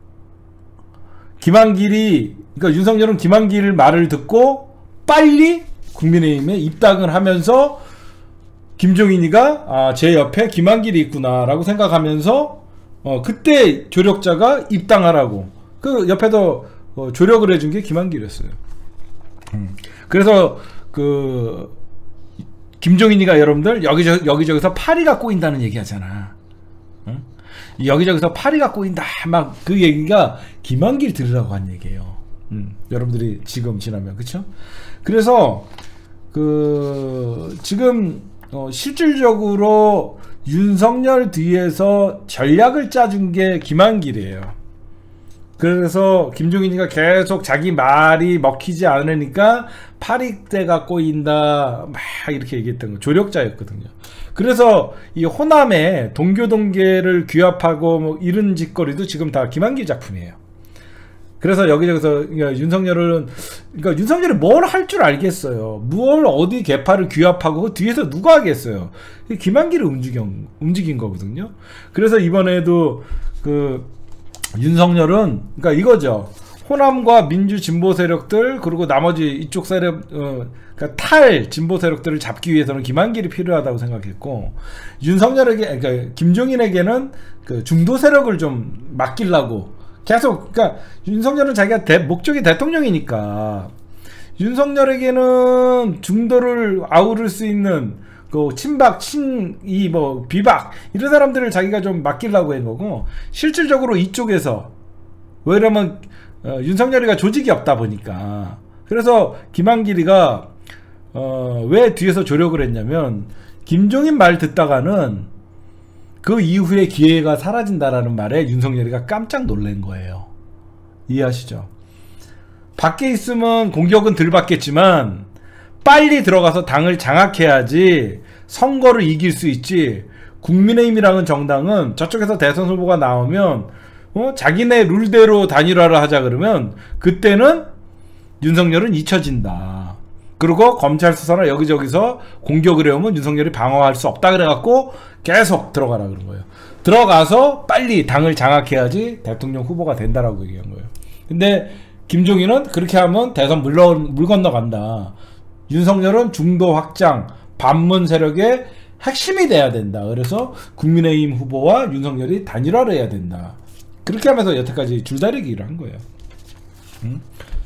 김한길이, 그러니까 윤석열은 김한길 말을 듣고 빨리 국민의힘에 입당을 하면서 김종인이가 아, 제 옆에 김한길이 있구나 라고 생각하면서 어, 그때 조력자가 입당하라고 그 옆에도 어, 조력을 해준 게 김한길이었어요. 음. 그래서 그 김종인이가 여러분들 여기저, 여기저기서 파리가 꼬인다는 얘기 하잖아. 응? 여기저기서 파리가 꼬인다 막 그 얘기가 김한길 들으라고 한 얘기예요. 음. 여러분들이 지금 지나면 그쵸? 그래서 그 지금 어, 실질적으로 윤석열 뒤에서 전략을 짜준 게 김한길이에요. 그래서 김종인이가 계속 자기 말이 먹히지 않으니까 파리떼가 꼬인다 막 이렇게 얘기했던 거 조력자였거든요. 그래서 이 호남에 동교동계를 규합하고 뭐 이런 짓거리도 지금 다 김한길 작품이에요. 그래서 여기저기서 그러니까 윤석열은 그러니까 윤석열이 뭘 할 줄 알겠어요. 뭘 어디 개파를 규합하고 그 뒤에서 누가 하겠어요. 김한길을 움직인, 움직인 거거든요. 그래서 이번에도 그 윤석열은 그러니까 이거죠. 호남과 민주 진보 세력들 그리고 나머지 이쪽 세력 어, 그러니까 탈 진보 세력들을 잡기 위해서는 김한길이 필요하다고 생각했고 윤석열에게 그러니까 김종인에게는 그 중도 세력을 좀 맡기려고 계속 그러니까 윤석열은 자기가 대, 목적이 대통령이니까 윤석열에게는 중도를 아우를 수 있는 그 친박, 친, 이 뭐 비박 이런 사람들을 자기가 좀 맡기려고 한 거고 실질적으로 이쪽에서 왜냐면 어, 윤석열이가 조직이 없다 보니까 그래서 김한길이가 어, 왜 뒤에서 조력을 했냐면 김종인 말 듣다가는 그 이후에 기회가 사라진다라는 말에 윤석열이가 깜짝 놀란 거예요. 이해하시죠? 밖에 있으면 공격은 덜 받겠지만 빨리 들어가서 당을 장악해야지 선거를 이길 수 있지. 국민의힘이라는 정당은 저쪽에서 대선 후보가 나오면 어? 자기네 룰대로 단일화를 하자 그러면 그때는 윤석열은 잊혀진다. 그리고 검찰 수사나 여기저기서 공격을 해오면 윤석열이 방어할 수 없다 그래갖고 계속 들어가라 그런 거예요. 들어가서 빨리 당을 장악해야지 대통령 후보가 된다라고 얘기한 거예요. 근데 김종인은 그렇게 하면 대선 물, 물 건너간다. 윤석열은 중도 확장, 반문 세력의 핵심이 돼야 된다. 그래서 국민의힘 후보와 윤석열이 단일화를 해야 된다. 그렇게 하면서 여태까지 줄다리기를 한 거예요. 응?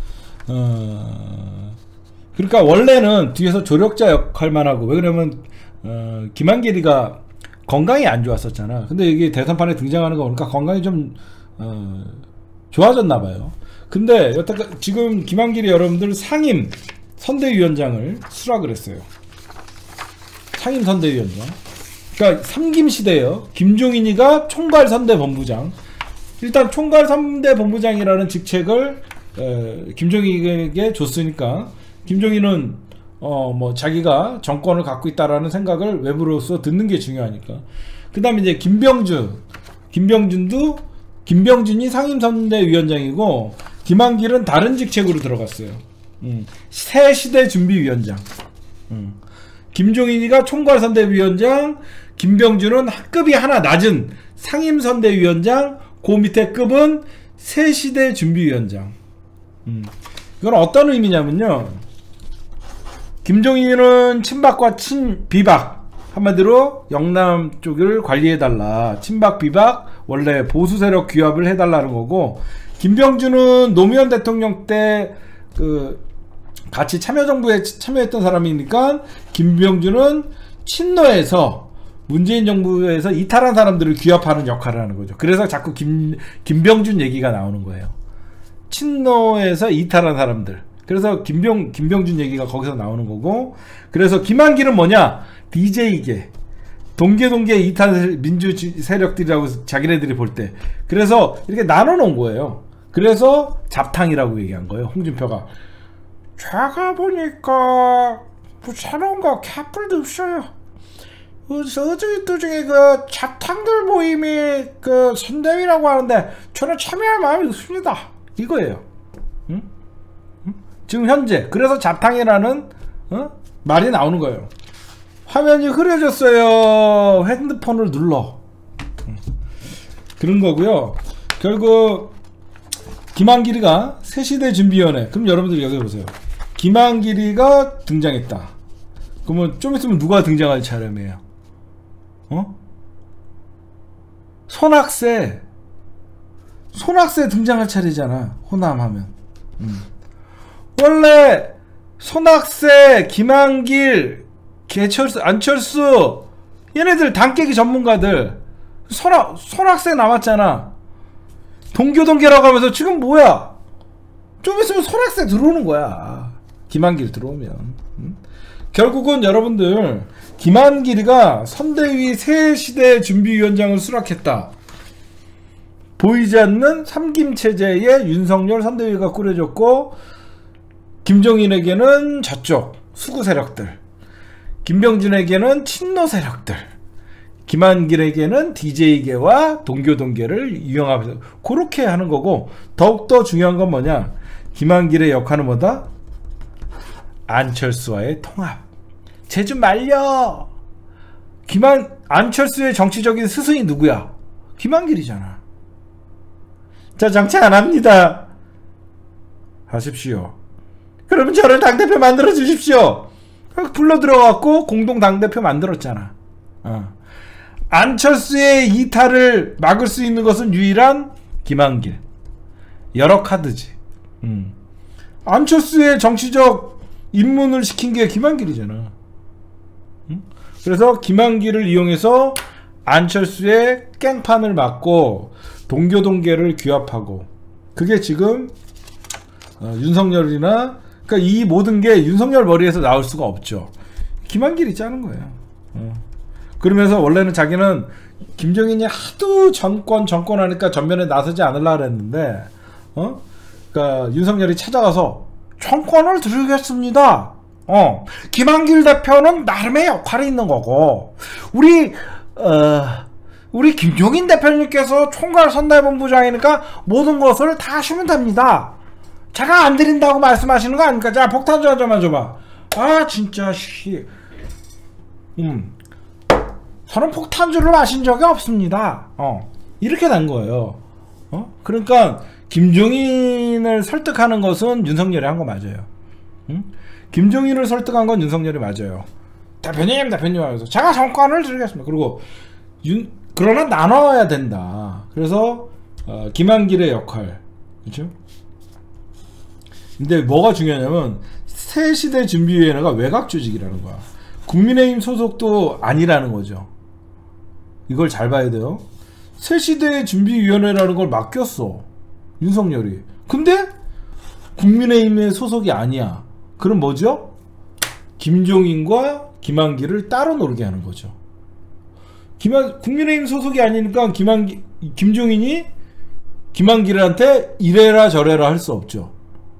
어... 그러니까 원래는 뒤에서 조력자 역할만 하고 왜 그러면 어... 김한길이가 건강이 안 좋았었잖아. 근데 이게 대선판에 등장하는 거 보니까 건강이 좀 어... 좋아졌나 봐요. 근데 여태까지 지금 김한길이 여러분들 상임 선대위원장을 수락을 했어요. 상임 선대위원장. 그러니까 삼김 시대예요. 김종인이가 총괄 선대본부장. 일단 총괄 선대본부장이라는 직책을 에, 김종인에게 줬으니까 김종인은 어 뭐 자기가 정권을 갖고 있다라는 생각을 외부로서 듣는 게 중요하니까. 그다음에 이제 김병준, 김병준도 김병준이 상임선대위원장이고 김한길은 다른 직책으로 들어갔어요. 음. 새시대 준비위원장. 음. 김종인이가 총괄선대위원장, 김병준은 학급이 하나 낮은 상임선대위원장, 그 밑에 급은 새시대 준비위원장. 음. 이건 어떤 의미냐면요, 김종인은 친박과 친비박, 한마디로 영남 쪽을 관리해달라, 친박 비박 원래 보수 세력 규합을 해달라는 거고, 김병준은 노무현 대통령 때 그 같이 참여정부에 참여했던 사람이니까 김병준은 친노에서 문재인 정부에서 이탈한 사람들을 규합하는 역할을 하는 거죠. 그래서 자꾸 김, 김병준 얘기가 나오는 거예요. 친노에서 이탈한 사람들. 그래서 김병, 김병준 얘기가 거기서 나오는 거고, 그래서 김한길은 뭐냐? 디제이계. 동계동계 이탈 민주 세력들이라고 자기네들이 볼 때. 그래서 이렇게 나눠 놓은 거예요. 그래서 잡탕이라고 얘기한 거예요, 홍준표가. 제가 보니까 뭐 새로운 거 개뿔도 없어요. 어저또 중에 그 잡탕들 모임이 그 선대위라고 하는데 저는 참여할 마음이 없습니다. 이거예요. 응? 응? 지금 현재 그래서 잡탕이라는 어? 말이 나오는 거예요. 화면이 흐려졌어요. 핸드폰을 눌러. 응. 그런 거고요. 결국 김한길이가 새시대 준비위원회. 그럼 여러분들 여기 보세요. 김한길이가 등장했다. 그러면 좀 있으면 누가 등장할 차례예요? 어? 손학세. 손학세 등장할 차례잖아, 호남하면. 음. 원래 손학세, 김한길, 개철수, 안철수, 얘네들 당깨기 전문가들. 손학, 손학세 남았잖아. 동교동계라고 하면서 지금 뭐야? 좀 있으면 손학세 들어오는 거야. 김한길 들어오면. 음? 결국은 여러분들, 김한길이가 선대위 새시대 준비위원장을 수락했다. 보이지 않는 삼김체제의 윤석열 선대위가 꾸려졌고, 김종인에게는 저쪽 수구 세력들, 김병준에게는 친노 세력들, 김한길에게는 디제이계와 동교동계를 이용하면서 그렇게 하는 거고, 더욱더 중요한 건 뭐냐? 김한길의 역할은 뭐다? 안철수와의 통합. 제주 말려. 김한 안철수의 정치적인 스승이 누구야? 김한길이잖아. 자, 정치 안 합니다. 하십시오. 그러면 저를 당대표 만들어 주십시오. 불러 들어갖고 공동 당대표 만들었잖아. 어. 안철수의 이탈을 막을 수 있는 것은 유일한 김한길. 여러 카드지. 음. 안철수의 정치적 입문을 시킨 게 김한길이잖아. 음? 그래서 김한길을 이용해서 안철수의 깽판을 막고 동교동계를 규합하고, 그게 지금 어, 윤석열이나, 그러니까 이 모든 게 윤석열 머리에서 나올 수가 없죠. 김한길이 짜는 거예요. 어. 그러면서 원래는 자기는 김정인이 하도 정권 정권 하니까 전면에 나서지 않으려고 했는데, 어? 그러니까 윤석열이 찾아가서 정권을 드리겠습니다. 어, 김한길 대표는 나름의 역할이 있는 거고, 우리 어, 우리 김종인 대표님께서 총괄 선대본부장이니까 모든 것을 다 하시면 됩니다. 제가 안 드린다고 말씀하시는 거 아닙니까? 자, 폭탄주 한 잔만 줘봐. 아, 진짜 씨. 음. 저는 폭탄주를 마신 적이 없습니다. 어. 이렇게 된 거예요. 어? 그러니까 김종인을 설득하는 것은 윤석열이 한 거 맞아요. 응? 김종인을 설득한 건 윤석열이 맞아요. 대표님, 대표님 하면서 제가 정권을 드리겠습니다. 그리고 윤, 그러나 나눠야 된다. 그래서 어, 김한길의 역할, 그렇죠? 근데 뭐가 중요하냐면 새시대 준비위원회가 외곽 조직이라는 거야. 국민의힘 소속도 아니라는 거죠. 이걸 잘 봐야 돼요. 새시대 준비위원회라는 걸 맡겼어, 윤석열이. 근데 국민의힘의 소속이 아니야. 그럼 뭐죠? 김종인과 김한길을 따로 놀게 하는 거죠. 김한, 국민의힘 소속이 아니니까 김한기, 김종인이 김한길한테 이래라 저래라 할 수 없죠.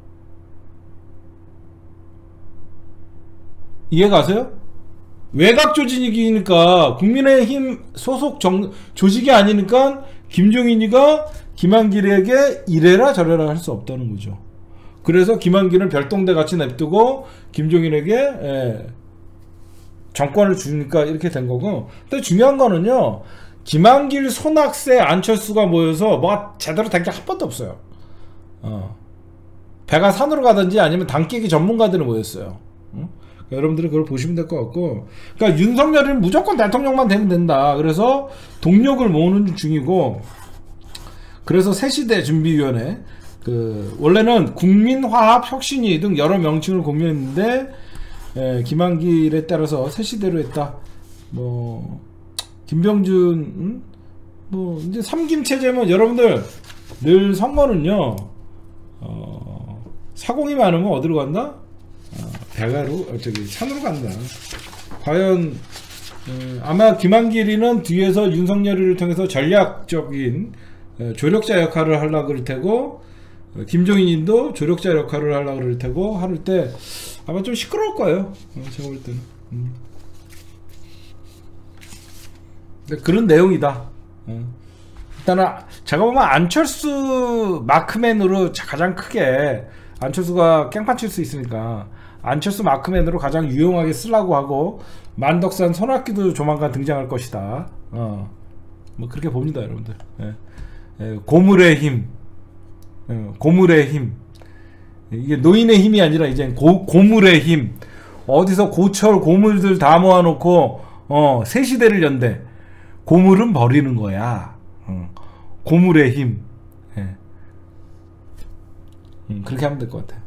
이해 가세요? 외곽 조직이니까, 국민의힘 소속 정, 조직이 아니니까 김종인이가 김한길에게 이래라 저래라 할 수 없다는 거죠. 그래서 김한길은 별동대 같이 냅두고 김종인에게 예, 정권을 주니까 이렇게 된 거고. 근데 중요한 거는요, 김한길, 손학세, 안철수가 모여서 뭐가 제대로 된 게 한 번도 없어요. 어. 배가 산으로 가든지 아니면 당깨기 전문가들이 모였어요. 응? 그러니까 여러분들이 그걸 보시면 될 것 같고, 그러니까 윤석열은 무조건 대통령만 되면 된다. 그래서 동력을 모으는 중이고, 그래서 새시대 준비위원회, 그 원래는 국민화합혁신위 등 여러 명칭을 고민했는데 예, 김한길에 따라서 새시대로 했다. 뭐 김병준, 음? 뭐 이제 삼김 체제면 여러분들 늘 선거는요, 어, 사공이 많으면 어디로 간다? 어, 배가로, 어, 저기 산으로 간다. 과연 어, 아마 김한길이는 뒤에서 윤석열이를 통해서 전략적인 어, 조력자 역할을 하려고 그럴 테고, 어, 김종인님도 조력자 역할을 하려고 그럴 테고 할 때 아마 좀 시끄러울 거예요. 어, 제가 볼 때는. 음. 근데 그런 내용이다. 어. 일단은 제가 보면 안철수 마크맨으로 가장 크게, 안철수가 깽판 칠 수 있으니까 안철수 마크맨으로 가장 유용하게 쓰려고 하고, 만덕산 손학규도 조만간 등장할 것이다. 어. 뭐 그렇게 봅니다, 여러분들. 예. 예, 고물의 힘, 예, 고물의 힘. 이게 노인의 힘이 아니라 이제 고, 고물의 힘. 어디서 고철 고물들 다 모아놓고 어, 새 시대를 연대. 고물은 버리는 거야. 어. 고물의 힘. 예. 음, 그렇게 하면 될 것 같아.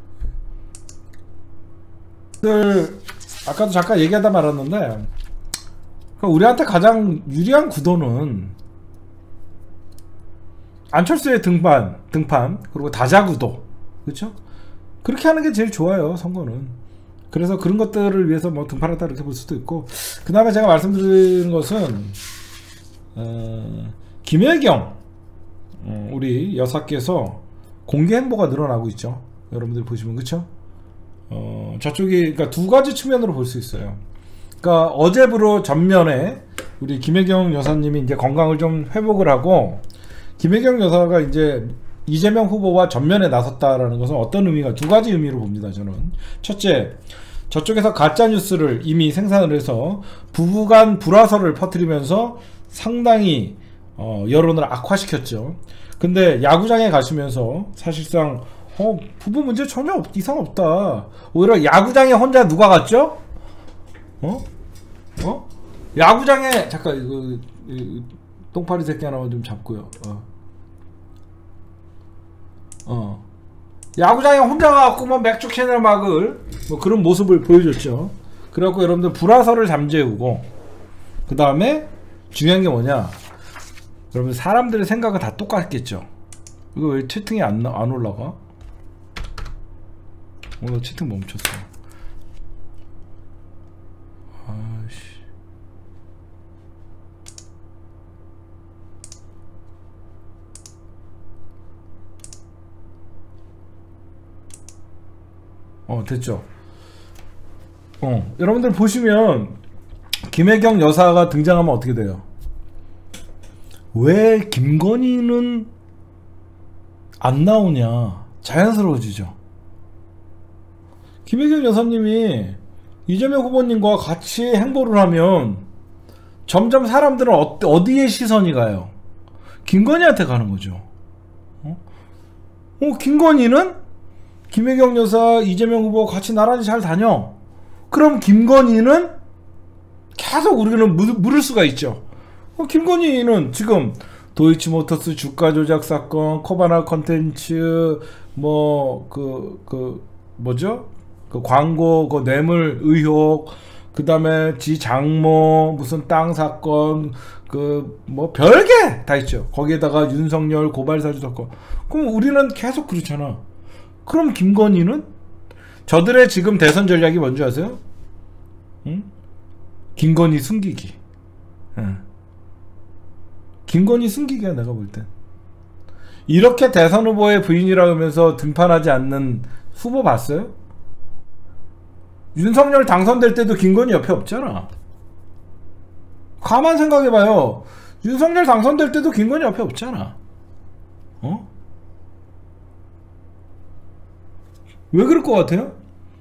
아까도 잠깐 얘기하다 말았는데, 우리한테 가장 유리한 구도는 안철수의 등판, 등판, 그리고 다자구도, 그렇죠? 그렇게 하는 게 제일 좋아요, 선거는. 그래서 그런 것들을 위해서 뭐 등판했다 이렇게 볼 수도 있고, 그 다음에 제가 말씀드리는 것은 어, 김혜경 어, 우리 여사께서 공개 행보가 늘어나고 있죠. 여러분들 보시면, 그렇죠? 어, 저쪽이 그러니까 두 가지 측면으로 볼 수 있어요. 그러니까 어제부로 전면에 우리 김혜경 여사님이 이제 건강을 좀 회복을 하고, 김혜경 여사가 이제 이재명 후보와 전면에 나섰다라는 것은 어떤 의미가, 두 가지 의미로 봅니다, 저는. 첫째, 저쪽에서 가짜뉴스를 이미 생산을 해서 부부간 불화설을 퍼뜨리면서 상당히 어, 여론을 악화시켰죠. 근데 야구장에 가시면서 사실상 어, 부부 문제 전혀 없, 이상 없다. 오히려 야구장에 혼자 누가 갔죠? 어? 어? 야구장에, 잠깐 이거, 이거 똥파리 새끼 하나만 좀 잡고요. 어. 어. 야구장에 혼자 가갖고 뭐 맥주 캔을 막을 뭐 그런 모습을 보여줬죠. 그래갖고 여러분들 불화설을 잠재우고, 그 다음에 중요한 게 뭐냐, 여러분 사람들의 생각은 다 똑같겠죠. 이거 왜 채팅이 안, 안 올라가? 오늘 채팅 멈췄어. 아씨. 어, 됐죠. 어, 여러분들 보시면 김혜경 여사가 등장하면 어떻게 돼요? 왜 김건희는 안 나오냐? 자연스러워지죠. 김혜경 여사님이 이재명 후보님과 같이 행보를 하면 점점 사람들은 어, 어디에 시선이 가요? 김건희한테 가는 거죠. 어? 어, 김건희는 김혜경 여사, 이재명 후보 같이 나란히 잘 다녀. 그럼 김건희는 계속 우리는 물을 수가 있죠. 어, 김건희는 지금 도이치모터스 주가 조작 사건, 코바나 컨텐츠, 뭐, 그, 그, 뭐죠? 그 광고, 그 뇌물 의혹, 그 다음에 지 장모, 무슨 땅 사건, 그, 뭐, 별게 다 있죠. 거기에다가 윤석열 고발 사주 사건. 그럼 우리는 계속 그렇잖아. 그럼 김건희는? 저들의 지금 대선 전략이 뭔지 아세요? 응? 김건희 숨기기. 응. 김건희 숨기기야, 내가 볼 땐. 이렇게 대선 후보의 부인이라 하면서 등판하지 않는 후보 봤어요? 윤석열 당선될 때도 김건희 옆에 없잖아. 가만 생각해봐요. 윤석열 당선될 때도 김건희 옆에 없잖아. 어? 왜 그럴 것 같아요?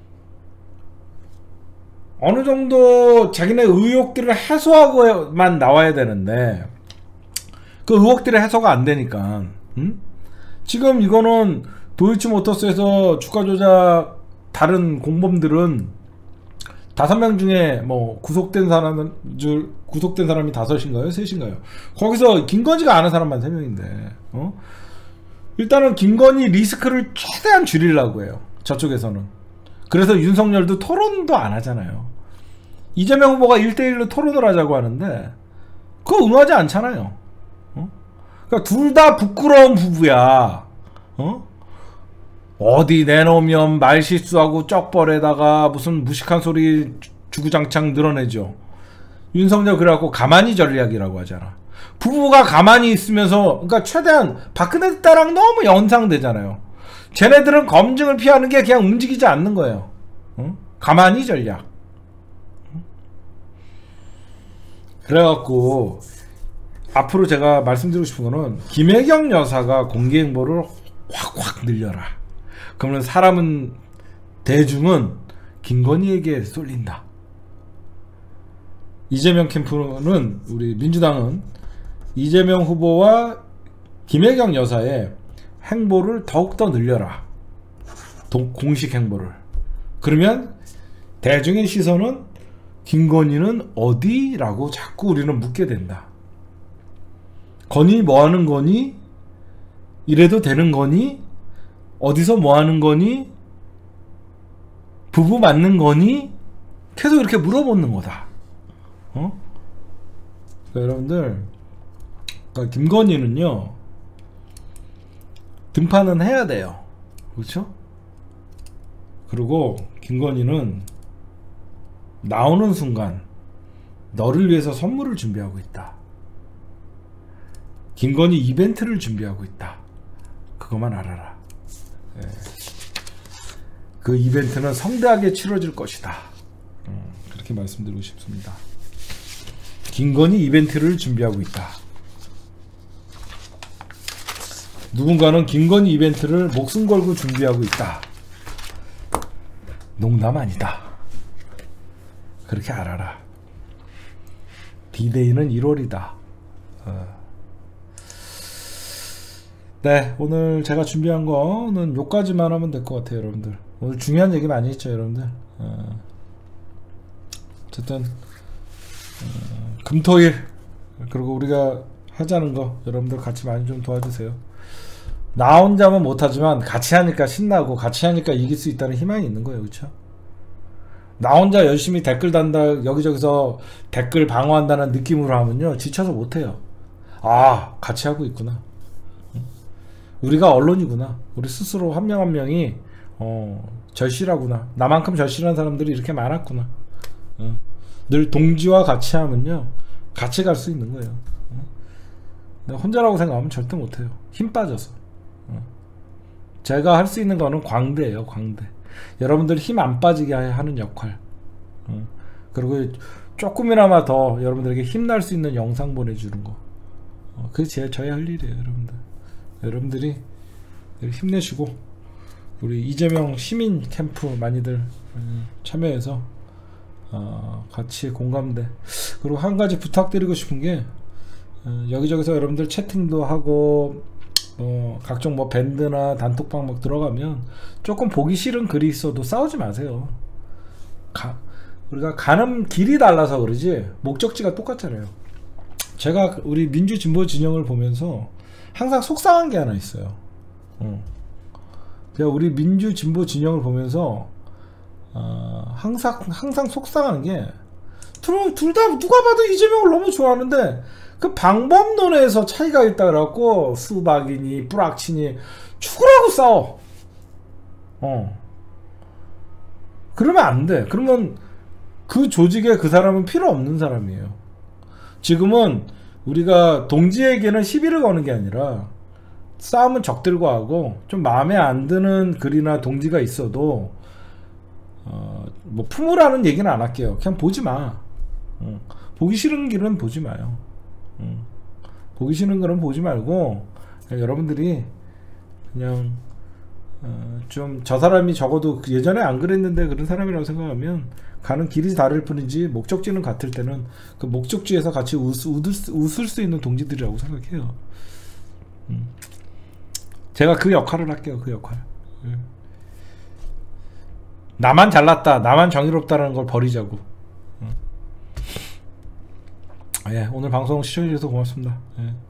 어느 정도 자기네 의혹들을 해소하고만 나와야 되는데 그 의혹들의 해소가 안 되니까 음? 지금 이거는 도이치모터스에서 주가 조작 다른 공범들은 다섯 명 중에 뭐 구속된 사람은 줄 구속된 사람이 다섯인가요? 셋인가요? 거기서 김건희가 아는 사람만 세 명인데 어? 일단은 김건희 리스크를 최대한 줄이려고 해요. 저쪽에서는. 그래서 윤석열도 토론도 안 하잖아요. 이재명 후보가 일 대일로 토론을 하자고 하는데 그거 응하지 않잖아요. 어? 그러니까 둘 다 부끄러운 부부야. 어? 어디 내놓으면 말실수하고 쩍벌에다가 무슨 무식한 소리 주구장창 늘어내죠. 윤석열 그래갖고 가만히 전략이라고 하잖아. 부부가 가만히 있으면서 그러니까 최대한 박근혜 때랑 너무 연상되잖아요. 쟤네들은 검증을 피하는 게 그냥 움직이지 않는 거예요. 어? 가만히 전략. 그래갖고 앞으로 제가 말씀드리고 싶은 거는 김혜경 여사가 공개행보를 확확 늘려라. 그러면 사람은 대중은 김건희에게 쏠린다. 이재명 캠프는 우리 민주당은 이재명 후보와 김혜경 여사의 행보를 더욱더 늘려라. 동, 공식 행보를. 그러면 대중의 시선은 김건희는 어디라고 자꾸 우리는 묻게 된다. 건희 뭐 하는 거니? 이래도 되는 거니? 어디서 뭐 하는 거니? 부부 맞는 거니? 계속 이렇게 물어보는 거다. 어? 그러니까 여러분들, 그러니까 김건희는요, 등판은 해야 돼요. 그렇죠? 그리고 김건희는 나오는 순간 너를 위해서 선물을 준비하고 있다. 김건희 이벤트를 준비하고 있다. 그것만 알아라. 예. 그 이벤트는 성대하게 치러질 것이다. 음, 그렇게 말씀드리고 싶습니다. 김건희 이벤트를 준비하고 있다. 누군가는 김건희 이벤트를 목숨 걸고 준비하고 있다. 농담 아니다. 그렇게 알아라. 디데이는 일월이다. 어. 네, 오늘 제가 준비한 거는 요까지만 하면 될 것 같아요, 여러분들. 오늘 중요한 얘기 많이 했죠, 여러분들. 어. 어쨌든 어, 금토일 그리고 우리가 하자는 거 여러분들 같이 많이 좀 도와주세요. 나 혼자면 못하지만 같이 하니까 신나고 같이 하니까 이길 수 있다는 희망이 있는 거예요. 그렇죠? 나 혼자 열심히 댓글 단다 여기저기서 댓글 방어한다는 느낌으로 하면요 지쳐서 못해요. 아 같이 하고 있구나. 우리가 언론이구나. 우리 스스로 한 명 한 명이 어, 절실하구나. 나만큼 절실한 사람들이 이렇게 많았구나. 어. 늘 동지와 같이 하면요 같이 갈 수 있는 거예요. 어. 혼자라고 생각하면 절대 못해요. 힘 빠져서. 어. 제가 할 수 있는 거는 광대예요. 광대. 여러분들 힘 안 빠지게 하는 역할. 어. 그리고 조금이나마 더 여러분들에게 힘날 수 있는 영상 보내주는 거. 어. 그게 제 저희 할 일이에요. 여러분들. 여러분들이 힘내시고 우리 이재명 시민 캠프 많이들 참여해서 어 같이 공감대. 그리고 한 가지 부탁드리고 싶은 게 어 여기저기서 여러분들 채팅도 하고 어 각종 뭐 밴드나 단톡방 막 들어가면 조금 보기 싫은 글이 있어도 싸우지 마세요. 가, 우리가 가는 길이 달라서 그러지 목적지가 똑같잖아요. 제가 우리 민주진보 진영을 보면서 항상 속상한 게 하나 있어요. 어. 제가 우리 민주 진보 진영을 보면서 어, 항상 항상 속상한 게 둘 다 누가 봐도 이재명을 너무 좋아하는데 그 방법론에서 차이가 있다 그래갖고 수박이니 뿌락치니 죽으라고 싸워. 어. 그러면 안 돼. 그러면 그 조직에 그 사람은 필요 없는 사람이에요. 지금은 우리가 동지에게는 시비를 거는 게 아니라 싸움은 적들과 하고 좀 마음에 안 드는 글이나 동지가 있어도 어, 뭐 품으라는 얘기는 안 할게요. 그냥 보지 마. 어, 보기 싫은 길은 보지 마요. 어, 보기 싫은 글은 보지 말고 여러분들이 그냥 어, 좀 저 사람이 적어도 예전에 안 그랬는데 그런 사람이라고 생각하면 가는 길이 다를 뿐이지 목적지는 같을 때는 그 목적지에서 같이 웃, 웃을, 수, 웃을 수 있는 동지들이라고 생각해요. 음. 제가 그 역할을 할게요. 그 역할. 음. 나만 잘났다, 나만 정의롭다라는 걸 버리자고. 음. 예, 오늘 방송 시청해주셔서 고맙습니다. 예.